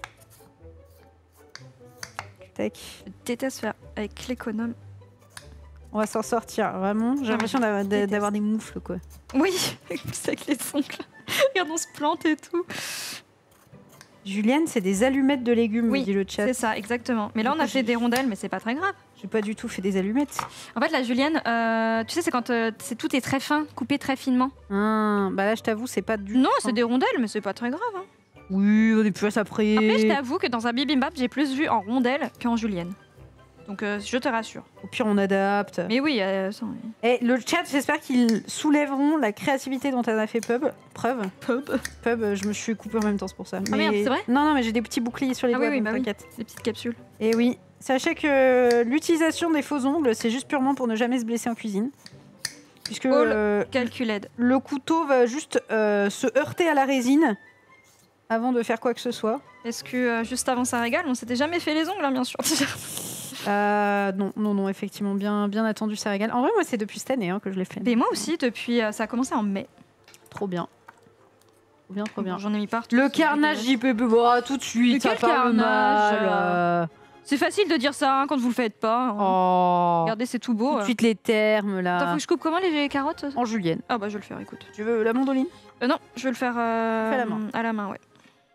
Tac. Je déteste faire avec l'économe. On va s'en sortir, vraiment. J'ai mais l'impression je d'avoir, d'a- déteste. d'avoir des moufles, quoi. Oui, c'est avec les ongles. Regarde, on se plante et tout. Julienne, c'est des allumettes de légumes, Oui, me dit le chat. C'est ça, exactement. Mais là, on a fait des rondelles, mais c'est pas très grave. J'ai pas du tout fait des allumettes. En fait, la julienne, euh, tu sais, c'est quand euh, c'est, tout est très fin, coupé très finement. Ah, bah là, je t'avoue, c'est pas du Non, tout. c'est des rondelles, mais c'est pas très grave. hein. Oui, on est plus à ça après. Après, je t'avoue que dans un bibimbap, j'ai plus vu en rondelles qu'en julienne. Donc, euh, je te rassure. Au pire, on adapte. Mais oui, euh, ça, oui. Et le chat, j'espère qu'ils soulèveront la créativité dont elle a fait pub. Preuve. Pub. Pub, euh, je me suis coupée en même temps, c'est pour ça. Ah merde, c'est vrai Non, non, mais j'ai des petits boucliers sur les Ah doigts, oui, oui, donc bah oui. t'inquiète. Les petites capsules. Et oui, sachez que l'utilisation des faux ongles, c'est juste purement pour ne jamais se blesser en cuisine. Puisque All euh, Calculed. le couteau va juste euh, se heurter à la résine avant de faire quoi que ce soit. Est-ce que euh, juste avant ça régale, on s'était jamais fait les ongles, hein, bien sûr. Euh, non, non, non, effectivement, bien, bien attendu, ça régale. En vrai, moi, c'est depuis cette année hein, que je l'ai fait. Mais moi aussi, depuis, euh, ça a commencé en mai. Trop bien. Trop bien, trop bien. J'en ai mis partout. Le c'est carnage dégueulasse. J P P, oh, tout de suite, Mais ça quel parle carnage, mal. euh. C'est facile de dire ça hein, quand vous le faites pas. hein. Oh, Regardez, c'est tout beau. tout de euh. suite les termes, là. Attends, faut que je coupe comment les carottes? En julienne. Ah bah je vais le faire, écoute. Tu veux la mandoline? Euh, non, je vais le faire euh, Fais à la main. à la main, ouais.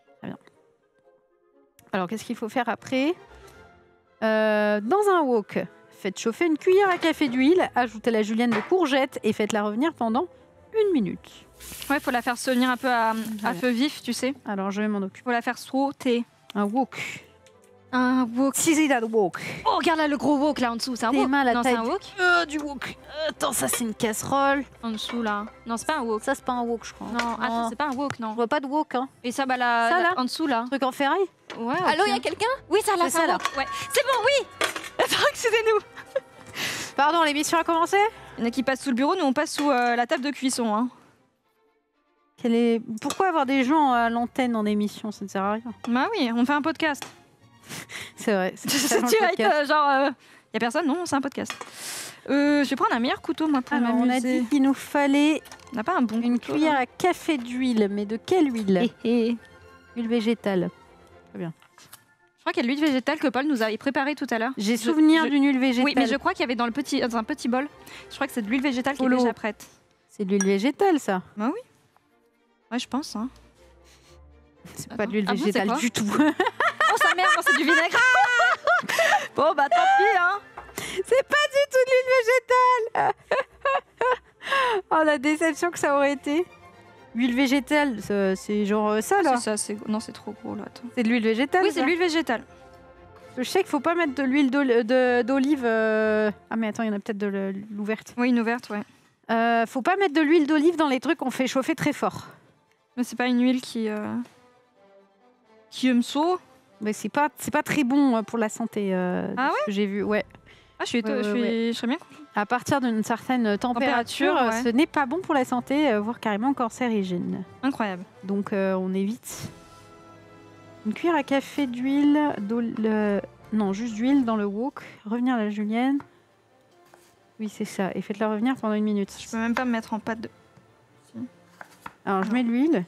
Alors, qu'est-ce qu'il faut faire après? Euh, Dans un wok, faites chauffer une cuillère à café d'huile, ajoutez la julienne de courgette et faites-la revenir pendant une minute. Ouais, faut la faire se venir un peu à, à Ouais. feu vif, tu sais. Alors, je vais m'en occuper. Faut la faire sauter. Un wok. Un wok. Si c'est un wok. Oh, regarde là le gros wok là en dessous, c'est un Tes wok. mains à la non, c'est taille un du- wok. Euh, du wok. Attends, ça, c'est une casserole. En dessous là. Non, c'est pas un wok. Ça, c'est pas un wok, je crois. Non, attends, c'est pas un wok, non. Je vois pas de wok, hein. Et ça, bah là, Ça, là, là en dessous là. Truc en ferraille? Ouais. Allô, ok. il y a quelqu'un? Oui, ça là, C'est c'est ça, un là. wok. Ouais. C'est bon, oui. Attends, excusez-nous. Pardon, l'émission a commencé? Il y en a qui passent sous le bureau, nous on passe sous euh, la table de cuisson. Hein. Quel est... Pourquoi avoir des gens à l'antenne en émission? Ça ne sert à rien. Bah oui, on fait un podcast. C'est vrai. C'est C'est ça, dans le direct, podcast. euh, genre, euh, y a personne, non, c'est un podcast. Euh, je vais prendre un meilleur couteau, moi, pour Alors, on a m'amuser. dit qu'il nous fallait On n'a pas un bon une couteau, cuillère là. à café d'huile. Mais de quelle huile? Huile végétale. Je crois qu'il y a de l'huile végétale que Paul nous avait préparée tout à l'heure. J'ai Je- souvenir je- d'une huile végétale. Oui, mais je crois qu'il y avait dans, le petit, dans un petit bol. Je crois que c'est de l'huile végétale qui Polo. est déjà prête. C'est de l'huile végétale, ça. Bah oui. Ouais, je pense. Hein. C'est Attends. pas de l'huile Ah bon, c'est végétale quoi du tout. Oh, sa mère, non, c'est du vinaigre. Bon, bah tant pis, hein. C'est pas du tout de l'huile végétale. Oh, la déception que ça aurait été. Huile végétale, ça- c'est genre euh, ça, là. C'est ça, c'est... Non, c'est trop gros, là. Attends. C'est de l'huile végétale. Oui, ça c'est de l'huile végétale. Parce que je sais qu'il faut pas mettre de l'huile d'ol- de- d'olive. euh, Ah, mais attends, il y en a peut-être de le- l'ouverte. Oui, une ouverte, ouais. Euh, faut pas mettre de l'huile d'olive dans les trucs qu'on fait chauffer très fort. Mais c'est pas une huile qui... Euh... qui aime saut. Mais c'est pas, c'est pas très bon euh, pour la santé. Euh, Ah ouais. J'ai vu, ouais. Ah, je suis, Ouais, ouais, je suis, ouais. je serais bien. À partir d'une certaine température, Température, ouais. ce n'est pas bon pour la santé, euh, voire carrément cancérigène. Incroyable. Donc euh, on évite. Une cuillère à café d'huile, d'eau- le- non juste d'huile dans le wok. Revenir à la julienne. Oui c'est ça. Et faites-la revenir pendant une minute. Je peux même pas me mettre en pâte de. Alors je mets de l'huile.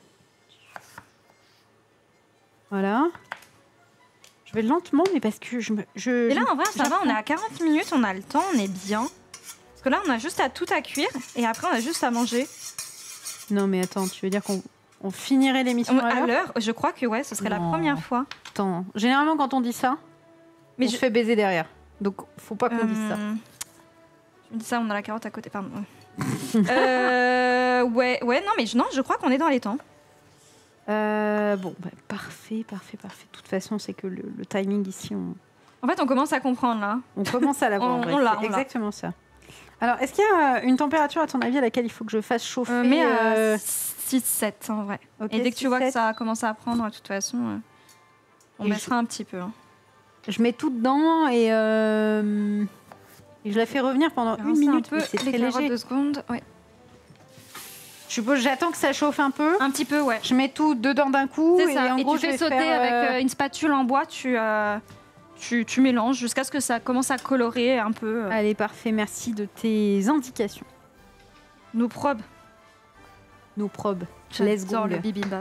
Voilà. Je vais lentement, mais parce que je me. Je, Et là, je- en vrai, ça va, on est à quarante minutes, on a le temps, on est bien. Parce que là, on a juste à tout à cuire et après, on a juste à manger. Non mais attends, tu veux dire qu'on on finirait l'émission à À l'heure l'heure, je crois que ouais, ce serait la Non. première fois. Attends, généralement quand on dit ça, Mais on je se fait baiser derrière. Donc faut pas qu'on dise ça. Euh, Je me dis ça, on a la carotte à côté, pardon. euh, ouais, ouais, non, mais je, non, je crois qu'on est dans les temps. Euh, bon, bah, parfait, parfait, parfait. De toute façon, c'est que le, le timing ici, on, En fait, on commence à comprendre là. on commence à l'avoir. On- en vrai. on l'a, C'est on l'a. exactement ça. Alors, est-ce qu'il y a une température, à ton avis, à laquelle il faut que je fasse chauffer Euh, mais à euh, six sept en vrai. ok, Et dès que tu vois que six, sept. ça a commencé à prendre, de toute façon, euh, on Et baissera un petit peu. Hein. Je mets tout dedans et, euh, et je la fais revenir pendant une Rincer minute. un peu mais C'est les très carottes léger. deux secondes. Ouais. Je suppose, j'attends que ça chauffe un peu. Un petit peu, ouais. Je mets tout dedans d'un coup. C'est et ça. en Et gros, tu je fais vais sauter faire, avec euh, euh, une spatule en bois, tu, euh, tu, tu mélanges jusqu'à ce que ça commence à colorer un peu. euh, Allez, parfait. Merci de tes indications. nos probes. Nos probes. Let's go. J'adore le bibimbap.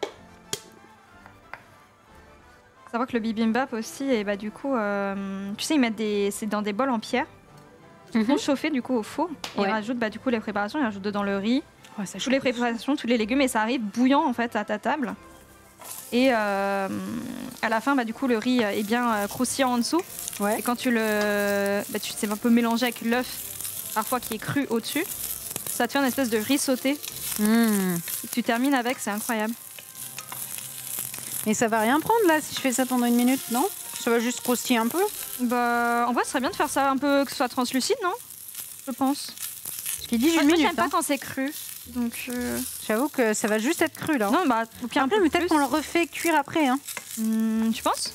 Savoir que le bibimbap aussi, et bah du coup, euh, tu sais, ils mettent des, c'est dans des bols en pierre. Ils font chauffer du coup au four. Et Ouais. Ils rajoutent bah du coup les préparations, ils rajoutent dedans le riz, Oh, ça toutes les chauffe. préparations, tous les légumes, et ça arrive bouillant en fait à ta table. Et euh, à la fin, bah du coup, le riz est bien euh, croustillant en dessous. Ouais. Et quand tu le, bah, tu sais un peu mélanger avec l'œuf, parfois qui est cru au-dessus, ça te fait une espèce de riz sauté. Mmh. Et tu termines avec, c'est incroyable. Mais ça va rien prendre là si je fais ça pendant une minute, non? Ça va juste croustiller un peu. Bah, en vrai, ce serait bien de faire ça un peu, que ce soit translucide, non? Je pense. Ce qui dit Moi, une moi, minute. j'aime pas hein. quand c'est cru. Donc, euh, J'avoue que ça va juste être cru là. non, bah, au pire, un Après, peu peut-être plus. qu'on le refait cuire après. Hein. Hmm, tu penses?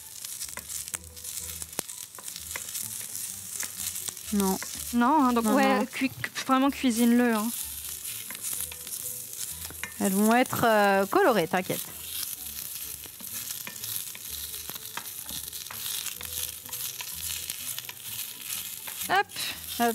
Non. Non, hein, donc Non, ouais, non. cu- vraiment cuisine-le. Hein. Elles vont être euh, colorées, t'inquiète. Hop, Hop.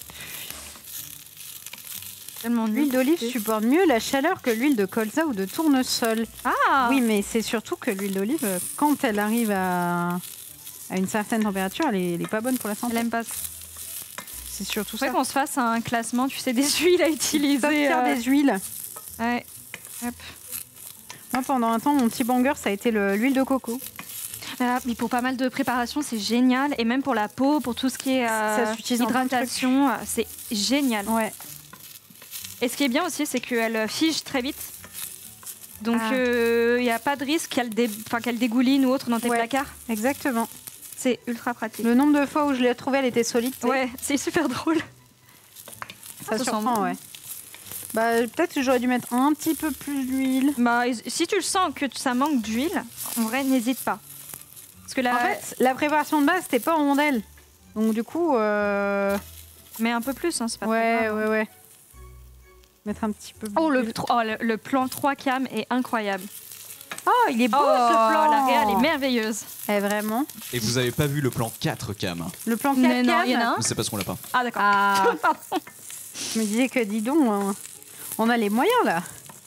tellement nul. L'huile d'olive supporte mieux la chaleur que l'huile de colza ou de tournesol. Ah Oui, mais c'est surtout que l'huile d'olive, euh, quand elle arrive à, à une certaine température, elle est, elle est pas bonne pour la santé. elle aime pas. C'est surtout C'est ça. vrai qu'on se fasse un classement, tu sais, des huiles à utiliser. Sortir euh, des huiles. Ouais. Hop. Moi, pendant un temps, mon petit banger, ça a été le- l'huile de coco. Ah, mais pour pas mal de préparations, c'est génial. Et même pour la peau, pour tout ce qui est euh, Ça s'utilise dans plein de hydratation, euh, c'est génial. Ouais. Et ce qui est bien aussi, c'est qu'elle fige très vite. Donc, il Ah. n'y a pas de risque qu'elle dé... enfin, qu'elle dégouline ou autre dans tes Ouais. placards. Exactement. C'est ultra pratique. Le nombre de fois où je l'ai retrouvée, elle était solide. tu sais. Ouais, c'est super drôle. Ça ça sent surprend, bon. ouais. Bah, peut-être que j'aurais dû mettre un petit peu plus d'huile. Bah, si tu le sens que ça manque d'huile, en vrai, n'hésite pas. Parce que là, En fait, la préparation de base, c'était pas en rondelles. Donc, du coup, euh... mets un peu plus, hein, c'est pas très ouais, grave. ouais, ouais. Mettre un petit peu plus. Oh, le, d'huile. tro- oh, le, le plan trois cam est incroyable. Oh, il est beau Oh, ce plan. la réal est merveilleuse. Eh, vraiment. Et vous avez pas vu le plan quatre cam. Le plan Mais quatre non, cam. il y en a un. C'est parce qu'on l'a pas. Ah, d'accord. Ah, Pardon. je me disais que, dis donc, hein, on a les moyens là.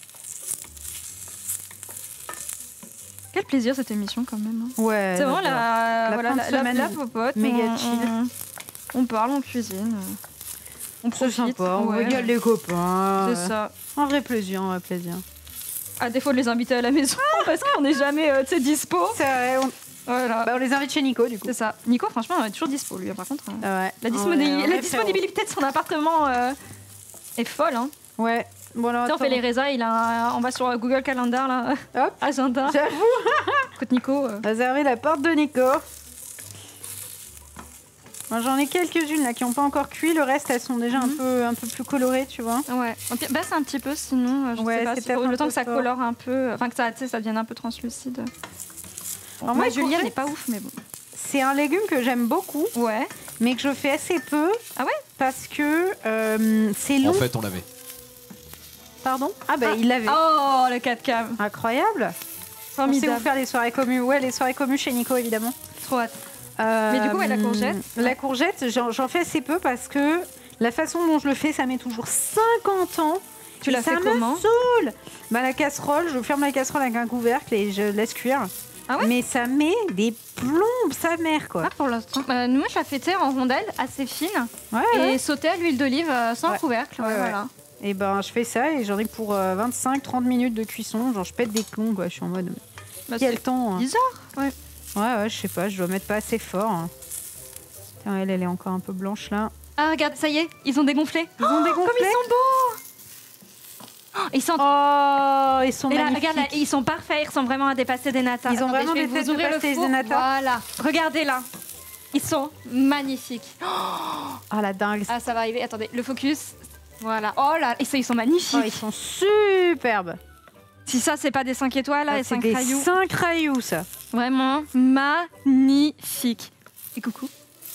Quel plaisir cette émission quand même. hein. Ouais. C'est vraiment j'adore. la, La voilà, fin de la, la- semaine la popote. méga on, chill. On, on parle, on cuisine. euh, On C'est profite. sympa, on ouais. régale les copains. C'est ça. Un vrai plaisir, un vrai plaisir. À défaut de les inviter à la maison parce qu'on n'est jamais euh, tu sais, dispo. C'est vrai, on... Voilà. Bah, on les invite chez Nico du coup. C'est ça. Nico, franchement, est toujours dispo lui. Par contre, euh, Ah ouais. la, Ah disponi- ouais, un la vrai disponibilité de son appartement euh, est folle. Hein. frérot. Ouais. Bon alors. Tu sais, on fait attends. les raisins, il a un- on va sur Google Calendar là. Hop. Agenda. J'avoue. Écoute Nico. euh, Réserver la porte de Nico. Moi, j'en ai quelques-unes là qui n'ont pas encore cuit. Le reste, elles sont déjà un Mhm. peu, un peu plus colorées, tu vois. Ouais. Au pire, baisse un petit peu sinon. euh, je Ouais, sais pas. c'est si- peut-être le un temps peu que ça fort. colore un peu. Enfin que ça, tu sais, ça devienne un peu translucide. Alors Moi, moi, Julienne courgette, n'est pas ouf, mais bon. c'est un légume que j'aime beaucoup, Ouais. mais que je fais assez peu. Ah ouais? Parce que euh, c'est long. En fait, on l'avait. Pardon. Ah bah Ah. il l'avait. Oh, le quatre cam. Incroyable. On sait Formidable. vous faire les soirées communes. Ouais, les soirées communes chez Nico évidemment. Trop hâte. Euh, Mais du coup, ouais, la courgette. La courgette, j'en j'en fais assez peu parce que la façon dont je le fais, ça met toujours cinquante ans. Tu Et l'as ça fait me comment? saoule. Bah la casserole, je ferme la casserole avec un couvercle et je laisse cuire. Ah ouais? Mais ça met des plombes, sa mère quoi. Ah, pour l'instant. Euh, moi, je la fais tu sais, en rondelles, assez fines, Ouais, et ouais. sautée à l'huile d'olive euh, sans Ouais. couvercle. Ouais, Ouais, ouais. voilà. Et ben je fais ça et j'en ai pour euh, vingt-cinq trente minutes de cuisson. Genre je pète des plombs quoi. Je suis en mode. Bah, Qui a c'est le temps hein. bizarre. Ouais. Ouais, ouais, je sais pas, je dois mettre pas assez fort. hein. Tiens, elle, elle est encore un peu blanche là. Ah, regarde, ça y est, ils ont dégonflé. Ils ont dégonflé. Comme ils sont beaux. Oh, ils sont. Oh, ils sont Et là, magnifiques. regarde, là, ils sont parfaits, ils ressemblent vraiment à des pastés des nata. Ils ont Attendez, vraiment je vais des vous têtes de ouvrir le pastés four. des nata. Voilà, regardez là. Ils sont magnifiques. Ah la dingue. Ah, ça va arriver. Attendez, le focus. Voilà. Oh là, et ça, ils sont magnifiques. Oh, ils sont superbes. Si ça, c'est pas des cinq étoiles, là, Ah, les c'est cinq des cailloux. cinq rayoux ça. Vraiment magnifique. Et coucou.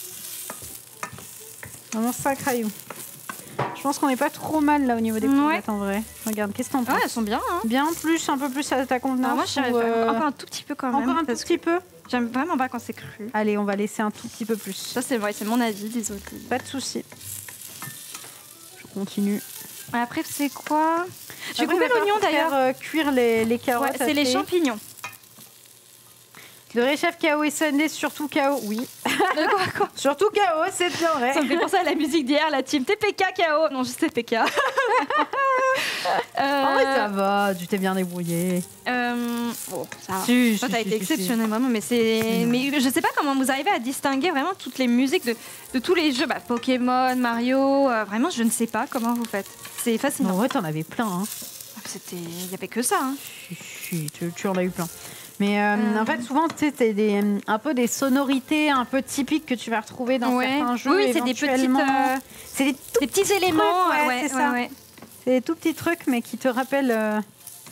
Vraiment cinq rayoux. Je pense qu'on est pas trop mal là au niveau des Ouais. courgettes en vrai. Regarde, qu'est-ce que t'en Ouais, penses? elles sont bien. Hein. Bien plus, un peu plus à ta contenance. Alors moi, je dirais ou, euh, encore un tout petit peu quand même. encore un tout parce petit peu. que J'aime vraiment pas quand c'est cru. Allez, on va laisser un tout petit peu plus. Ça, c'est vrai, c'est mon avis, désolé. Pas de souci. Je continue. Après, c'est quoi? Je vais Après, couper il va l'oignon falloir d'ailleurs. faire, euh, cuire les, les carottes. Ouais, c'est les après. champignons. Le réchef K O et Sunday, surtout K O, oui. De quoi, quoi? Surtout K O, c'est bien vrai. Ça me fait penser à la musique d'hier, la team T P K K O. Non, juste T P K. euh, En vrai, ça va, tu t'es bien débrouillé. euh, bon, ça va. Si, Toi, si, t'as si, été si, exceptionnel, vraiment, mais c'est. Si. Mais je sais pas comment vous arrivez à distinguer vraiment toutes les musiques de, de tous les jeux. Bah, Pokémon, Mario, euh, vraiment, je ne sais pas comment vous faites. C'est si. fascinant. En vrai, t'en avais plein. Hein. C'était. Il y avait que ça. Hein. Si, si, tu, tu en as eu plein. Mais euh, Euh. en fait, souvent, tu sais, t'as des, un peu des sonorités un peu typiques que tu vas retrouver dans Ouais. certains jeux. Oui, c'est des petites. éventuellement. euh, C'est des tout des petits éléments. ouais, ouais, c'est ouais, ça. ouais. C'est des tout petits trucs, mais qui te rappellent. euh,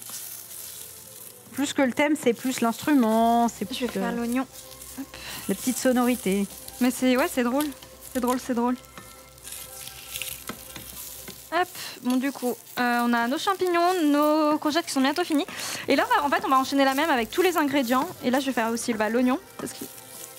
Plus que le thème, c'est plus l'instrument, c'est Je vais plus faire euh, l'oignon. les petites sonorités. Mais c'est ouais, c'est drôle. C'est drôle, c'est drôle. Hop, bon du coup, euh, on a nos champignons, nos courgettes qui sont bientôt finies. Et là, bah, en fait, on va enchaîner la même avec tous les ingrédients. Et là, je vais faire aussi bah, l'oignon. Parce que...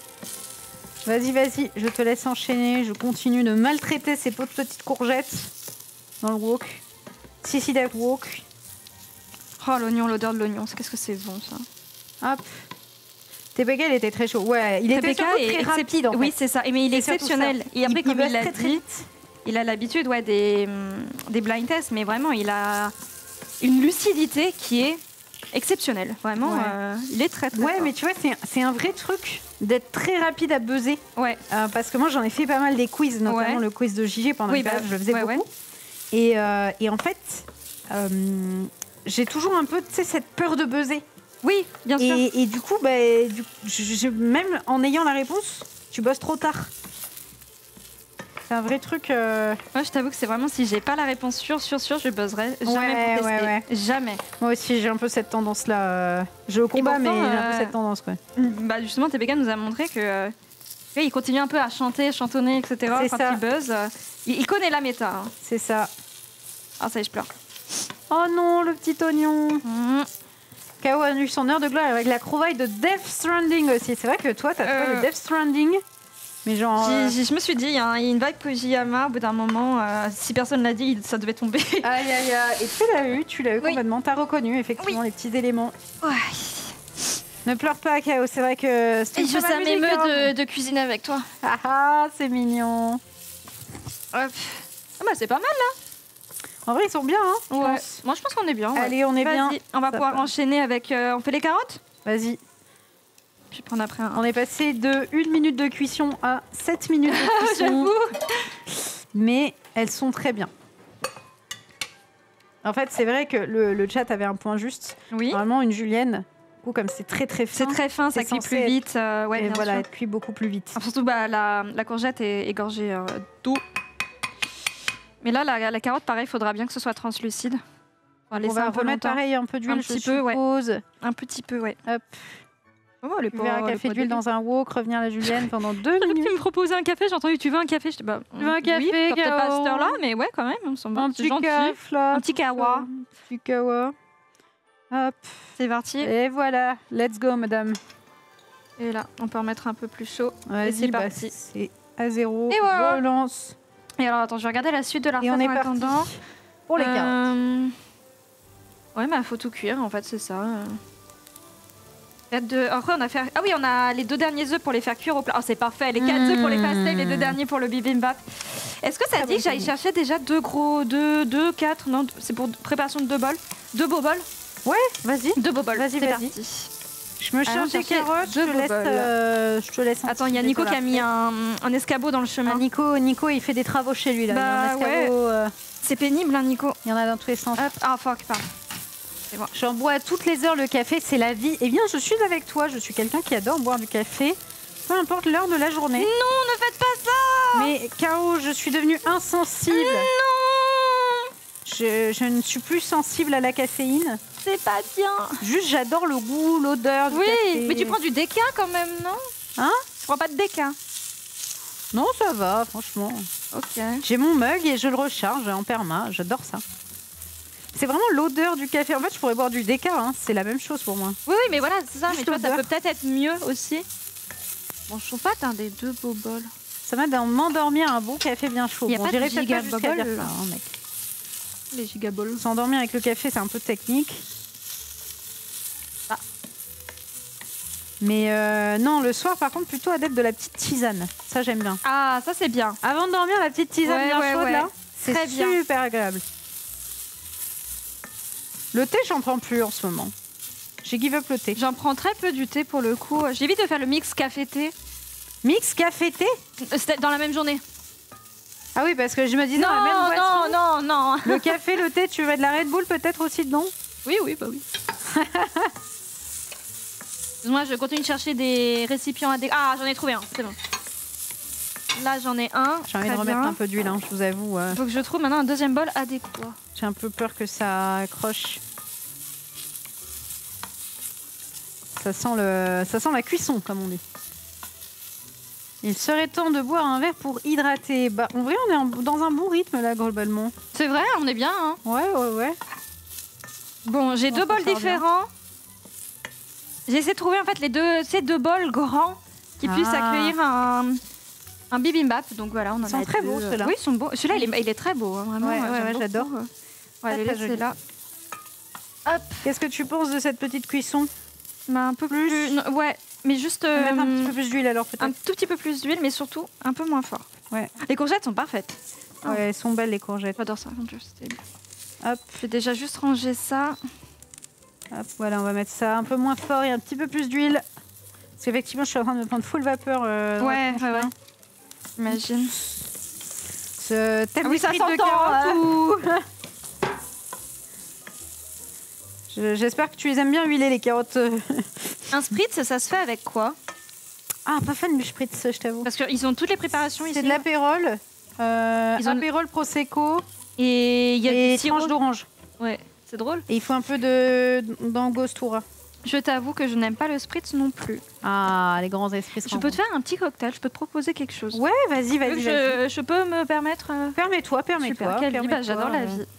Vas-y, vas-y, je te laisse enchaîner. Je continue de maltraiter ces pots de petites courgettes dans le wok. Si, si, that wok. Oh, l'oignon, l'odeur de l'oignon, qu'est-ce que c'est bon ça. Hop. T P K, il était très chaud. Ouais, il était T P K surtout est très excep- rapide en fait. Oui, c'est ça. Et mais il est C'est surtout exceptionnel. ça. Et après, il, comme il il va l'a très, très dit, vite. il a l'habitude ouais, des, hum, des blind tests, mais vraiment, il a une lucidité qui est exceptionnelle. Vraiment, Ouais. euh, il est très très Ouais, fort. mais tu vois, c'est c'est un vrai truc d'être très rapide à buzzer. Ouais. Euh, parce que moi, j'en ai fait pas mal des quiz, notamment Ouais. le quiz de J G pendant Oui, une période, bah, je le faisais ouais, beaucoup. Et, euh, et en fait, euh, j'ai toujours un peu, tu sais, cette peur de buzzer. Oui, bien sûr. Et, et du coup, bah, du- je- je- même en ayant la réponse, tu bosses trop tard. C'est un vrai truc. euh, Moi, je t'avoue que c'est vraiment si j'ai pas la réponse sûre, sûre, sûre, je buzzerai jamais Ouais, pour tester. ouais, Jamais. Moi aussi, j'ai un peu cette tendance-là. euh, Je au combat, pourtant, mais j'ai un peu euh, cette tendance, quoi. Bah justement, T P K nous a montré que euh, oui, il continue un peu à chanter, chantonner, et cetera. C'est Quand ça. il buzz, euh, il, il connaît la méta. hein. C'est ça. Ah ça y est, je pleure. Oh non, le petit oignon. Mmh. K O a eu son heure de gloire avec la trouvaille de Death Stranding aussi. C'est vrai que toi, t'as trouvé Euh. le Death Stranding. Mais genre. J'ai- euh, j'ai- Je me suis dit, il y a un- il y a une vague Kojiyama, au bout d'un moment, euh, si personne l'a dit, il- ça devait tomber. Aïe aïe aïe. Et tu l'as eu, tu l'as eu Oui. complètement. T'as reconnu effectivement les petits éléments. Ouais. Ne pleure pas, K O. C'est vrai que. c'est Et une je très bonne ça musique, m'émeut hein. de, de cuisiner avec toi. Ah ah, c'est mignon. Hop. Ah bah c'est pas mal là. En vrai, ils sont bien, hein. je Ouais. pense. Moi je pense qu'on est bien. ouais. Allez, on est Vas-y, bien. on va Ça pouvoir va. enchaîner avec. euh, on fait les carottes. Vas-y. Je vais prendre après un. On est passé de une minute de cuisson à sept minutes de cuisson. J'avoue. Mais elles sont très bien. En fait, c'est vrai que le, le chat avait un point juste. Oui. Normalement, une julienne, du coup, comme c'est très très fin, C'est très fin, ça c'est cuit censé plus être- vite. euh, ouais, et bien voilà, sûr. elle cuit beaucoup plus vite. Ah, surtout, bah, la, la courgette est égorgée euh, d'eau. Mais là, la, la carotte, pareil, il faudra bien que ce soit translucide. On va On laisser va un peu remettre longtemps. pareil un peu d'huile, Un je petit peu, ouais. suppose. Un petit peu, ouais. Hop. Oh, elle est pas- Verre à elle est café pas d'huile dégueu. dans un wok, revenir à la Julienne pendant deux Tu minutes. me proposais un café, j'ai entendu tu veux un café, j'étais bah Tu veux un café, oui, peut-être pas à cette K O? heure-là, mais ouais quand même, on s'en va. Un C'est petit gentil. caf, là. Un petit tout ça. kawa. Un petit kawa. Hop. C'est parti. Et voilà. Let's go, madame. Et là, on peut remettre un peu plus chaud. Vas-y, c'est bah, parti. c'est à zéro. Et voilà. Relance. Et alors attends, je vais regarder la suite de la Et recette on est en parti attendant. pour les carottes. Euh, Ouais, mais il faut tout cuire, en fait, c'est ça. euh. Faites de- Après, on a fait... Ah oui, on a les deux derniers œufs pour les faire cuire au plat. Oh, c'est parfait, les quatre Mmh. œufs pour les pastèques, les deux derniers pour le bibimbap. Est-ce que ça Très dit bon que j'aille timing. chercher déjà deux gros... Deux, deux, quatre... Non, c'est pour préparation de deux bols. Deux beaux bols. Ouais, vas-y. Deux beaux bols. Vas-y, c'est vas-y. parti. Je me Allons cherche des chercher carottes. Je deux te, laisse, boboles. euh, je te laisse. Attends, il y a Nico qui a mis un, un escabeau dans le chemin. Ah, Nico, Nico, il fait des travaux chez lui là. Bah, il y a un escabeau, euh, C'est pénible, hein, Nico. il y en a dans tous les sens. Hop. Ah, fuck, pardon. J'en bois à toutes les heures le café, c'est la vie. Eh bien, je suis avec toi. Je suis quelqu'un qui adore boire du café, peu importe l'heure de la journée. Non, ne faites pas ça. Mais K O, je suis devenue insensible. Non, Je, je ne suis plus sensible à la caféine. c'est pas bien. Juste, j'adore le goût, l'odeur du Oui, café. mais tu prends du déca quand même, non? Hein? Tu prends pas de déca? Non, ça va, franchement. Ok. J'ai mon mug et je le recharge en perma. J'adore ça. C'est vraiment l'odeur du café. En fait, je pourrais boire du déca. Hein. C'est la même chose pour moi. Oui, oui, mais voilà, c'est ça. Juste Mais tu vois, ça l'odeur. peut peut-être être mieux aussi. Bon, je trouve pas t'as des deux beaux bols. Ça m'a d'en m'endormir un bon café bien chaud. Y a Bon, pas de j'irai peut-être giga pas jusqu'à bubble, dire là. ça, hein, mec. Les gigabols. S'endormir avec le café, c'est un peu technique. Ah. Mais euh, non, le soir, par contre, plutôt adepte de la petite tisane. Ça, j'aime bien. Ah, ça c'est bien. Avant de dormir, la petite tisane Ouais, bien ouais, chaude, ouais. là, c'est Très bien. super agréable. Le thé, j'en prends plus en ce moment. J'ai give up le thé. J'en prends très peu du thé pour le coup. J'évite de faire le mix café-thé. Mix café-thé? Euh, C'était dans la même journée. Ah oui, parce que je me disais, Non, dans la même boisson, non, non, non. le café, le thé, tu veux de la Red Bull peut-être aussi dedans? Oui, oui, bah oui. Moi, je continue de chercher des récipients adéquats. Ah, j'en ai trouvé un, c'est bon. Là, j'en ai un. J'ai envie de Très remettre bien. un peu d'huile, hein, je vous avoue. euh, Faut que je trouve maintenant un deuxième bol adéquat. J'ai un peu peur que ça accroche. Ça sent, le... ça sent la cuisson, comme on dit. Il serait temps de boire un verre pour hydrater. Bah, en vrai, on est en- dans un bon rythme, là, globalement. C'est vrai, on est bien. Hein. Ouais, ouais, ouais. Bon, j'ai On deux s'en bols sort bien. différents. J'ai essayé de trouver en fait les deux, ces deux bols grands qui puissent Ah. accueillir un, un bibimbap. Donc voilà, on en Ils sont a très deux. beaux, ceux-là. Oui, ils sont beaux. Celui-là, il est, il est très beau, hein, vraiment. Ouais, euh, ouais, j'aime ouais, beaucoup. j'adore. On va Très, les très laisser joli. là. Qu'est-ce que tu penses de cette petite cuisson? Mais un peu plus. non, ouais, mais juste. euh, Mettre un petit peu plus d'huile alors, un peut-être. tout petit peu plus d'huile, mais surtout un peu moins fort. Ouais. Les courgettes sont parfaites. Ouais, elles sont belles, les courgettes. J'adore ça. mon Dieu, c'était- Hop, J'ai déjà juste rangé ça. hop, voilà, on va mettre ça un peu moins fort et un petit peu plus d'huile. Parce qu'effectivement, je suis en train de me prendre full vapeur. euh, dans Ouais, le ouais, ouais. congeleur. Imagine. Ce thème Ah oui, ça frites de s'entend, carottes ou... Je- J'espère que tu les aimes bien huiler, les carottes. Un spritz, ça se fait avec quoi? Ah, pas fan du spritz, je t'avoue. Parce qu'ils ont toutes les préparations ici. C'est de l'apérole. Euh, Ils ont- apérole prosecco Et il y a et des sirops. tranches d'orange. Ouais, c'est drôle. Et il faut un peu de d'angostura. Je t'avoue que je n'aime pas le spritz non plus. Ah, les grands esprits. se Je peux te rencontrent. faire un petit cocktail, je peux te proposer quelque chose. Ouais, vas-y, Tu veux vas-y, que vas-y. je, je peux me permettre. euh, Permets-toi, permets-toi. Super, quelle vie, bah, permets-toi, j'adore la euh, vie.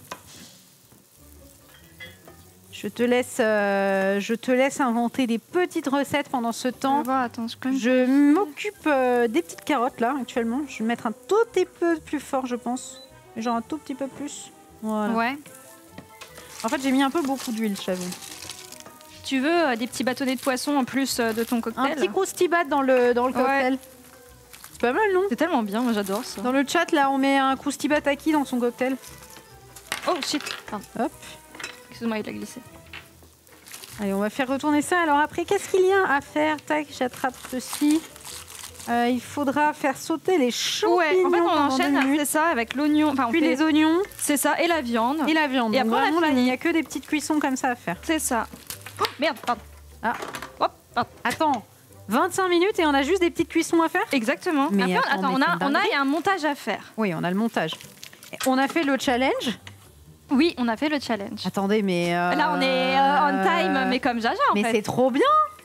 Je te laisse, euh, je te laisse inventer des petites recettes pendant ce On va temps. voir, attends, je connais. Je m'occupe euh, des petites carottes là actuellement. Je vais mettre un tout petit peu plus fort, je pense. Genre un tout petit peu plus. Voilà. Ouais. En fait, j'ai mis un peu beaucoup d'huile, j'avoue. Tu veux euh, des petits bâtonnets de poisson en plus euh, de ton Un cocktail? petit croustibat dans le dans le Ouais. cocktail. C'est pas mal, non? C'est tellement bien, moi j'adore ça. Dans le chat là, on met un croustibat à qui dans son cocktail? Oh shit. Pardon. Hop. Excuse-moi, il a glissé. Allez, on va faire retourner ça. Alors après, qu'est-ce qu'il y a à faire? Tac, j'attrape ceci. Euh, il faudra faire sauter les champignons. Ouais, en fait on pendant deux enchaîne, minutes. c'est ça, avec l'oignon. Enfin, on Puis fait- les oignons C'est ça, et la viande. et la viande. Et Donc après, on a vraiment, là, fini. il n'y a que des petites cuissons comme ça à faire. C'est ça. Oh, merde, pardon. Ah. Hop, hop. Attends, vingt-cinq minutes et on a juste des petites cuissons à faire? Exactement. Mais Après, on- attends, attends, mais on a, c'est on une a il y a un montage à faire. Oui, on a le montage. On a fait le challenge. Oui, on a fait le challenge. Attendez, mais... euh, Là, on est euh, on time, mais comme Jaja, en Mais fait. c'est trop bien.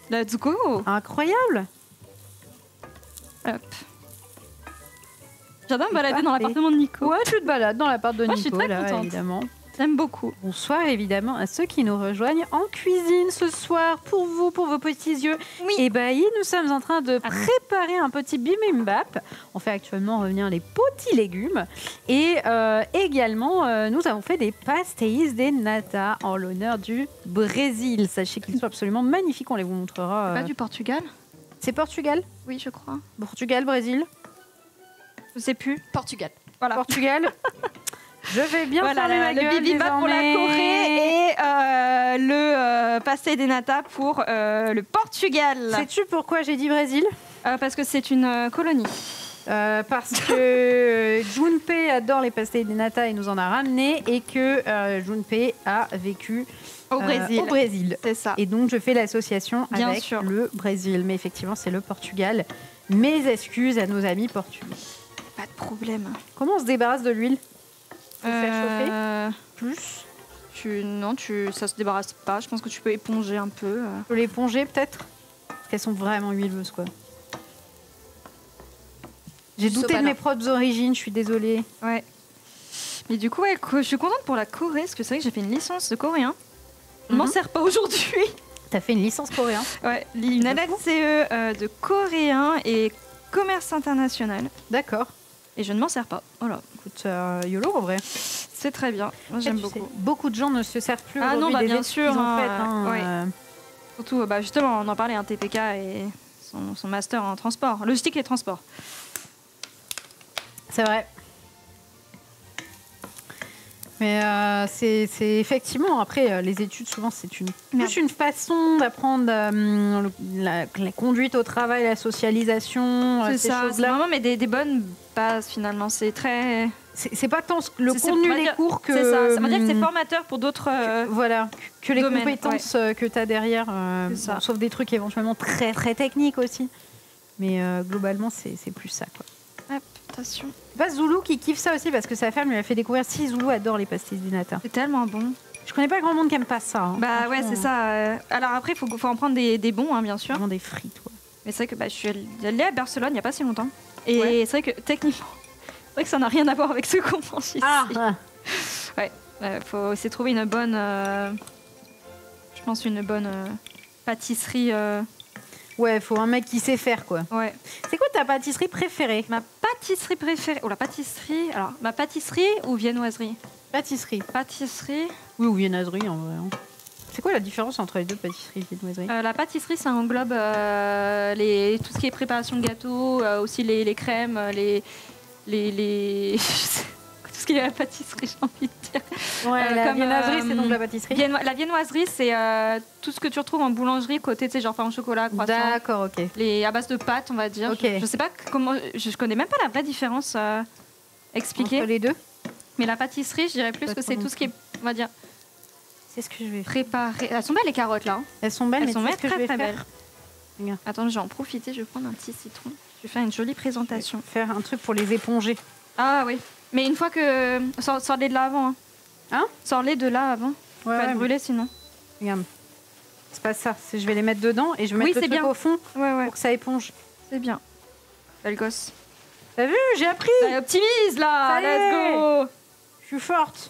Let's go. Incroyable. Hop. J'adore me balader dans l'appartement de Nico. Ouais, tu te balades dans l'appart de Moi, je suis Nico, très là, contente. évidemment. J'aime beaucoup. Bonsoir évidemment à ceux qui nous rejoignent en cuisine ce soir pour vous, pour vos petits yeux. Oui. Et bah, nous sommes en train de préparer un petit bibimbap. On fait actuellement revenir les petits légumes. Et euh, également, euh, nous avons fait des pastéis de nata en l'honneur du Brésil. Sachez qu'ils sont absolument magnifiques, on les vous montrera. Pas euh. du Portugal? C'est Portugal? Oui, je crois. Portugal, Brésil? Je sais plus. Portugal. Voilà. Portugal. Je vais bien Voilà, fermer la- ma le gueule bibimbap pour la désormais. Corée et euh, le euh, pastel des nata pour euh, le Portugal. Sais-tu pourquoi j'ai dit Brésil? Euh, parce que c'est une euh, colonie. Euh, parce que Junpei adore les pastéis de nata et nous en a ramené, et que euh, Junpei a vécu Au euh, Brésil. au Brésil. C'est ça. Et donc je fais l'association Bien avec sûr. le Brésil. Mais effectivement, c'est le Portugal. Mes excuses à nos amis portugais. Pas de problème. Comment on se débarrasse de l'huile? Faut faire chauffer Euh, plus? tu, non, tu, ça se débarrasse pas. Je pense que tu peux éponger un peu. euh. Faut l'éponger peut-être? Parce qu'elles sont vraiment huileuses, quoi. J'ai douté de Sopalin. mes propres origines, je suis désolée. Ouais. Mais du coup, ouais, co- je suis contente pour la Corée, parce que c'est vrai que j'ai fait une licence de coréen. Je m'en Mhm. sers pas aujourd'hui. T'as fait une licence coréenne? Ouais, une L L C E euh, de coréen et commerce international. D'accord. Et je ne m'en sers pas. Voilà. Écoute, euh, YOLO en vrai. C'est très bien. Moi, j'aime Tu beaucoup. sais, beaucoup de gens ne se servent plus Ah non, aujourd'hui bah, des bien études sûr, qu'ils ont hein, faites, hein, ouais. euh, Surtout, euh, bah, justement, on en parlait, un T P K et son, son master en transport. Logistique et transport. C'est vrai. Mais euh, c'est c'est effectivement, après, euh, les études, souvent, c'est une, Merde. plus une façon d'apprendre euh, le- la, la conduite au travail, la socialisation, euh, C'est ces ça, c'est choses-là. vraiment mais des, des bonnes bases finalement. C'est très. C'est c'est pas tant ce- le C'est- c'est- contenu on va des dire- cours que... C'est ça. Ça veut dire que c'est hum, formateur pour d'autres. euh, Voilà, que les domaines, compétences euh, que tu as derrière, euh, C'est ça. bon, sauf des trucs éventuellement très très techniques aussi. Mais euh, globalement, c'est c'est plus ça, quoi. Hop, attention. C'est pas Zoulou qui kiffe ça aussi parce que sa femme lui a fait découvrir. Si Zoulou adore les pastilles du nata. C'est tellement bon. Je connais pas grand monde qui aime pas ça. hein. Bah ouais, Franchement, c'est ça. euh. Alors après, il faut, faut en prendre des, des bons, hein, bien sûr. Vraiment des frites, ouais. Mais c'est vrai que bah, je suis allée à Barcelone il n'y a pas si longtemps. Et Ouais. c'est vrai que techniquement, c'est vrai que ça n'a rien à voir avec ce qu'on mange ici. Ah, Il faut essayer de trouver une bonne. euh, je pense une bonne euh, pâtisserie. euh, ouais, faut un mec qui sait faire, quoi. ouais. C'est quoi ta pâtisserie préférée? Ma pâtisserie préférée. Oh la pâtisserie. Alors, ma pâtisserie ou viennoiserie? Pâtisserie. Pâtisserie. Oui, ou viennoiserie, en vrai. hein. C'est quoi la différence entre les deux, pâtisserie et viennoiserie? Euh, la pâtisserie, ça englobe euh, les, tout ce qui est préparation de gâteaux, euh, aussi les, les crèmes, les. les, les... tout ce qui est la pâtisserie, j'ai envie de dire. Ouais, euh, la comme, viennoiserie, c'est euh, donc la pâtisserie. Vienno- la viennoiserie, c'est euh, tout ce que tu retrouves en boulangerie, côté, tu sais, genre pain au chocolat, croissant. D'accord, ok. Les, à base de pâtes, on va dire. Ok. Je, je sais pas que- comment. Je, je connais même pas la vraie différence euh, expliquée. Entre les deux, Mais la pâtisserie, je dirais plus Pas que trop c'est non tout ce qui est, on va dire, c'est ce que je vais faire. préparé. Elles sont belles les carottes là. hein. Elles sont belles, Elles mais sont tu sais belles, ce que très je vais très faire belles. Regarde. Attends, je vais en profiter, je vais prendre un petit citron. Je vais faire une jolie présentation. Faire un truc pour les éponger. Ah oui. Mais une fois que. Sors- Sors-les de là avant. Hein, Hein Sors-les de là avant. Ouais, Pas ouais, te mais- brûler sinon. regarde. C'est pas ça. c'est- Je vais les mettre dedans et je vais Oui, mettre le c'est truc bien. au fond Ouais, ouais. pour que ça éponge. C'est bien. Belle gosse. T'as vu? J'ai appris. Allez, optimise là. Ça y est. Let's go. Je suis forte.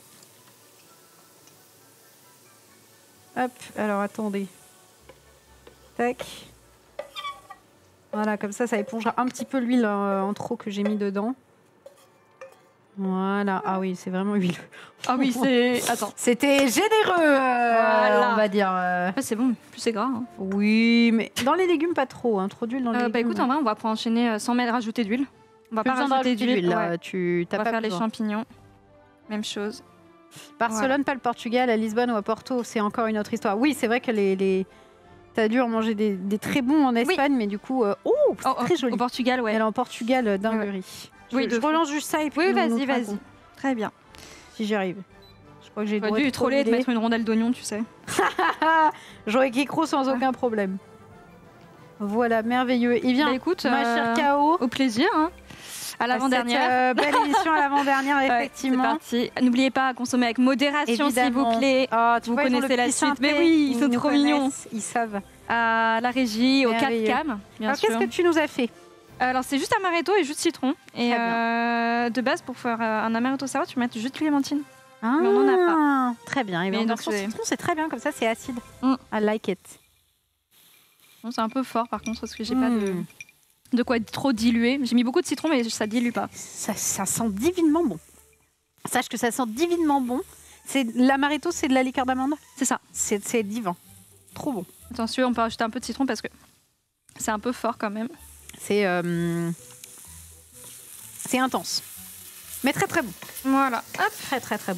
Hop, alors attendez. Tac. Voilà, comme ça, ça épongera un petit peu l'huile euh, en trop que j'ai mis dedans. Voilà. Ah oui, c'est vraiment huileux. Ah oui, c'est. Attends. C'était généreux, euh, Voilà. on va dire. euh. Ah, c'est bon, plus c'est gras. hein. Oui, mais dans les légumes, pas trop. Hein. Trop d'huile dans les Euh, légumes. bah écoute, en vrai, on va pouvoir enchaîner euh, sans mettre rajouter d'huile. On va Plus pas besoin de rajouter rajouter d'huile. d'huile, là. ouais. Tu On t'as va pas faire les besoin. champignons. Même chose. Barcelone, pas le Portugal, à Lisbonne ou à Porto, c'est encore une autre histoire. Oui, c'est vrai que les, les... t'as dû en manger des, des très bons en Espagne, mais du coup, euh, oh, c'est Oh, oh, très joli. Au Portugal, ouais. Elle est en Portugal, euh, dinguerie. Je, Oui, je de fou. relance juste ça et puis Oui, nous- vas-y, nous vas-y. trinquons, Très bien. si j'y arrive. Je crois que j'ai le J'aurais droit dû de troller et te trop mettre une rondelle d'oignon, tu sais. J'aurais Kikro sans aucun problème. Voilà, merveilleux. Eh bien, Bah écoute, ma euh, chère K O, au plaisir. Hein. À l'avant-dernière. Cette, euh, belle émission à l'avant-dernière, Ouais, effectivement. c'est parti. N'oubliez pas à consommer avec modération, s'il Évidemment. vous plaît. Oh, tu Vous vois, ils ont connaissez le la petit suite. Mais synthé, oui, ils sont nous trop mignons. connaissent, Ils savent. À la régie, au Merveilleux. quatre cam, bien Alors, sûr. qu'est-ce que tu nous as fait? Alors, c'est juste amaretto et jus de citron. Et Très euh, de base, pour faire euh, un amaretto sour, tu mets du jus de clémentine. Ah, Mais on en a Très bien. Et Mais bien, donc, version c'est- citron, c'est très bien, comme ça, c'est acide. Mm. I like it. Bon, c'est un peu fort, par contre, parce que j'ai pas de, Mm. de quoi être trop dilué. J'ai mis beaucoup de citron, mais ça dilue pas. Ça, ça sent divinement bon. Sache que ça sent divinement bon. C'est l'amaretto, c'est de la liqueur d'amande. C'est ça. C'est c'est divin. Trop bon. Attention, on peut rajouter un peu de citron parce que c'est un peu fort quand même. C'est euh, c'est intense. Mais très très bon. Voilà. Hop. Très très très bon.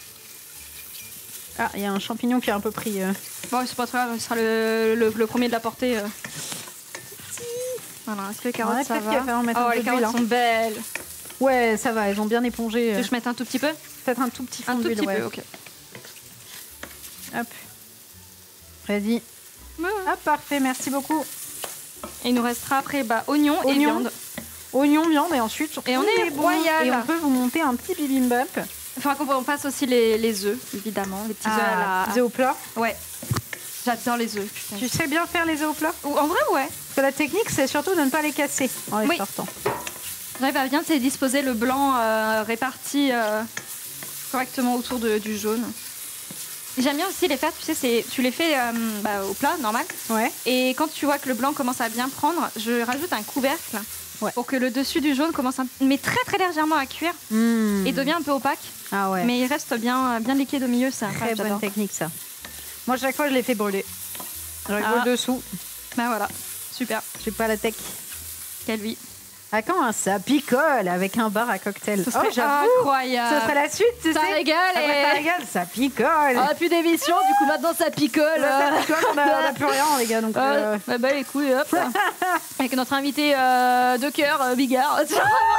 Ah, il y a un champignon qui a un peu pris. euh. Bon, c'est pas très grave, ce sera le, le, le premier de la portée. euh. Voilà, est-ce que les carottes, Ouais, ça peut-être qu'il va va falloir mettre un Oh, peu les d'huile, carottes hein. sont belles. Ouais, ça va, elles ont bien épongé. Tu euh. veux que je mette un tout petit peu Peut-être un tout petit fond Un tout d'huile, petit ouais. peu, ok. Hop. Vas-y. Ah, parfait, merci beaucoup. Et il nous restera après bah, oignon, et Oignon. viande. Oignon, viande, et ensuite Et on est bon. royal. Et on peut vous monter un petit bibimbap. Il faudra qu'on fasse aussi les, les œufs, évidemment. Les petits œufs à la... Des œufs au plat. Ouais. J'adore les œufs. putain. Tu sais bien faire les œufs au plat? Ou- En vrai, ouais. Parce que la technique, c'est surtout de ne pas les casser en les Oui. sortant. J'arrive à bien tu sais, disposer le blanc euh, réparti euh, correctement autour de- du jaune. Et j'aime bien aussi les faire, tu sais, c'est- tu les fais euh, bah, au plat, normal. Ouais. Et quand tu vois que le blanc commence à bien prendre, je rajoute un couvercle Ouais. pour que le dessus du jaune commence, un... mais très très légèrement à cuire Mmh. et devient un peu opaque. Ah ouais. Mais il reste bien, bien liquide au milieu, c'est Très incroyable, bonne j'adore. technique, ça. Moi, chaque fois, je les fais brûler. Je Ah. brûle dessous. Bah voilà, super. J'ai pas la tech. Quelle vie. Ah, quand hein, ça picole avec un bar à cocktail. Ce serait Oh, j'avoue. incroyable. Ce serait la suite, tu Ça sais. régale Après, et- ça régale, ça picole. On a plus d'émission, du coup maintenant ça picole. Ça picole, on a, on a plus rien, les gars. Donc, Euh, euh, bah, bah écoute, hop. Avec notre invité euh, de cœur, euh, Bigard. Allez,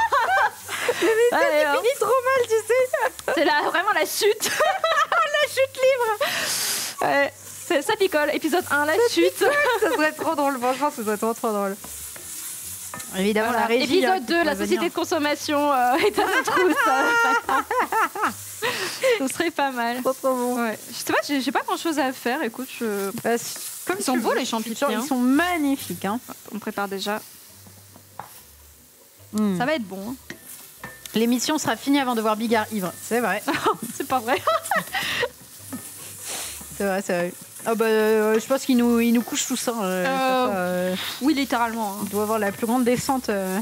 hop. fini trop mal, tu sais. C'est là vraiment la chute. La chute libre. Ouais, c'est- ça picole. Épisode un, la chute. Ça serait trop drôle, franchement, ça serait trop trop drôle. Évidemment, Voilà. la régie. Épisode hein, qui deux, la pourrait société venir. de consommation euh, est à notre trousse. Ce serait pas mal. Trop trop bon. Ouais. Je sais pas, j'ai j'ai pas grand chose à faire. Écoute, je... Bah, si- comme Ils sont tu beaux, veux. les champignons. Ils sont magnifiques. Hein. on prépare déjà. Mm. Ça va être bon. hein. L'émission sera finie avant de voir Bigard ivre. C'est vrai. C'est pas vrai. C'est vrai, c'est vrai. Ah bah, euh, je pense qu'il nous, il nous couche tout ça. euh, Euh, sur ça, euh, Oui, littéralement. hein. il doit avoir la plus grande descente. euh.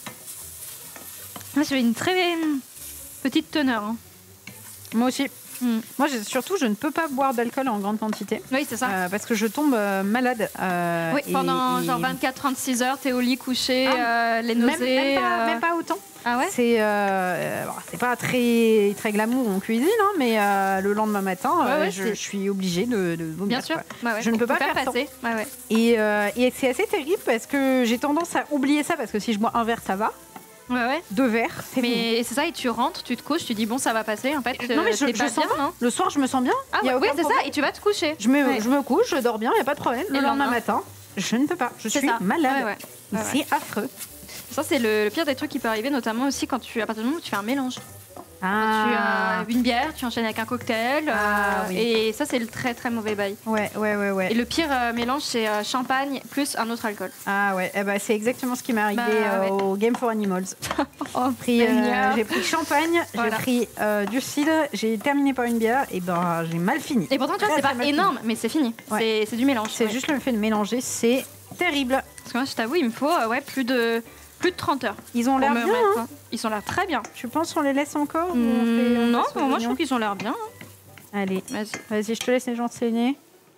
Moi, j'ai une très petite teneur. hein. Moi aussi. Mm. Moi, j'ai- surtout, je ne peux pas boire d'alcool en grande quantité. Oui, c'est ça. euh, parce que je tombe euh, malade. euh, oui, et- pendant et- genre vingt-quatre à trente-six heures, t'es au lit couché, Ah, euh, les Même, nausées. même pas, euh, même pas autant. Ah ouais C'est euh, bon, c'est pas très, très glamour en cuisine, hein, mais euh, le lendemain matin, Ouais, euh, ouais, je, c'est- je suis obligée de, de vomir. Bien sûr. quoi. Bah ouais, Je ne peux faut pas faire ça. passer. Ouais, ouais. Et, euh, et c'est assez terrible parce que j'ai tendance à oublier ça parce que si je bois un verre, ça va. Ouais, ouais. Deux verres, c'est bon. Mais c'est ça, et tu rentres, tu te couches, tu dis bon, ça va passer. En fait, Non, mais euh, je- t'es je pas sens bien, non Le soir, je me sens bien. Ah il y a ouais, oui, aucun c'est ça, problème. et tu vas te coucher. Je me, Ouais. je me couche, je dors bien, il n'y a pas de problème. Le, Et le lendemain lendemain matin, je ne peux pas. Je C'est suis ça. malade. Ouais, ouais. Ouais, ouais. C'est affreux. Ça, c'est le, le pire des trucs qui peut arriver, notamment aussi quand tu, à partir du moment où tu fais un mélange. Tu Ah, as une bière, tu enchaînes avec un cocktail. Ah, euh, oui. Et ça, c'est le très très mauvais bail. ouais, ouais, ouais, ouais. Et le pire euh, mélange, c'est euh, champagne plus un autre alcool. Ah ouais, eh ben, c'est exactement ce qui m'est arrivé Bah, euh, ouais. au Game for Animals. Oh, J'ai pris, euh, Seigneur. j'ai pris champagne, Voilà. j'ai pris euh, du cidre, j'ai terminé par une bière et ben j'ai mal fini. Et pourtant, tu vois, Très, c'est très pas mal fini. énorme, mais c'est fini. Ouais. C'est- C'est du mélange. C'est ouais. juste le fait de mélanger, c'est terrible. Parce que moi, je t'avoue, il me faut euh, ouais, plus, de, plus de trente heures. Ils ont pour l'air me bien. remettre, Hein. hein. Ils sont l'air très bien. Tu penses qu'on les laisse encore ou on fait- on Mmh, non, passe aux moi, je oignons trouve qu'ils ont l'air bien. Allez, Vas-y. vas-y, je te laisse les gens saigner.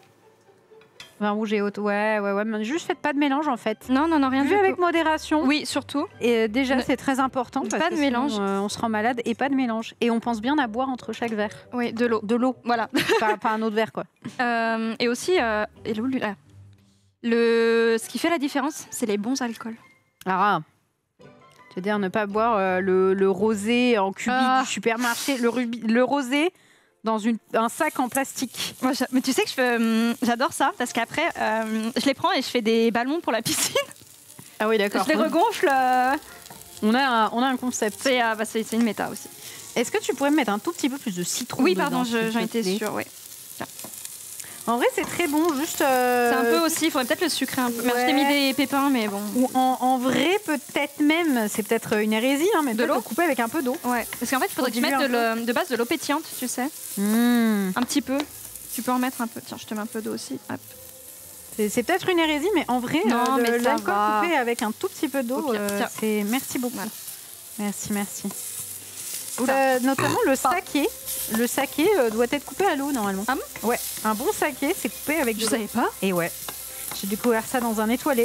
Vin rouge et haute, ouais, ouais, ouais. Mais juste faites pas de mélange en fait. Non, non, non, rien Buvez du avec tout. modération. Oui, surtout. Et euh, déjà, Ne- c'est très important. Parce pas que de mélange. sinon, euh, on se rend malade et pas de mélange. Et on pense bien à boire entre chaque verre. Oui, de l'eau. De l'eau, Voilà. pas, pas un autre verre quoi. Euh, et aussi, euh, et l'eau, lui, là. Le... ce qui fait la différence, c'est les bons alcools. Ah, c'est-à-dire ne pas boire euh, le, le rosé en cubi Ah. du supermarché, le, rubi- le rosé dans une, un sac en plastique. Moi, j'a- mais tu sais que je fais, hum, j'adore ça parce qu'après, euh, je les prends et je fais des ballons pour la piscine. Ah oui, Je les regonfle. euh, On a un, on a un concept. C'est euh, bah, c'est- c'est une méta aussi. Est-ce que tu pourrais me mettre un tout petit peu plus de citron Oui, dedans, pardon, s'il je- te j'en étais plaît. sûre, ouais. En vrai, c'est très bon, juste... euh, C'est un peu aussi, il faudrait peut-être le sucrer un peu. Merci, ouais. j'ai mis des pépins, mais bon. Ou en, en vrai, peut-être même, c'est peut-être une hérésie, hein, mais De peut-être l'eau le couper avec un peu d'eau. Ouais, parce qu'en fait, il faudrait que tu diluer mettes de, un le- de base de l'eau pétillante, tu sais. Mmh. Un petit peu. Tu peux en mettre un peu. Tiens, je te mets un peu d'eau aussi. Hop. C'est c'est peut-être une hérésie, mais en vrai, Non, euh, le- mais ça l'alcool va. coupé avec un tout petit peu d'eau, Au pire, euh, tiens. c'est... Merci beaucoup. Voilà. Merci, merci. Oula. Euh, notamment le saké. Le saké euh, doit être coupé à l'eau, normalement. Ah bon ? Ouais, un bon saké, c'est coupé avec Je de l'eau. savais pas. Et ouais, j'ai découvert ça dans un étoilé.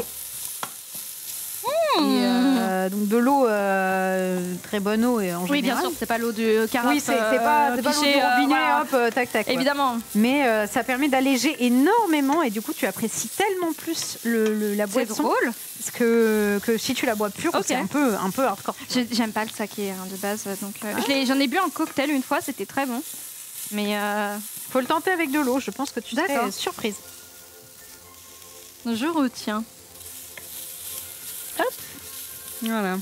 Et euh, donc de l'eau, euh, très bonne eau et en Oui, bien général. sûr, c'est pas l'eau de carafe. Oui, c'est c'est pas, c'est pas l'eau pichée, du euh, robinet, voilà. hop, euh, tac, tac. quoi. Évidemment. Mais euh, ça permet d'alléger énormément et du coup, tu apprécies tellement plus le, le- la C'est boisson drôle. parce que, que si tu la bois pure, Ok. c'est un peu, un peu hardcore. J'ai- J'aime pas le saké hein, de base, donc euh, je l'ai- j'en ai bu en cocktail une fois, c'était très bon. Mais euh, Faut le tenter avec de l'eau, je pense que tu serais D'accord. surprise. je retiens. Voilà.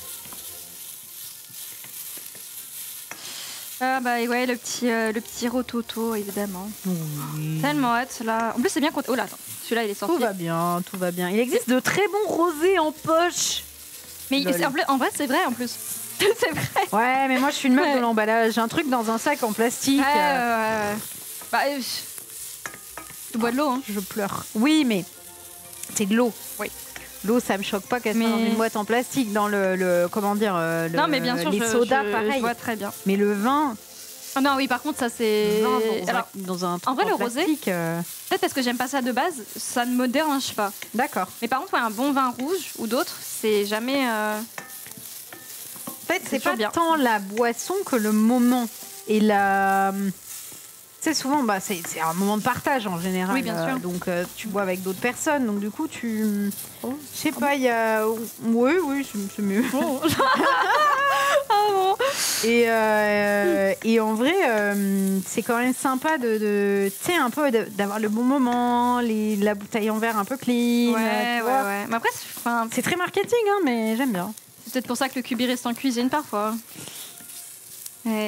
Ah bah ouais, le petit, euh, le petit rototo, évidemment. Tellement hâte là. En plus, c'est bien qu'on. Oh là, attends. Celui-là, il est sorti. Tout va bien, tout va bien. Il existe de très bons rosés en poche. Mais il- Lol. c'est- en, plus- en vrai, c'est vrai en plus. c'est vrai. Ouais, mais moi je suis une meuf Ouais. de l'emballage. J'ai un truc dans un sac en plastique. Ouais, euh, ouais, ouais. Bah, euh, tu bois de l'eau, hein. Je pleure. Oui, mais c'est de l'eau. Oui. L'eau, ça me choque pas qu'elle soit Mais- dans une boîte en plastique, dans le, le- comment dire, euh, le- Non, mais bien sûr, les je, sodas, je- pareil. je vois très bien. Mais le vin, Oh non, oui, par contre, ça c'est. vin dans, Alors, un, dans un truc en vrai, le rosé- plastique, euh, peut-être parce que j'aime pas ça de base, ça ne me dérange pas. D'accord. Mais par contre, ouais, un bon vin rouge ou d'autres, c'est jamais. euh, En fait, c'est toujours pas bien. tant la boisson que le moment et la. Tu sais, souvent, bah, c'est c'est un moment de partage en général. Oui, bien euh, sûr. donc, euh, tu bois avec d'autres personnes. Donc, du coup, tu. Je sais pas, il y a. Oui, oui, c'est c'est mieux. Ah bon. Et, euh, et en vrai, euh, c'est quand même sympa de, de tu sais, un peu de- d'avoir le bon moment, les, la bouteille en verre un peu clean. Ouais, euh, tu ouais, vois. ouais. Mais après, c'est enfin, C'est très marketing, hein, mais j'aime bien. c'est peut-être pour ça que le cubi reste en cuisine parfois. Ouais.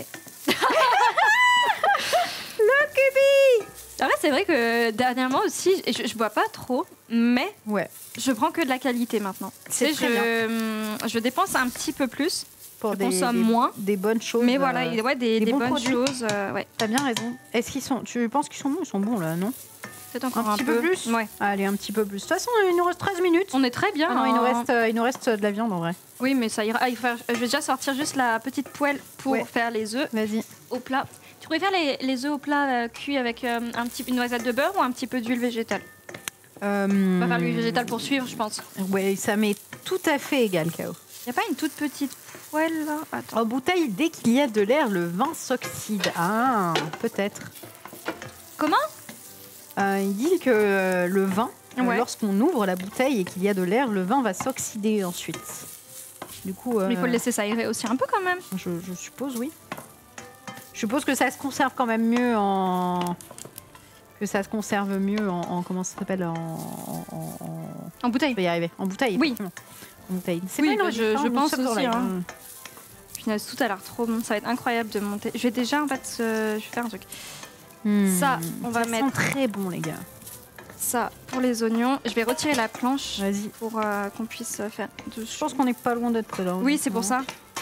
Le cubi. En vrai, c'est vrai que dernièrement aussi, et je, je bois pas trop, mais Ouais, je prends que de la qualité maintenant. C'est Tu sais, très je, hum, je dépense un petit peu plus, pour je des, consomme des- moins, des bonnes choses. mais voilà, euh, il- ouais, des, des des bons bonnes produits. choses. euh, ouais, T'as bien raison. Est-ce qu'ils sont Tu penses qu'ils sont bons Ils sont bons là, non peut-être encore un, Un petit peu plus Ouais. Allez, un petit peu plus. De toute façon, il nous reste treize minutes. On est très bien. Ah non, il nous, hein. reste, euh, il nous reste de la viande en vrai. Oui, mais ça ira. Ah, il faut faire- Je vais déjà sortir juste la petite poêle pour Ouais. faire les œufs Vas-y. au plat. Tu préfères les, les œufs au plat euh, cuits avec euh, un petit, une noisette de beurre ou un petit peu d'huile végétale Euh, On va faire l'huile végétale pour suivre, je pense. Ouais, ça m'est tout à fait égal, K O. Il n'y a pas une toute petite poêle là Attends. En bouteille, dès qu'il y a de l'air, le vin s'oxyde. Ah, peut-être. Comment Euh, il dit que euh, le vin, euh, Ouais. lorsqu'on ouvre la bouteille et qu'il y a de l'air, le vin va s'oxyder ensuite. Du coup, euh, Mais il faut le laisser s'aérer aussi un peu quand même. je, je suppose, oui. Je suppose que ça se conserve quand même mieux en... Que ça se conserve mieux en... en- comment ça s'appelle en, en, en- en- En bouteille. Je vais y arriver. En bouteille, Oui. effectivement. En bouteille. C'est Oui, pas une bah, je- redite, hein, je nous pense sommes dans aussi, la- hein. Punaise, tout a l'air trop bon. Ça va être incroyable de monter. Je vais déjà en fait, euh, je vais faire un truc. Hmm. Ça, on va Ça mettre- sent très bon, les gars. Ça pour les oignons. Je vais retirer la planche Vas-y. pour euh, qu'on puisse euh, faire. De... Je pense qu'on n'est pas loin d'être là. Oui, c'est pour ça.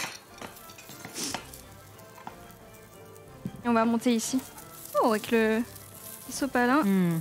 Et on va monter ici. Oh, avec le, le sopalin. Hmm.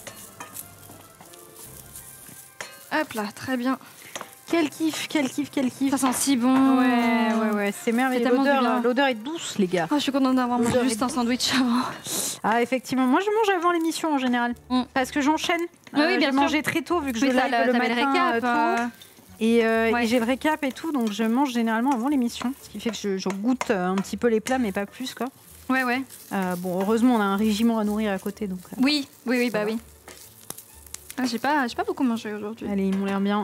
Hop là, très bien. Quel kiff, quel kiff, quel kiff. Ça sent si bon. Ouais, ouais, ouais, c'est merveilleux. C'est tellement L'odeur, du bien. l'odeur est douce, les gars. Oh, je suis contente d'avoir mangé L'odeur juste est un sandwich avant. Ah, effectivement, moi je mange avant l'émission en général. Mm. Parce que j'enchaîne. Oui, oui, bien j'ai sûr. mangé très tôt vu que je Oui, live t'as le le, t'avais le matin récap. euh, tôt. euh, Et, euh, Ouais. et j'ai le récap et tout, donc je mange généralement avant l'émission. Ce qui fait que je, je goûte euh, un petit peu les plats, mais pas plus, quoi. Ouais, ouais. Euh, bon, heureusement, on a un régiment à nourrir à côté, donc. euh, Oui, oui, oui, bah va. oui. Ah, j'ai pas, j'ai pas beaucoup mangé aujourd'hui. Allez, ils m'ont l'air bien.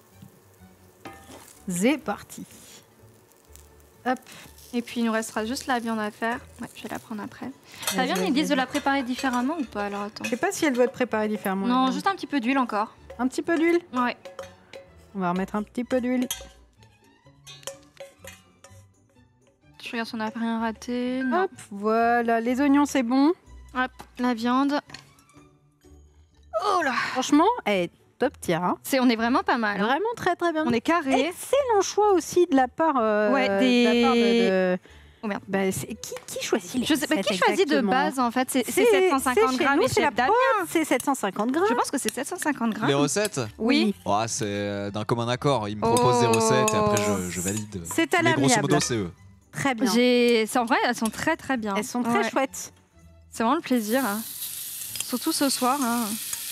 C'est parti. Hop. Et puis il nous restera juste la viande à faire. Ouais, je vais la prendre après. La Vas-y, viande, vas-y, ils disent de vas-y. la préparer différemment ou pas alors attends. Je sais pas si elle doit être préparée différemment. la Non, viande. juste un petit peu d'huile encore. un petit peu d'huile. Ouais. On va remettre un petit peu d'huile. Je regarde si on n'a rien raté. Non. Hop, voilà, les oignons c'est bon. Hop, la viande. Oh là. Franchement, elle est top tier. Hein. C'est, on est vraiment pas mal. Hein. Vraiment très très bien. On est carré. Excellent choix aussi de la part, euh, Ouais, des- de la part de... de- Oh merde. Bah, c'est- qui, qui choisit les Je sais pas recettes qui choisit de exactement base en fait. C'est, c'est C'est- sept cent cinquante c'est chez grammes nous, et c'est chez la Damien. C'est sept cent cinquante grammes. Je pense que c'est sept cent cinquante grammes. Les recettes Oui. oh, c'est euh, d'un commun accord. Ils me proposent des Oh. recettes et après je, je valide. C'est à Mais grosso l'amiable. modo, c'est eux. Très bien. J'ai... C'est en vrai, elles sont très très bien. Elles sont très Ouais. chouettes. C'est vraiment le plaisir. Hein. Surtout ce soir. Hein.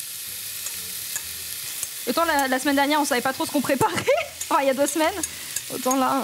Autant la, la semaine dernière, on savait pas trop ce qu'on préparait. Enfin, il y a deux semaines. Autant là.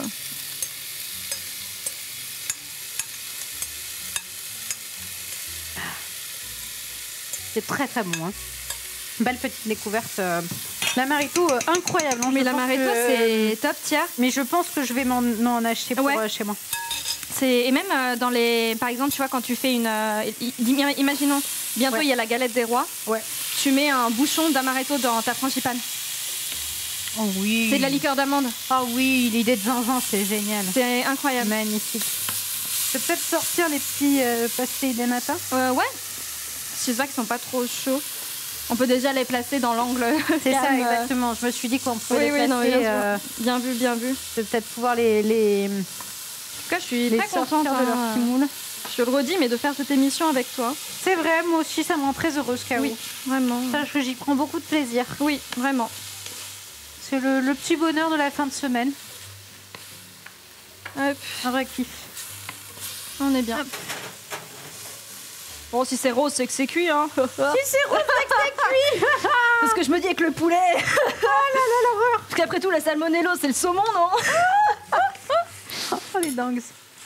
C'est très très bon. Hein. Belle petite découverte. euh, La Marito, euh, incroyable. hein. Mais Je la pense Marito, que- c'est top tier. Mais je pense que je vais m'en m'en acheter pour Ouais. euh, chez moi. C'est... Et même euh, dans les... Par exemple, tu vois, quand tu fais une... euh, i- i- Imaginons, bientôt il Ouais. y a la galette des rois. Ouais. Tu mets un bouchon d'amaretto dans ta frangipane. Oh oui. C'est de la liqueur d'amande. Ah oui, l'idée de zinzin, c'est génial. C'est incroyable. Magnifique. Je peux peut-être sortir les petits euh, pastilles de nata. Euh, ouais. J'espère qu'ils sont pas trop chauds. On peut déjà les placer dans l'angle. C'est ça, calme. exactement. Je me suis dit qu'on pouvait Oui, les oui, non, mais placer. bien sûr. euh, Bien vu, bien vu. En je vais peut-être pouvoir les, les, tout cas, je suis les très sortir contente. de leur hein. petit moule. Je te le redis, mais de faire cette émission avec toi. C'est vrai, moi aussi, ça me rend très heureuse, K O. Oui, vraiment. Sache que j'y prends beaucoup de plaisir. Oui, vraiment. C'est le, le petit bonheur de la fin de semaine. Hop, Un vrai kiff. on est bien. Bon, si c'est rose, c'est que c'est cuit, hein. Si c'est rose, Parce que je me dis avec le poulet. Oh là là, l'horreur. Parce qu'après tout, la salmonello, c'est le saumon, non? oh les dingues.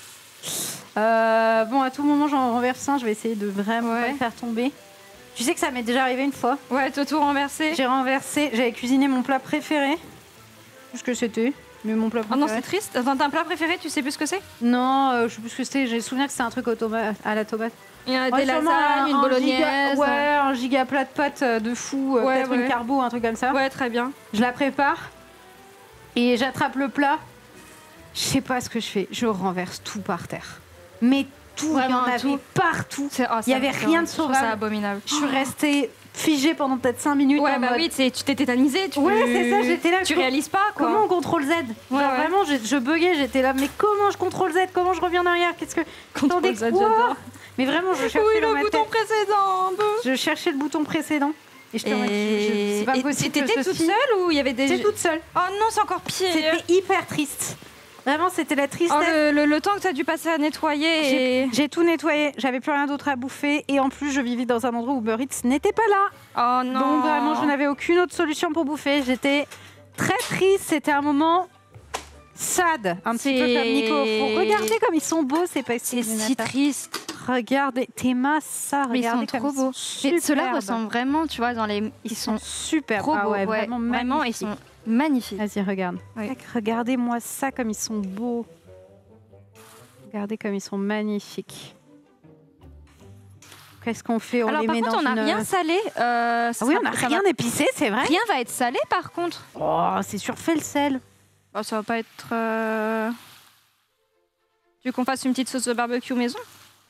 Euh, bon, à tout moment, j'en renverse un. Je vais essayer de vraiment Ouais. pas le faire tomber. Tu sais que ça m'est déjà arrivé une fois. Ouais, t'as tout renversé. J'ai renversé, j'avais cuisiné mon plat préféré. Je sais ce que c'était, mais mon plat Oh non, préféré. c'est triste. Attends, t'as un plat préféré, tu sais plus ce que c'est? non, euh, je sais plus ce que c'était. J'ai le souvenir que c'était un truc au toma- à la tomate. Il y a Ouais, des sûrement lasagnes, un- une un bolognaise. giga- ouais, un giga plat de pâtes euh, de fou, euh, Ouais, peut-être ouais. une carbo, un truc comme ça. Ouais, très bien. Je la prépare et j'attrape le plat. Je sais pas ce que je fais. Je renverse tout par terre. Mais tout, il y Vraiment, en avait tout. partout. C'est- oh, Il y ça- avait c'est- rien de je trouve sauvable. ça abominable. Je suis restée figée pendant peut-être cinq minutes. Ouais, en bah mode, oui, tu tu t'es tétanisé. Tu... Ouais, c'est ça, j'étais là. Tu co- réalises pas, quoi. Comment on contrôle Z Genre, ouais. Vraiment, je, je buguais, j'étais là. Mais comment je contrôle Z Comment je reviens en arrière Qu'est-ce que. Contrôle Attendez, Z, quoi j'adore. Mais vraiment, je cherchais Oui, dans le ma bouton tête. précédent, un peu. Je cherchais le bouton précédent. Et je te remercie, je- Et c'est pas et possible. que t'étais toute ceci- seule ou il y avait des... J'étais toute seule. Oh non, c'est encore pire. C'était hyper triste. Vraiment, c'était la Oh, tristesse. le, le- le temps que tu as dû passer à nettoyer J'ai et... j'ai tout nettoyé, j'avais plus rien d'autre à bouffer et en plus je vivais dans un endroit où Uber Eats n'était pas là. Oh non. Donc vraiment je n'avais aucune autre solution pour bouffer. J'étais très triste, c'était un moment sad, un petit peu C'est- comme Nico. Faut regarder comme ils sont beaux ces C'est pastilles. si triste. Regardez, tes mains ça, Mais ils sont regardez trop comme beaux. sont Mais ceux-là superbes. ressemblent vraiment, tu vois, dans les... Ils sont super trop ah beaux. ouais, ouais. vraiment, Vraiment, ils magnifiques. sont magnifiques. Vas-y, regarde. Oui. Tac, regardez-moi ça comme ils sont beaux. Regardez comme ils sont magnifiques. Qu'est-ce qu'on fait On Alors les par met contre, dans on n'a une... rien salé. Euh, Ah oui, ça- on n'a ça rien va- épicé, c'est vrai. Rien va être salé par contre. Oh, c'est surfait le sel. Oh, ça va pas être... euh, Tu veux qu'on fasse une petite sauce de barbecue maison?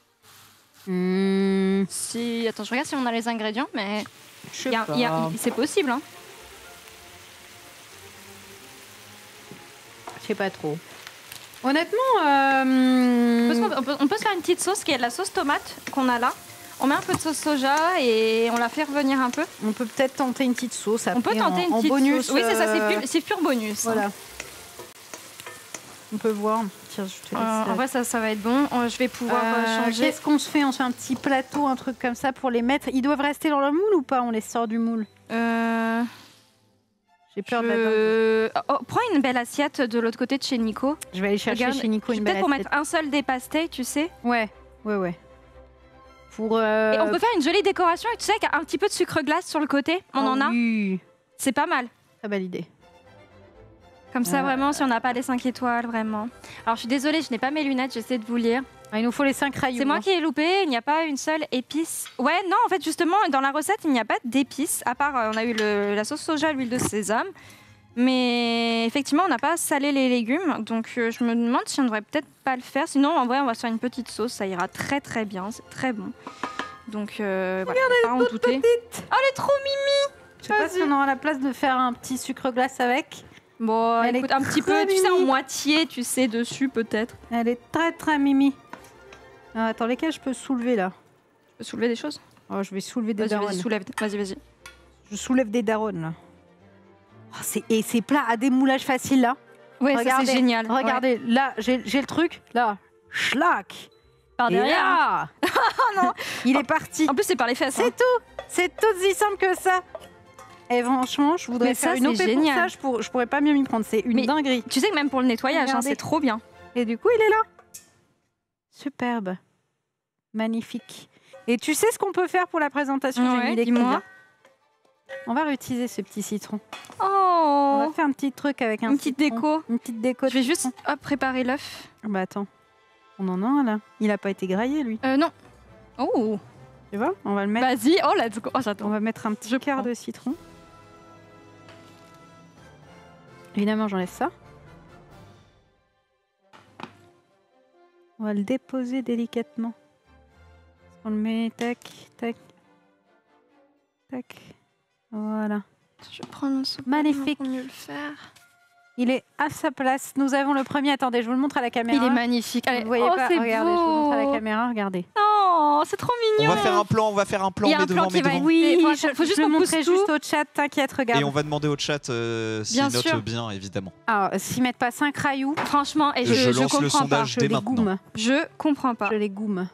Hmm, Si... Attends, je regarde si on a les ingrédients, mais... je sais il y a- pas. il y a- C'est possible, hein. Je sais pas trop. Honnêtement, euh... Parce qu'on peut- on, peut, on peut se faire une petite sauce qui est de la sauce tomate qu'on a là. On met un peu de sauce soja et on la fait revenir un peu. on peut peut-être tenter une petite sauce. On peut après, tenter en, une en petite bonus. sauce. Oui, c'est ça, c'est euh, pur, c'est pur bonus. hein. Voilà. On peut voir. Tiens, je te laisse. Euh, en vrai, ça, ça va être bon. Euh, Je vais pouvoir euh, Euh, changer. Qu'est-ce qu'on se fait On se fait un petit plateau, un truc comme ça pour les mettre. Ils doivent rester dans le moule ou pas On les sort du moule. Euh, J'ai peur de la je... oh, prends une belle assiette de l'autre côté de chez Nico. Je vais aller chercher Regarde, chez Nico une belle peut-être pour assiette. mettre un seul des pastilles, tu sais. Ouais, ouais, ouais. Pour. euh, Et on peut faire une jolie décoration et tu sais, avec un petit peu de sucre glace sur le côté. On oh en a. oui. C'est pas mal. Très belle idée. Comme ça, Euh, vraiment, si on n'a pas les cinq étoiles, vraiment. Alors, je suis désolée, je n'ai pas mes lunettes, j'essaie de vous lire. Ah, il nous faut les cinq rayons. C'est moi hein. qui ai loupé, il n'y a pas une seule épice. Ouais, non, en fait, justement, dans la recette, il n'y a pas d'épices, à part, euh, on a eu le- la sauce soja, l'huile de sésame. Mais effectivement, on n'a pas salé les légumes, donc euh, je me demande si on devrait peut-être pas le faire. Sinon, en vrai, on va se faire une petite sauce, ça ira très très bien, c'est très bon. Donc euh, voilà, pas en douter. Petite. Oh, elle est trop mimi. Je sais pas si on aura la place de faire un petit sucre glace avec. Bon, Elle écoute, est un petit très peu, tu sais, en mimi. moitié, tu sais, dessus peut-être. Elle est très très mimi. Ah, attends, lesquels je peux soulever là? Je peux soulever des choses. Oh, je vais soulever des Vas-y, daronnes. vas-y, soulève. Vas-y, vas-y. Je soulève des daronnes là. Oh, c'est- et c'est plat à démoulage facile là. Ouais, ça Regardez, c'est génial. Ouais. Regardez, là j'ai j'ai le truc, là, schlac. Par Et derrière. là, non. il est parti. En plus, c'est par les fesses. C'est hein. tout, c'est tout aussi simple que ça. Et franchement, je voudrais Mais faire ça, une O c'est P pour génial. ça, je, pour- je pourrais pas mieux m'y prendre, c'est une Mais- dinguerie. Tu sais que même pour le nettoyage, hein, Regardez. c'est trop bien. Et du coup, il est là. Superbe. Magnifique. Et tu sais ce qu'on peut faire pour la présentation? J'ai Ouais, mis les dis-moi. clés, là. On va réutiliser ce petit citron. On Oh, va faire un petit truc avec un une petite citron. déco. Une petite déco. Je vais de juste citron. hop, préparer l'œuf. Bah attends. On en a un là. Il a pas été graillé lui. Euh, non. Oh, Tu vois? On va le mettre. vas-y. Oh, let's go. Oh, On j'attends. va mettre un petit Je quart prends. de citron. Évidemment, j'enlève ça. On va le déposer délicatement. On le met, tac, tac, tac. Voilà. Je vais prendre mon soupe. Magnifique. Pour mieux le faire. Il est à sa place. Nous avons le premier. Attendez, je vous le montre à la caméra. Il est magnifique. Vous Allez. ne voyez oh, pas? c'est Regardez, beau. je vous montre à la caméra. Regardez. Oh, c'est trop On mignon. va faire un plan, on va faire un plan, Il y a mais un plan devant, qui mais va devant. être- Oui, faut- je, faut juste je le qu'on montrerai pousse tout. juste au chat. T'inquiète, regarde. Et on va demander au chat euh, s'ils Bien notent sûr. bien, évidemment. Alors, s'ils mettent pas cinq rayoux, Franchement, et Je je, je lance le comprends pas. sondage. je Dès les maintenant. goume. Je comprends pas. Je les goume.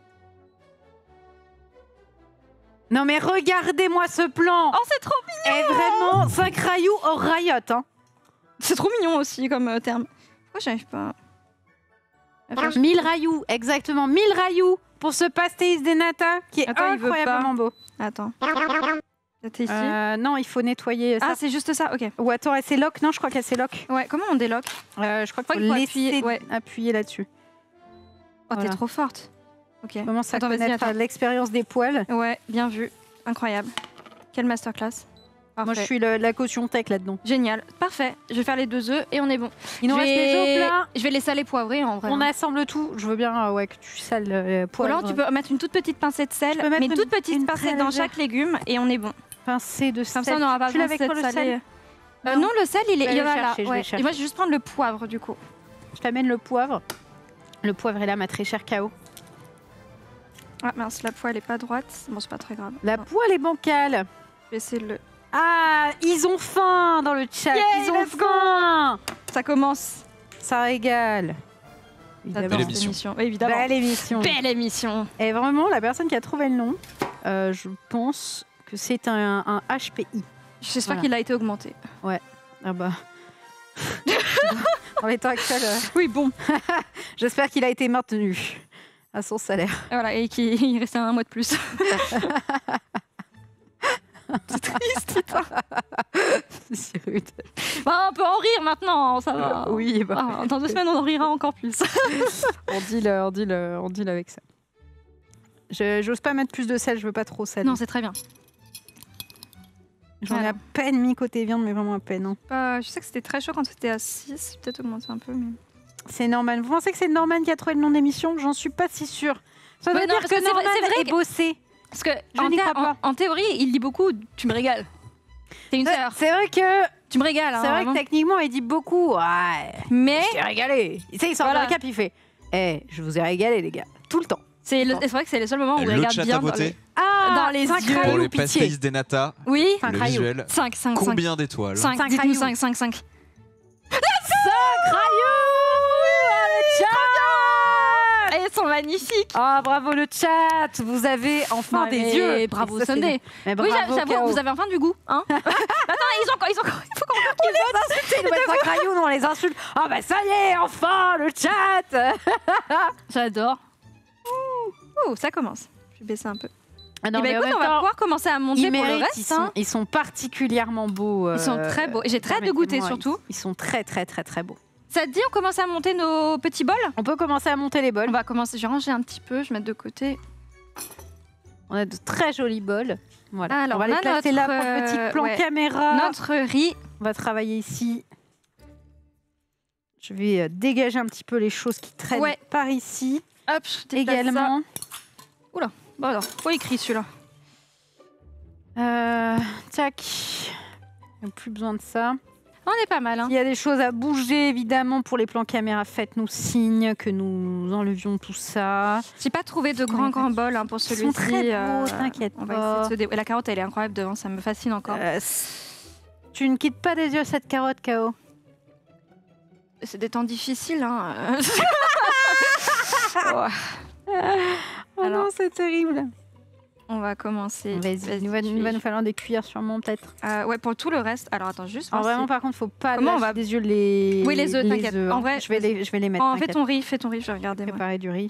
Non mais regardez-moi ce plan. Oh, c'est trop mignon. Et vraiment, cinq rayoux hors rayotte. Hein. C'est trop mignon aussi comme euh, terme. Pourquoi j'arrive pas à faire- mille rayoux, exactement, mille rayoux pour ce pastéis de nata qui est Attends, il veut incroyablement beau. Attends. C'était ici. Euh, non, il faut nettoyer ça. Ah, c'est juste ça. Ok. Ou attends, elle s'éloque. Non, je crois qu'elle s'éloque. Ouais. Comment on déloque? Euh, je crois qu'il crois faut qu'il faut laisser appuyer, ouais. appuyer là-dessus. Oh, Voilà. t'es trop forte. Ok. Comment ça Attends, vas-y, connaître attends. l'expérience des poils. Ouais, bien vu. Incroyable. Quelle masterclass. Parfait. Moi, je suis le- la caution tech là-dedans. Génial. Parfait. Je vais faire les deux œufs et on est bon. Il nous je reste vais... les œufs plats. Je vais les saler poivrés en vrai. On assemble tout. Je veux bien euh, ouais, que tu sales le Ou poivre. alors tu peux mettre une toute petite pincée de sel, peux mettre mais une une- toute petite une pincée très dans légère. chaque légume et on est bon. Pincée de sel. Comme ça on n'aura pas Tu besoin de l'avais quoi, le saler. sel Euh, Non. non, le sel, il, est, Je vais il y le en a là. chercher, je vais ouais. le chercher. Et moi, je vais juste prendre le poivre du coup. Je t'amène le poivre. Le poivre est là, ma très chère K O. Ah mince, la poêle est pas droite. Bon, c'est pas très grave. La Bon, poêle est bancale. je vais essayer de le. Ah, ils ont faim dans le chat. Yeah, ils ont let's go. faim. Ça commence. Ça régale. J'adore Belle cette émission. émission. Oui, évidemment. Belle émission. Belle émission. Et vraiment, la personne qui a trouvé le nom, euh, je pense que c'est un, un H P I. J'espère Voilà. qu'il a été augmenté. Ah bah. Dans les temps actuels, euh, Oui, bon. j'espère qu'il a été maintenu à son salaire. Et voilà, et qu'il restait un mois de plus. C'est triste, putain. C'est rude. Bah, on peut en rire maintenant, ça va. Oui, bah, Ah, dans deux semaines, on en rira encore plus. on deal, on deal, on deal avec ça. Je j'ose pas mettre plus de sel, je veux pas trop sel. Non, c'est très bien. J'en ai voilà. à peine mis côté viande, mais vraiment à peine. hein. Euh, je sais que c'était très chaud quand c'était à six. Peut-être augmenter un peu, mais. C'est Norman. Vous pensez que c'est Norman qui a trouvé le nom d'émission? J'en suis pas si sûre. Ça veut Ouais, non, dire parce que, que c'est vrai- Norman c'est vrai est que- bossé. Parce que Je en, n'y thé- crois en- pas. en théorie, il dit beaucoup. Tu me régales. T'es une sœur. C'est vrai que, Tu me régales. c'est hein, vrai que vraiment. techniquement, il dit beaucoup. Ouais, Mais je t'ai régalé. Tu sais, il sort Voilà. le cap, il fait. Eh, je vous ai régalé, les gars. Tout le temps. c'est le- c'est vrai que c'est les seuls moments où il Le regarde chat bien a dans voté les- Ah, Dans les cinq yeux. rayoux, pour les pitié. pastéis des nata, Oui. Cinq le rayoux. visuel. cinq, cinq, cinq. Combien d'étoiles? cinq, Cinq dites-nous rayoux. cinq, cinq, cinq. Chat. Elles sont magnifiques. Ah, bravo le chat. Vous avez enfin Ouais, des mais yeux. bravo, Ça, c'est- Sunday. Mais Oui, bravo, j'avoue, K O. vous avez enfin du goût. Hein Attends, ils ont encore. Ils ont encore... Il faut qu'on Ils nous insultent, ils nous mettent cinq rayoux, nous, on les insulte. Ah bah ça y est, enfin, le chat. J'adore. Ouh, ça commence. Je vais baisser un peu. Ah non, Et bah mais en écoute, même on va temps, pouvoir commencer à monter ils pour le méritent, reste. ils, sont, hein. ils sont particulièrement beaux. Ils sont euh, très beaux. Et j'ai très hâte de goûter permettez-moi, surtout. Ils, ils sont très très très très beaux. Ça te dit, on commence à monter nos petits bols? On peut commencer à monter les bols. On va commencer. Je vais ranger un petit peu. Je vais mettre de côté. On a de très jolis bols. Voilà. Alors, on va on les a placer notre, là pour le petit euh, plan ouais. caméra. Notre riz. On va travailler ici. Je vais euh, dégager un petit peu les choses qui traînent Ouais. par ici. Hop, je déplace Également. ça. Oula, bon alors, quoi écrit celui-là? Euh, tac. Il n'y a plus besoin de ça. On est pas mal, hein. S'il y a des choses à bouger, évidemment, pour les plans caméra, faites-nous signe que nous enlevions tout ça. J'ai pas trouvé de Ouais, grands pas grands de- bols hein, pour Ils celui-ci. sont très beaux, euh, t'inquiète On va pas. essayer de se dé... ouais, la carotte, elle est incroyable devant, ça me fascine encore. Euh, tu ne quittes pas des yeux cette carotte, K O. C'est des temps difficiles, hein. Ouais. Oh Alors. non, c'est terrible. On va commencer. Vas-y, il va, tu il va es- nous falloir des cuillères sûrement, peut-être. Euh, ouais, pour tout le reste. Alors attends, juste. Alors voir vraiment, si- par contre, faut pas Comment on lâcher va- des yeux les Oui, les œufs, t'inquiète. œufs, En hein. vrai, je vais les, je vais les mettre. Oh, fais t'inquiète. ton riz, fais ton riz, je vais regarder. moi. Préparer du riz.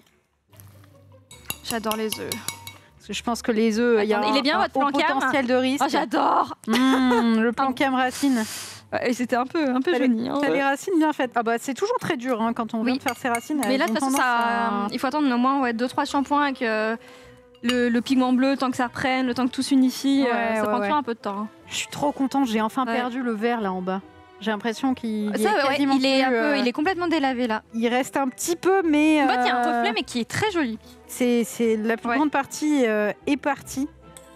J'adore les œufs. Parce que je pense que les œufs, il y a Attendez, un, il est bien, un votre haut plan cam potentiel de risque. Oh, j'adore. Mmh, le plan cam racine. Ouais, et c'était un peu, un peu T'as les- joli. hein. T'as les racines bien faites. Ah bah c'est toujours très dur hein, quand on vient Oui. de faire ses racines. Mais elles là, de ont toute façon, tendance ça, à- il faut attendre au moins ouais, deux trois shampoings avec euh, le, le pigment bleu, le temps que ça reprenne, le temps que tout s'unifie. euh, Ouais, ça ouais, prend ouais. toujours un peu de temps. hein. Je suis trop contente, j'ai enfin Ouais. perdu le vert là en bas. J'ai l'impression qu'il il Ça, est ouais, quasiment il est un plus, peu, euh, il est complètement délavé là. il reste un petit peu, mais En fait, il y a un euh, reflet, mais qui est très joli. c'est c'est la plus Ouais. grande partie euh, est partie.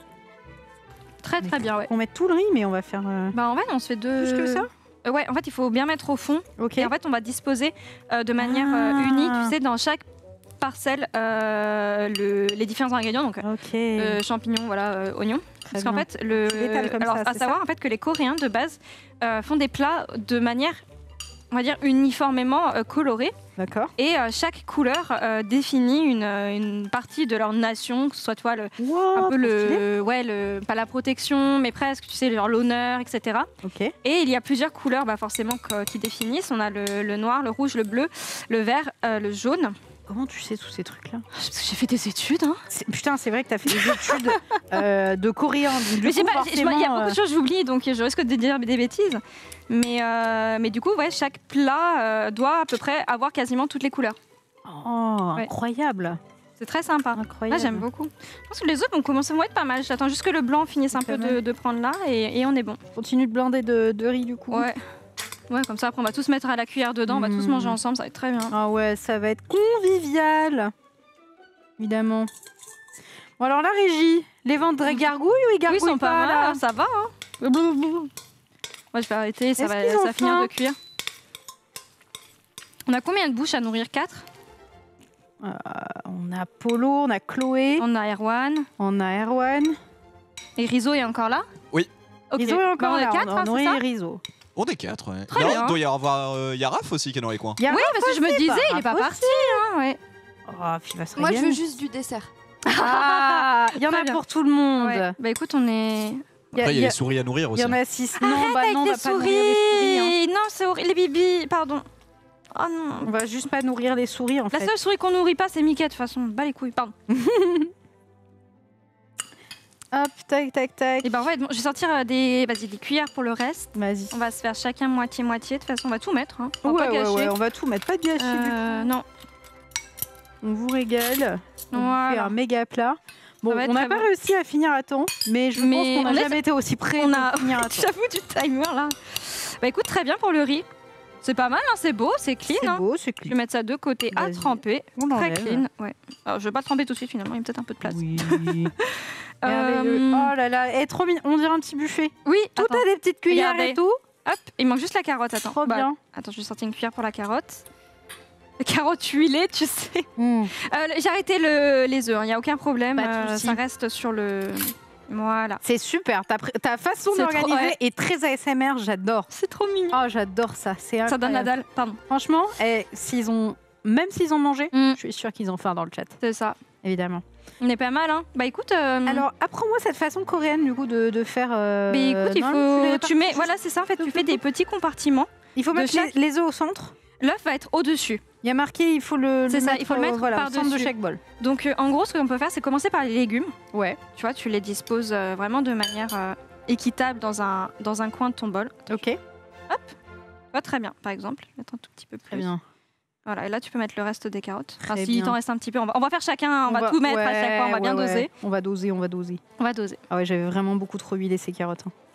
Très très bien, ouais. On met tout le riz, mais on va faire euh, Bah en fait, on se fait deux. plus que ça. Euh, ouais, en fait, il faut bien mettre au fond. Ok. Et en fait, on va disposer euh, de manière euh, Ah. unique, tu sais, dans chaque parcelle, euh, le- les différents ingrédients. Donc, Ok. euh, champignons, voilà, euh, oignons. Très Parce qu'en bien. fait, le, Tu l'étales comme alors, ça, à c'est savoir en fait que les Coréens de base euh, font des plats de manière, on va dire, uniformément euh, colorée. D'accord. Et euh, chaque couleur euh, définit une, euh, une partie de leur nation, que ce soit toi le, Wow, un trop peu stylé. le, ouais, le, pas la protection, mais presque, tu sais, genre l'honneur, et cetera. Ok. Et il y a plusieurs couleurs, bah, forcément, que- qui définissent. On a le, le noir, le rouge, le bleu, le vert, euh, le jaune. Comment tu sais tous ces trucs-là? Parce que j'ai fait des études, hein. C'est- Putain, c'est vrai que t'as fait des études euh, de coréen. donc du Mais j'ai coup, pas- j'ai- il y a forcément, beaucoup de choses que j'oublie, donc je risque de dire des bêtises. Mais, euh, mais du coup, ouais, chaque plat euh, doit à peu près avoir quasiment toutes les couleurs. euh, Oh, Ouais. incroyable. C'est très sympa. Là, Incroyable. j'aime beaucoup. Je pense que les autres vont commencer vont être pas mal. J'attends juste que le blanc finisse un peu Quand de, même. de prendre là et, et on est bon. Continue de blinder de, de riz du coup. Ouais. Ouais, comme ça, après, on va tous mettre à la cuillère dedans, on va tous Mm. manger ensemble, ça va être très bien. Ah ouais, ça va être convivial. Évidemment. Bon alors la régie, les ventres gargouillent ou ils Oui, gargouillent ils sont pas, là mal, ça va. Hein. Moi, je vais arrêter, ça Est-ce va, qu'ils ça ont va finir faim de cuire. On a combien de bouches à nourrir? Quatre. On a Polo, on a Chloé, On a Erwan. on a Erwan. Et Rizzo est encore là? Oui. Ok. Ils ont encore Bah, on est là, quatre, on a hein, c'est nourri ça? les risos. On est quatre, ouais. Très Il y a- bien. doit y avoir euh, Yaraf aussi qui est dans les coins. Y a Oui, parce que je me Raph disais, aussi, il est pas Raph parti. Hein, ouais. Oh, puis il va se Moi, je régaler. veux juste du dessert. Ah, il y en Très a bien. pour tout le monde. Ouais. Bah écoute, on est. Il y, a- Après, il y il y a a- les souris à nourrir il aussi. y en a six. Non, Arrête bah avec non, on les va pas souris. nourrir les souris. hein. Non, c'est horrible. Les bibis, pardon. Oh non. On va juste pas nourrir les souris en La fait. seule souris qu'on nourrit pas, c'est Mickey, de toute façon. Bah les couilles, pardon. Hop, tac, tac, tac. Et ben ouais, bon, je vais sortir euh, des, vas-y, des cuillères pour le reste. Vas-y. On va se faire chacun moitié-moitié. De toute façon, on va tout mettre. Hein. On va Ouais, pas ouais, gâcher. ouais, on va tout mettre, pas de gâchis du tout. Euh, non. On vous régale. On vous fait Voilà. un méga plat. Bon, Ça va être on n'a très pas bon. réussi à finir à temps, mais je Mais pense qu'on on n'a est- jamais été aussi près on de a- finir à temps. J'avoue du timer là. Bah écoute, très bien pour le riz. C'est pas mal, hein, c'est beau, c'est clean. C'est Hein. beau, c'est Je vais clean. mettre ça de côté à Vas-y. tremper. On Très l'enlève. clean. Ouais. Alors, je vais pas le tremper tout de suite finalement, il y a peut-être un peu de place. Oui. Euh, Merveilleux. Oh là là, eh, trop mignon. On dirait un petit buffet. Oui, Tout attends. a des petites cuillères Regardez. et tout. Hop, il manque juste la carotte, attends. Trop Bah, bien. Attends, je vais sortir une cuillère pour la carotte. La carotte huilée, tu sais. Mmh. Euh, J'ai arrêté le- les œufs, il n'y a aucun problème. Pas de euh, souci. ça reste sur le. Voilà. C'est super. Ta, pr- ta façon C'est trop- d'organiser ouais. est très A S M R. J'adore. C'est trop mignon. Oh, j'adore ça. C'est Ça donne la incroyable. dalle, pardon. Franchement, eh, s'ils ont, même s'ils ont mangé, Mm. je suis sûre qu'ils ont faim dans le chat, C'est ça. évidemment. On est pas mal, hein. Bah écoute. euh, Alors, apprends-moi cette façon coréenne du coup de, de faire. euh, mais écoute, il non, faut. les Tu répartis mets. juste- Voilà, c'est ça en fait. tout, Tu tout, fais des tout. petits compartiments. Il faut de mettre chaque- les, les œufs au centre. L'œuf va être au-dessus. Il y a marqué, il faut le. C'est ça, il faut le au- mettre voilà, au centre de par-dessus. chaque bol. Donc euh, en gros, ce qu'on peut faire, c'est commencer par les légumes. Ouais. Tu vois, tu les disposes euh, vraiment de manière euh, équitable dans un, dans un coin de ton bol. Ok. Ouais, très bien, par exemple. Mettre un tout petit peu plus. Très bien. Voilà, et là, tu peux mettre le reste des carottes. Enfin, Très s'il bien. t'en reste un petit peu, on va, on va faire chacun, on, va, tout mettre à chaque fois, on va ouais, bien ouais. doser. On va doser, on va doser. On va doser. Ah ouais, j'avais vraiment beaucoup trop huilé ces carottes. hein.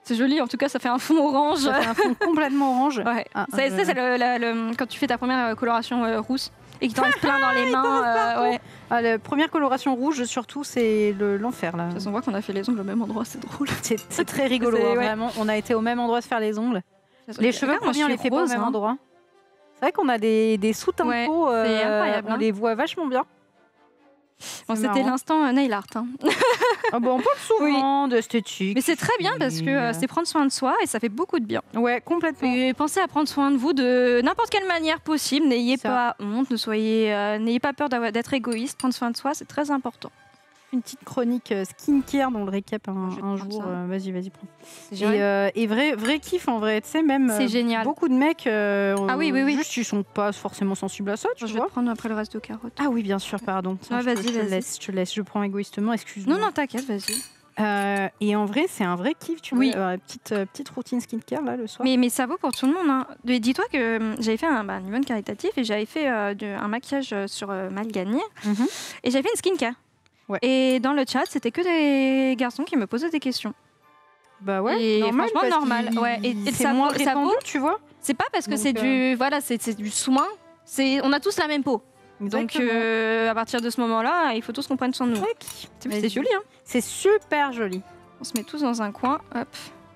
C'est joli, en tout cas, ça fait un fond orange. Ça fait un fond complètement orange. Ouais. Ah, Ça, euh, ça, c'est le, la- le- quand tu fais ta première euh, coloration euh, rousse et qu'il t'en reste plein dans les mains. euh, ouais. Ah, la première coloration rouge, surtout, c'est le- l'enfer là. De toute façon, on voit qu'on a fait les ongles au même endroit, c'est drôle. C'est c'est très rigolo, C'est- hein, ouais. vraiment. On a été au même endroit se faire les ongles. Les cheveux, Regarde, moi, premiers, on je les suis fait pas au rose, même hein. endroit. C'est vrai qu'on a des, des sous-tempos, Ouais, c'est incroyable, on hein. les voit vachement bien. Bon, C'est c'était marrant. l'instant euh, nail art. hein. Ah bon, on parle souvent d'esthétique. Mais c'est très bien parce que euh, c'est prendre soin de soi et ça fait beaucoup de bien. Ouais, complètement. Et pensez à prendre soin de vous de n'importe quelle manière possible. N'ayez Ça. pas honte, ne soyez, euh, n'ayez pas peur d'avoir- d'être égoïste. Prendre soin de soi, c'est très important. Une petite chronique euh, skincare dans le récap un, Je vais te un prendre jour. ça. euh, vas-y, vas-y, prends. C'est Et, génial. euh, et vrai, vrai kiff en vrai, tu sais, même C'est euh, génial. beaucoup de mecs, euh, Ah oui, oui, oui. juste ils sont pas forcément sensibles à ça, tu Je vais vois. te prendre après le reste de carottes. Ah oui, bien sûr, pardon. Tiens, Ouais, je, te- vas-y, je te vas-y. laisse, je te laisse, je prends égoïstement, excuse-moi. Non, non, t'inquiète, vas-y. Euh, et en vrai, c'est un vrai kiff, tu Oui. vois. euh, petite, euh, petite routine skincare là le soir. Mais, mais ça vaut pour tout le monde. Hein. De- Dis-toi que hum, j'avais fait un, bah, un event caritatif et j'avais fait euh, de- un maquillage euh, sur euh, Malgany Mhm. et j'avais fait une skincare. Ouais. Et dans le chat, c'était que des garçons qui me posaient des questions. Bah ouais, Et normal, franchement, parce normal, qu'il- ouais. Et- et c'est ça moins vaut- ça répandu, vaut- tu vois. C'est pas parce que Donc, c'est euh, du voilà, c'est c'est du soin. C'est on a tous la même peau. Donc Exactement. euh, à partir de ce moment-là, il faut tous qu'on prenne soin de nous. Tac. C'est Vas-y. c'est joli, hein. C'est super joli. On se met tous dans un coin. Hop.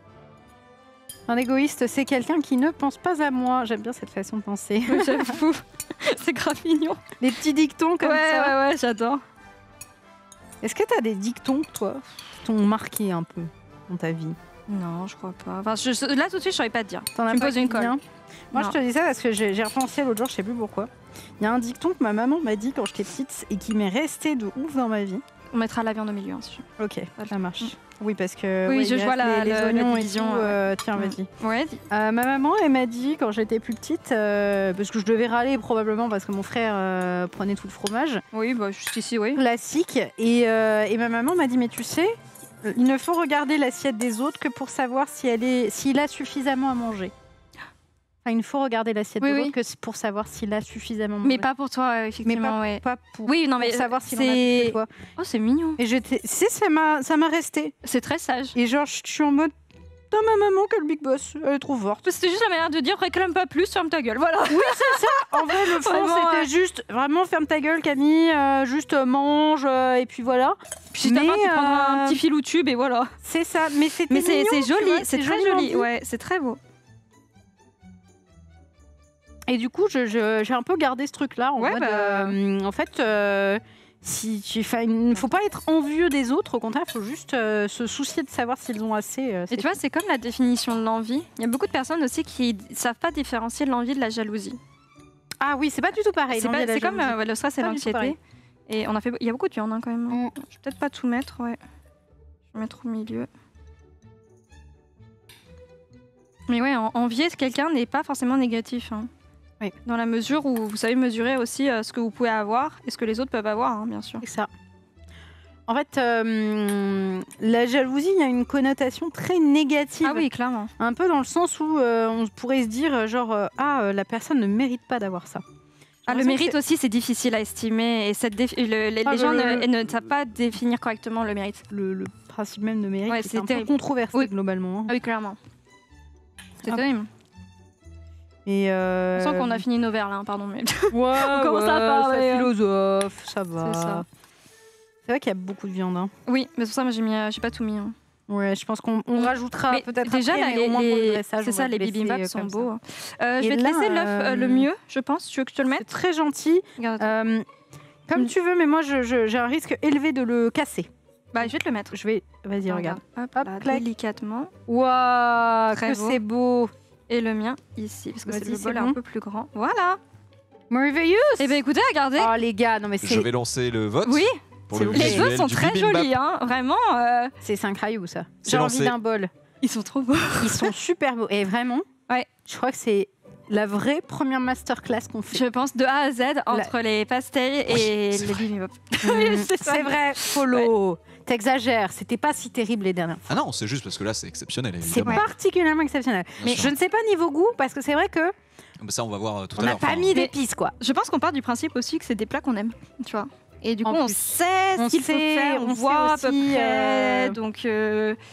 Un égoïste, c'est quelqu'un qui ne pense pas à moi. J'aime bien cette façon de penser. J'avoue, c'est grave mignon. Les petits dictons comme ouais, ça. ouais, ouais, j'adore. Est-ce que tu as des dictons, toi, qui t'ont marqué un peu dans ta vie? Non, je crois pas. Enfin, je- là tout de suite, je saurais pas te dire. T'en as Tu me pas poses une qui vient colle. Moi, Non. je te dis ça parce que j'ai j'ai repensé l'autre jour, je sais plus pourquoi. Il y a un dicton que ma maman m'a dit quand j'étais petite et qui m'est resté de ouf dans ma vie. On mettra la viande au milieu. Hein, si je- Ok, Voilà. ça marche. Mm. Oui, parce que Oui, ouais, je il vois reste la- les, les la- la oignons et division, tout. ouais. euh, tiens, Mm. vas-y. Ouais, dis- Euh, ma maman, elle m'a dit quand j'étais plus petite, euh, parce que je devais râler probablement parce que mon frère euh, prenait tout le fromage, oui, bah juste ici, oui. classique. Et, euh, et ma maman m'a dit, mais tu sais, il ne faut regarder l'assiette des autres que pour savoir si elle est, s'il a suffisamment à manger. Enfin, il ne faut regarder l'assiette Oui, de oui. l'autre que c'est pour savoir s'il a suffisamment mangé. Mais pas pour toi, euh, Mais effectivement, pas, ouais. pas pour, Oui, non, pour mais savoir s'il en a plus c'est. que toi. Oh, c'est mignon. Et j'étais, c'est, ça m'a, ça m'a resté. C'est très sage. Et genre, je suis en mode, putain, ma maman, quel big boss, elle est trop forte. C'était juste la manière de dire réclame pas plus, ferme ta gueule. Voilà. En vrai, le fond, Vraiment, c'était ouais. juste, vraiment, ferme ta gueule, Camille, euh, juste euh, mange, euh, et puis voilà. Puis si t'as Mais, faim, tu prendras un euh, petit fil ou tube et voilà. C'est ça, mais c'était Mais c'est mignon, c'est tu joli, vois, c'est très joliment joli. dit. Ouais, c'est très beau. Et du coup, je- je- j'ai un peu gardé ce truc-là. En, Ouais, mode, bah. euh, en fait, euh, si tu, enfin, il ne faut pas être envieux des autres. Au contraire, il faut juste euh, se soucier de savoir s'ils ont assez. euh, Et c'est tu vois, c'est comme la définition de l'envie. Il y a beaucoup de personnes aussi qui ne savent pas différencier l'envie de la jalousie. tout. Ah oui, c'est pas du tout pareil. C'est l'envie pas- et la c'est comme jalousie. euh, ouais, le stress et Pas du tout l'anxiété. pareil. Et on a fait, il y a beaucoup de viande hein, quand même. Mm. Je vais peut-être pas tout mettre, ouais. Je vais mettre au milieu. Mais ouais, en- envier quelqu'un n'est pas forcément négatif. hein. Oui. Dans la mesure où vous savez mesurer aussi euh, ce que vous pouvez avoir et ce que les autres peuvent avoir, hein, bien sûr. C'est ça. En fait, euh, la jalousie, il y a une connotation très négative. Ah oui, clairement. Un peu dans le sens où euh, on pourrait se dire, euh, genre, euh, ah, euh, la personne ne mérite pas d'avoir ça. Ah, le l'impression que mérite aussi, c'est difficile à estimer. Et cette défi- le- les, Ah, les le- gens le- ne, ne savent pas définir correctement le mérite. Le, le principe même de mérite, Ouais, c'est c'est un peu terrible. controversé Oui. globalement. hein. Ah oui, clairement. C'est Ah. terrible. Et euh... On sent qu'on a fini nos verres là, hein, pardon. Mais... Ouais, On commence à ouais, parler, ça hein. philosophe, ça va. C'est ça. C'est vrai qu'il y a beaucoup de viande. Hein. Oui, mais c'est pour ça, moi j'ai mis, euh, j'ai pas tout mis. hein. Ouais, je pense qu'on on Mm. rajoutera Mais peut-être déjà, après, là, mais les, au moins pour le les- dressage, c'est on ça, va les le laisser bibimbap comme sont ça. beaux. Euh, je Et vais te là, laisser l'œuf euh, le euh, mieux, je pense. Tu veux que je te le C'est mette très gentil. Regarde. Euh, comme Mm. tu veux, mais moi je- je- j'ai un risque élevé de le casser. Bah, je vais te le mettre. Je vais. Vas-y, regarde. Hop, Hop, là, clac. délicatement. Waouh, Très que beau. c'est beau. Et le mien ici, parce que c'est Vas-y, le c'est bol est bon. un peu plus grand. Voilà. Merveilleux. Et ben écoutez, regardez. Oh les gars, non mais Je c'est vais lancer le vote. Oui, Pour c'est le bon. les visuel œufs sont du très bibimbap. jolis, hein. Vraiment. euh, c'est cinq rayous ça. C'est J'ai envie lancé. d'un bol. Ils sont trop beaux. Ils sont super beaux et vraiment. Ouais. Je crois que c'est la vraie première masterclass qu'on fait. Je pense de A à Z entre les pastels et c'est les vrai. bibimbap. Mm, c'est ça. c'est vrai, Polo. T'exagères, c'était pas si terrible les dernières fois. Ah non, c'est juste parce que là, c'est exceptionnel, C'est évidemment. particulièrement exceptionnel. Bien Mais sûr. je ne sais pas niveau goût, parce que c'est vrai que Mais ça, on va voir euh, tout on à n'a l'heure. pas Enfin, mis d'épices quoi. Je pense qu'on part du principe aussi que c'est des plats qu'on aime, tu vois. Et du coup, En on plus. sait On ce qu'il faut sait, faire, on, on voit à sait peu aussi, près. euh, Donc, euh,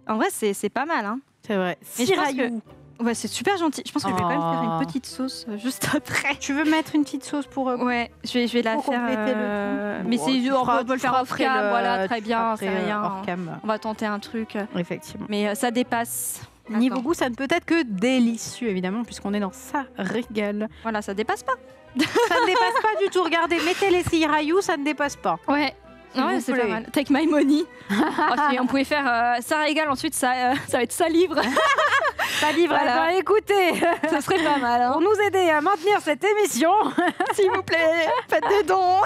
En vrai, c'est c'est pas mal. Hein. C'est vrai. Mais je pense Sirayou. Ouais, c'est super gentil. Je pense que je vais quand même faire Oh. une petite sauce euh, juste après. Tu veux mettre une petite sauce pour. euh, Ouais, je vais, je vais la Pour faire. compléter le euh, tout. Mais Bon, c'est tu on feras- peut le tu faire feras off après cam, le- voilà, très tu bien, feras c'est après, euh, rien. hors cam. On va tenter un truc. Effectivement. Mais euh, ça dépasse. Niveau Attends. goût, ça ne peut être que délicieux, évidemment, puisqu'on est dans ça régale. Voilà, ça dépasse pas. Ça ne dépasse pas du tout. Regardez, mettez les sirayou, ça ne dépasse pas. Ouais. S'il Ouais, vous c'est plaît. pas mal. Take my money. Ok, on pouvait faire euh, ça régale, ensuite ça, euh, ça va être ça livre. Ça livre. Voilà. Eh ben, écoutez, Ça serait pas mal. Hein. pour nous aider à maintenir cette émission, S'il vous plaît, faites des dons.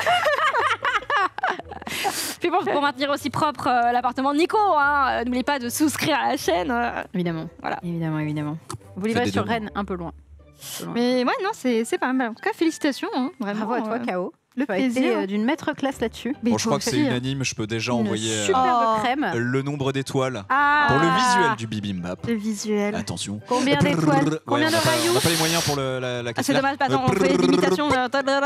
Puis bon, pour maintenir aussi propre euh, l'appartement de Nico, hein, euh, n'oubliez pas de souscrire à la chaîne. euh. évidemment. Voilà. Évidemment, évidemment. Vous Faites livrez des sur demandes. Rennes, un peu loin. Un peu loin. Mais ouais, non, c'est c'est pas mal. En tout cas, félicitations. Hein, vraiment. Bravo à toi, euh, K O. le Tu as été plaisir. euh, d'une maître classe là-dessus. Mais Bon, je toi crois que c'est aussi, hein. unanime, je peux déjà Une envoyer euh, superbe Oh. crème. le nombre d'étoiles Ah. pour le visuel du bibimbap. Le visuel. Attention. Combien d'étoiles Ouais, Combien on de n'a pas- rayous On n'a pas les moyens pour le, la, la Ah, c'est capillaire. dommage, attends, on fait l'imitation de...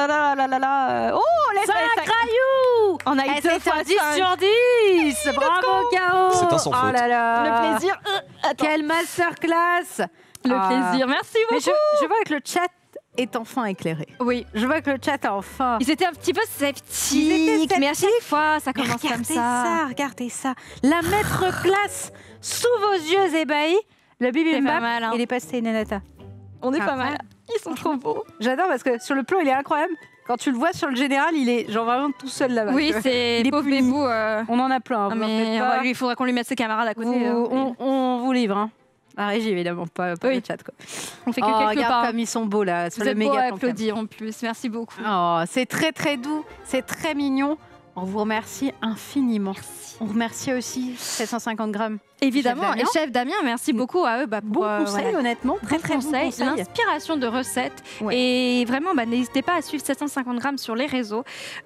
euh, Oh, laisse cinq rayous. On a Eh, eu deux c'est fois un dix cinq. sur dix. Bravo, K O. C'est un sans Oh faute. là là. Le plaisir. euh, attends. Quelle masterclass. Le Ah. plaisir. Merci Mais beaucoup. je, je vois que le chat est enfin éclairé. Oui. Je vois que le chat a enfin... Ils étaient un petit peu Ils étaient sceptiques, mais à chaque fois, ça Mais commence comme regardez ça. ça, regardez ça. La maître classe sous vos yeux ébahis. Le C'est pas bibimbap mal, hein. et les pastéis nata. On est pas Après, mal. Ils sont trop beaux. J'adore parce que sur le plan, il est incroyable. Quand tu le vois sur le général, il est genre vraiment tout seul là-bas. Oui, tu vois. c'est Il est pauvre puni. bébou. euh, On en a plein. ah, vous en mais faites on pas. va lui- il faudrait qu'on lui mette ses camarades à côté. Vous- hein. on, on vous livre. Hein. La régie, évidemment, pas, pas Oui. le chat. Quoi. On fait que Oh, quelques regarde pas. comme ils sont beaux là, sur Vous le êtes beaux méga à plan. applaudir en plus. Merci beaucoup. Oh, c'est très très doux, c'est très mignon. On vous remercie infiniment. Merci. On remercie aussi sept cent cinquante grammes. Évidemment, Chef Damien. et chef Damien, merci beaucoup à eux. Bah, pour, Bon euh, conseil, voilà. honnêtement, très très bon conseil, conseil. l'inspiration de recettes. Ouais. Et vraiment, bah, n'hésitez pas à suivre sept cent cinquante grammes sur les réseaux.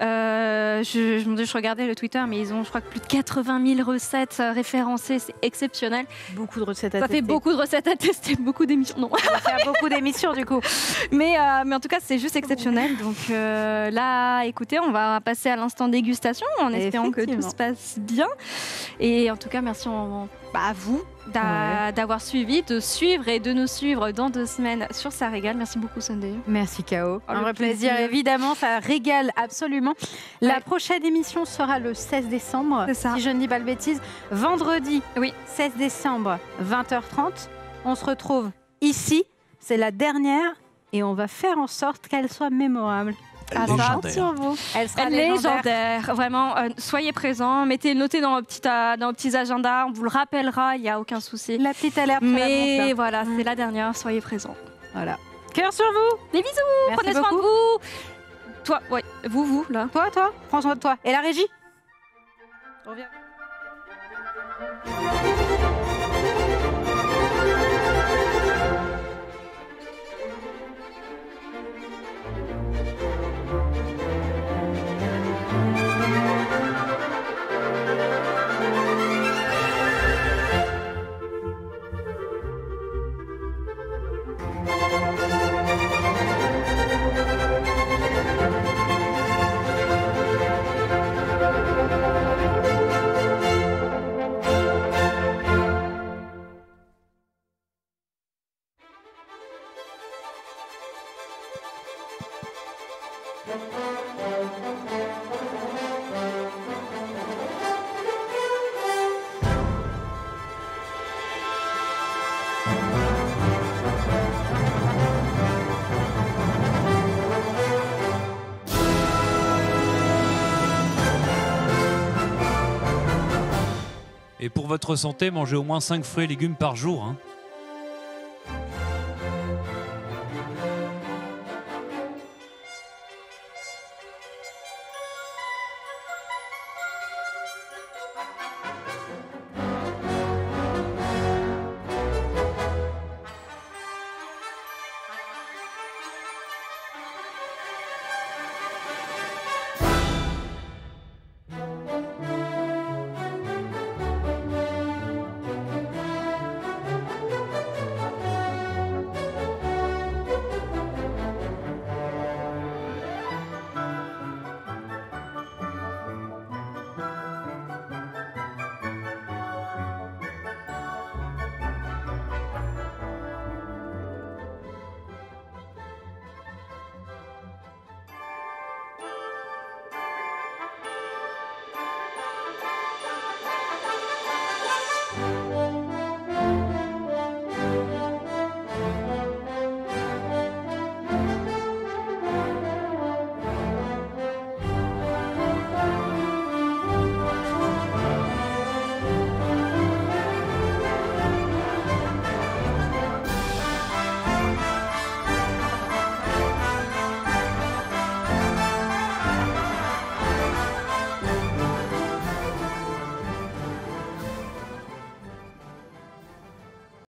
Euh, je, je, je regardais le Twitter, mais ils ont, je crois, que plus de quatre-vingt mille recettes euh, référencées. C'est exceptionnel. Beaucoup de recettes à Ça fait tester. beaucoup de recettes à tester, beaucoup d'émissions. Non. On va faire beaucoup d'émissions du coup. Mais, euh, mais en tout cas, c'est juste exceptionnel. Donc euh, là, écoutez, on va passer à l'instant dégustation en espérant que tout Effectivement. se passe bien. Et en tout cas, merci en- bah, à vous d'a- d'avoir suivi, de suivre et de nous suivre dans deux semaines sur Ça Régale. Merci beaucoup, Sunday. Merci K O. Oh, Un le vrai plaisir. plaisir. Évidemment, ça régale absolument. La Ouais. prochaine émission sera le seize décembre. C'est ça. Si je ne dis pas de bêtises. Vendredi, Oui. seize décembre, vingt heures trente. On se retrouve ici. C'est la dernière. Et on va faire en sorte qu'elle soit mémorable. Ah, On Légendaire. compte sur vous. Elle sera Légendaire. légendaire. Vraiment, euh, soyez présents. Mettez, notez dans vos, petites, euh, dans vos petits agendas. On vous le rappellera, il n'y a aucun souci. La petite alerte. sur la Mais montre, là. voilà, c'est la dernière. Soyez présents. Voilà. Cœur sur vous. Des bisous. Merci Prenez soin de beaucoup. vous. Toi, ouais, vous, vous, là. Toi, toi, prends soin de toi. Et la régie. On revient. Et pour votre santé, mangez au moins cinq fruits et légumes par jour. Hein.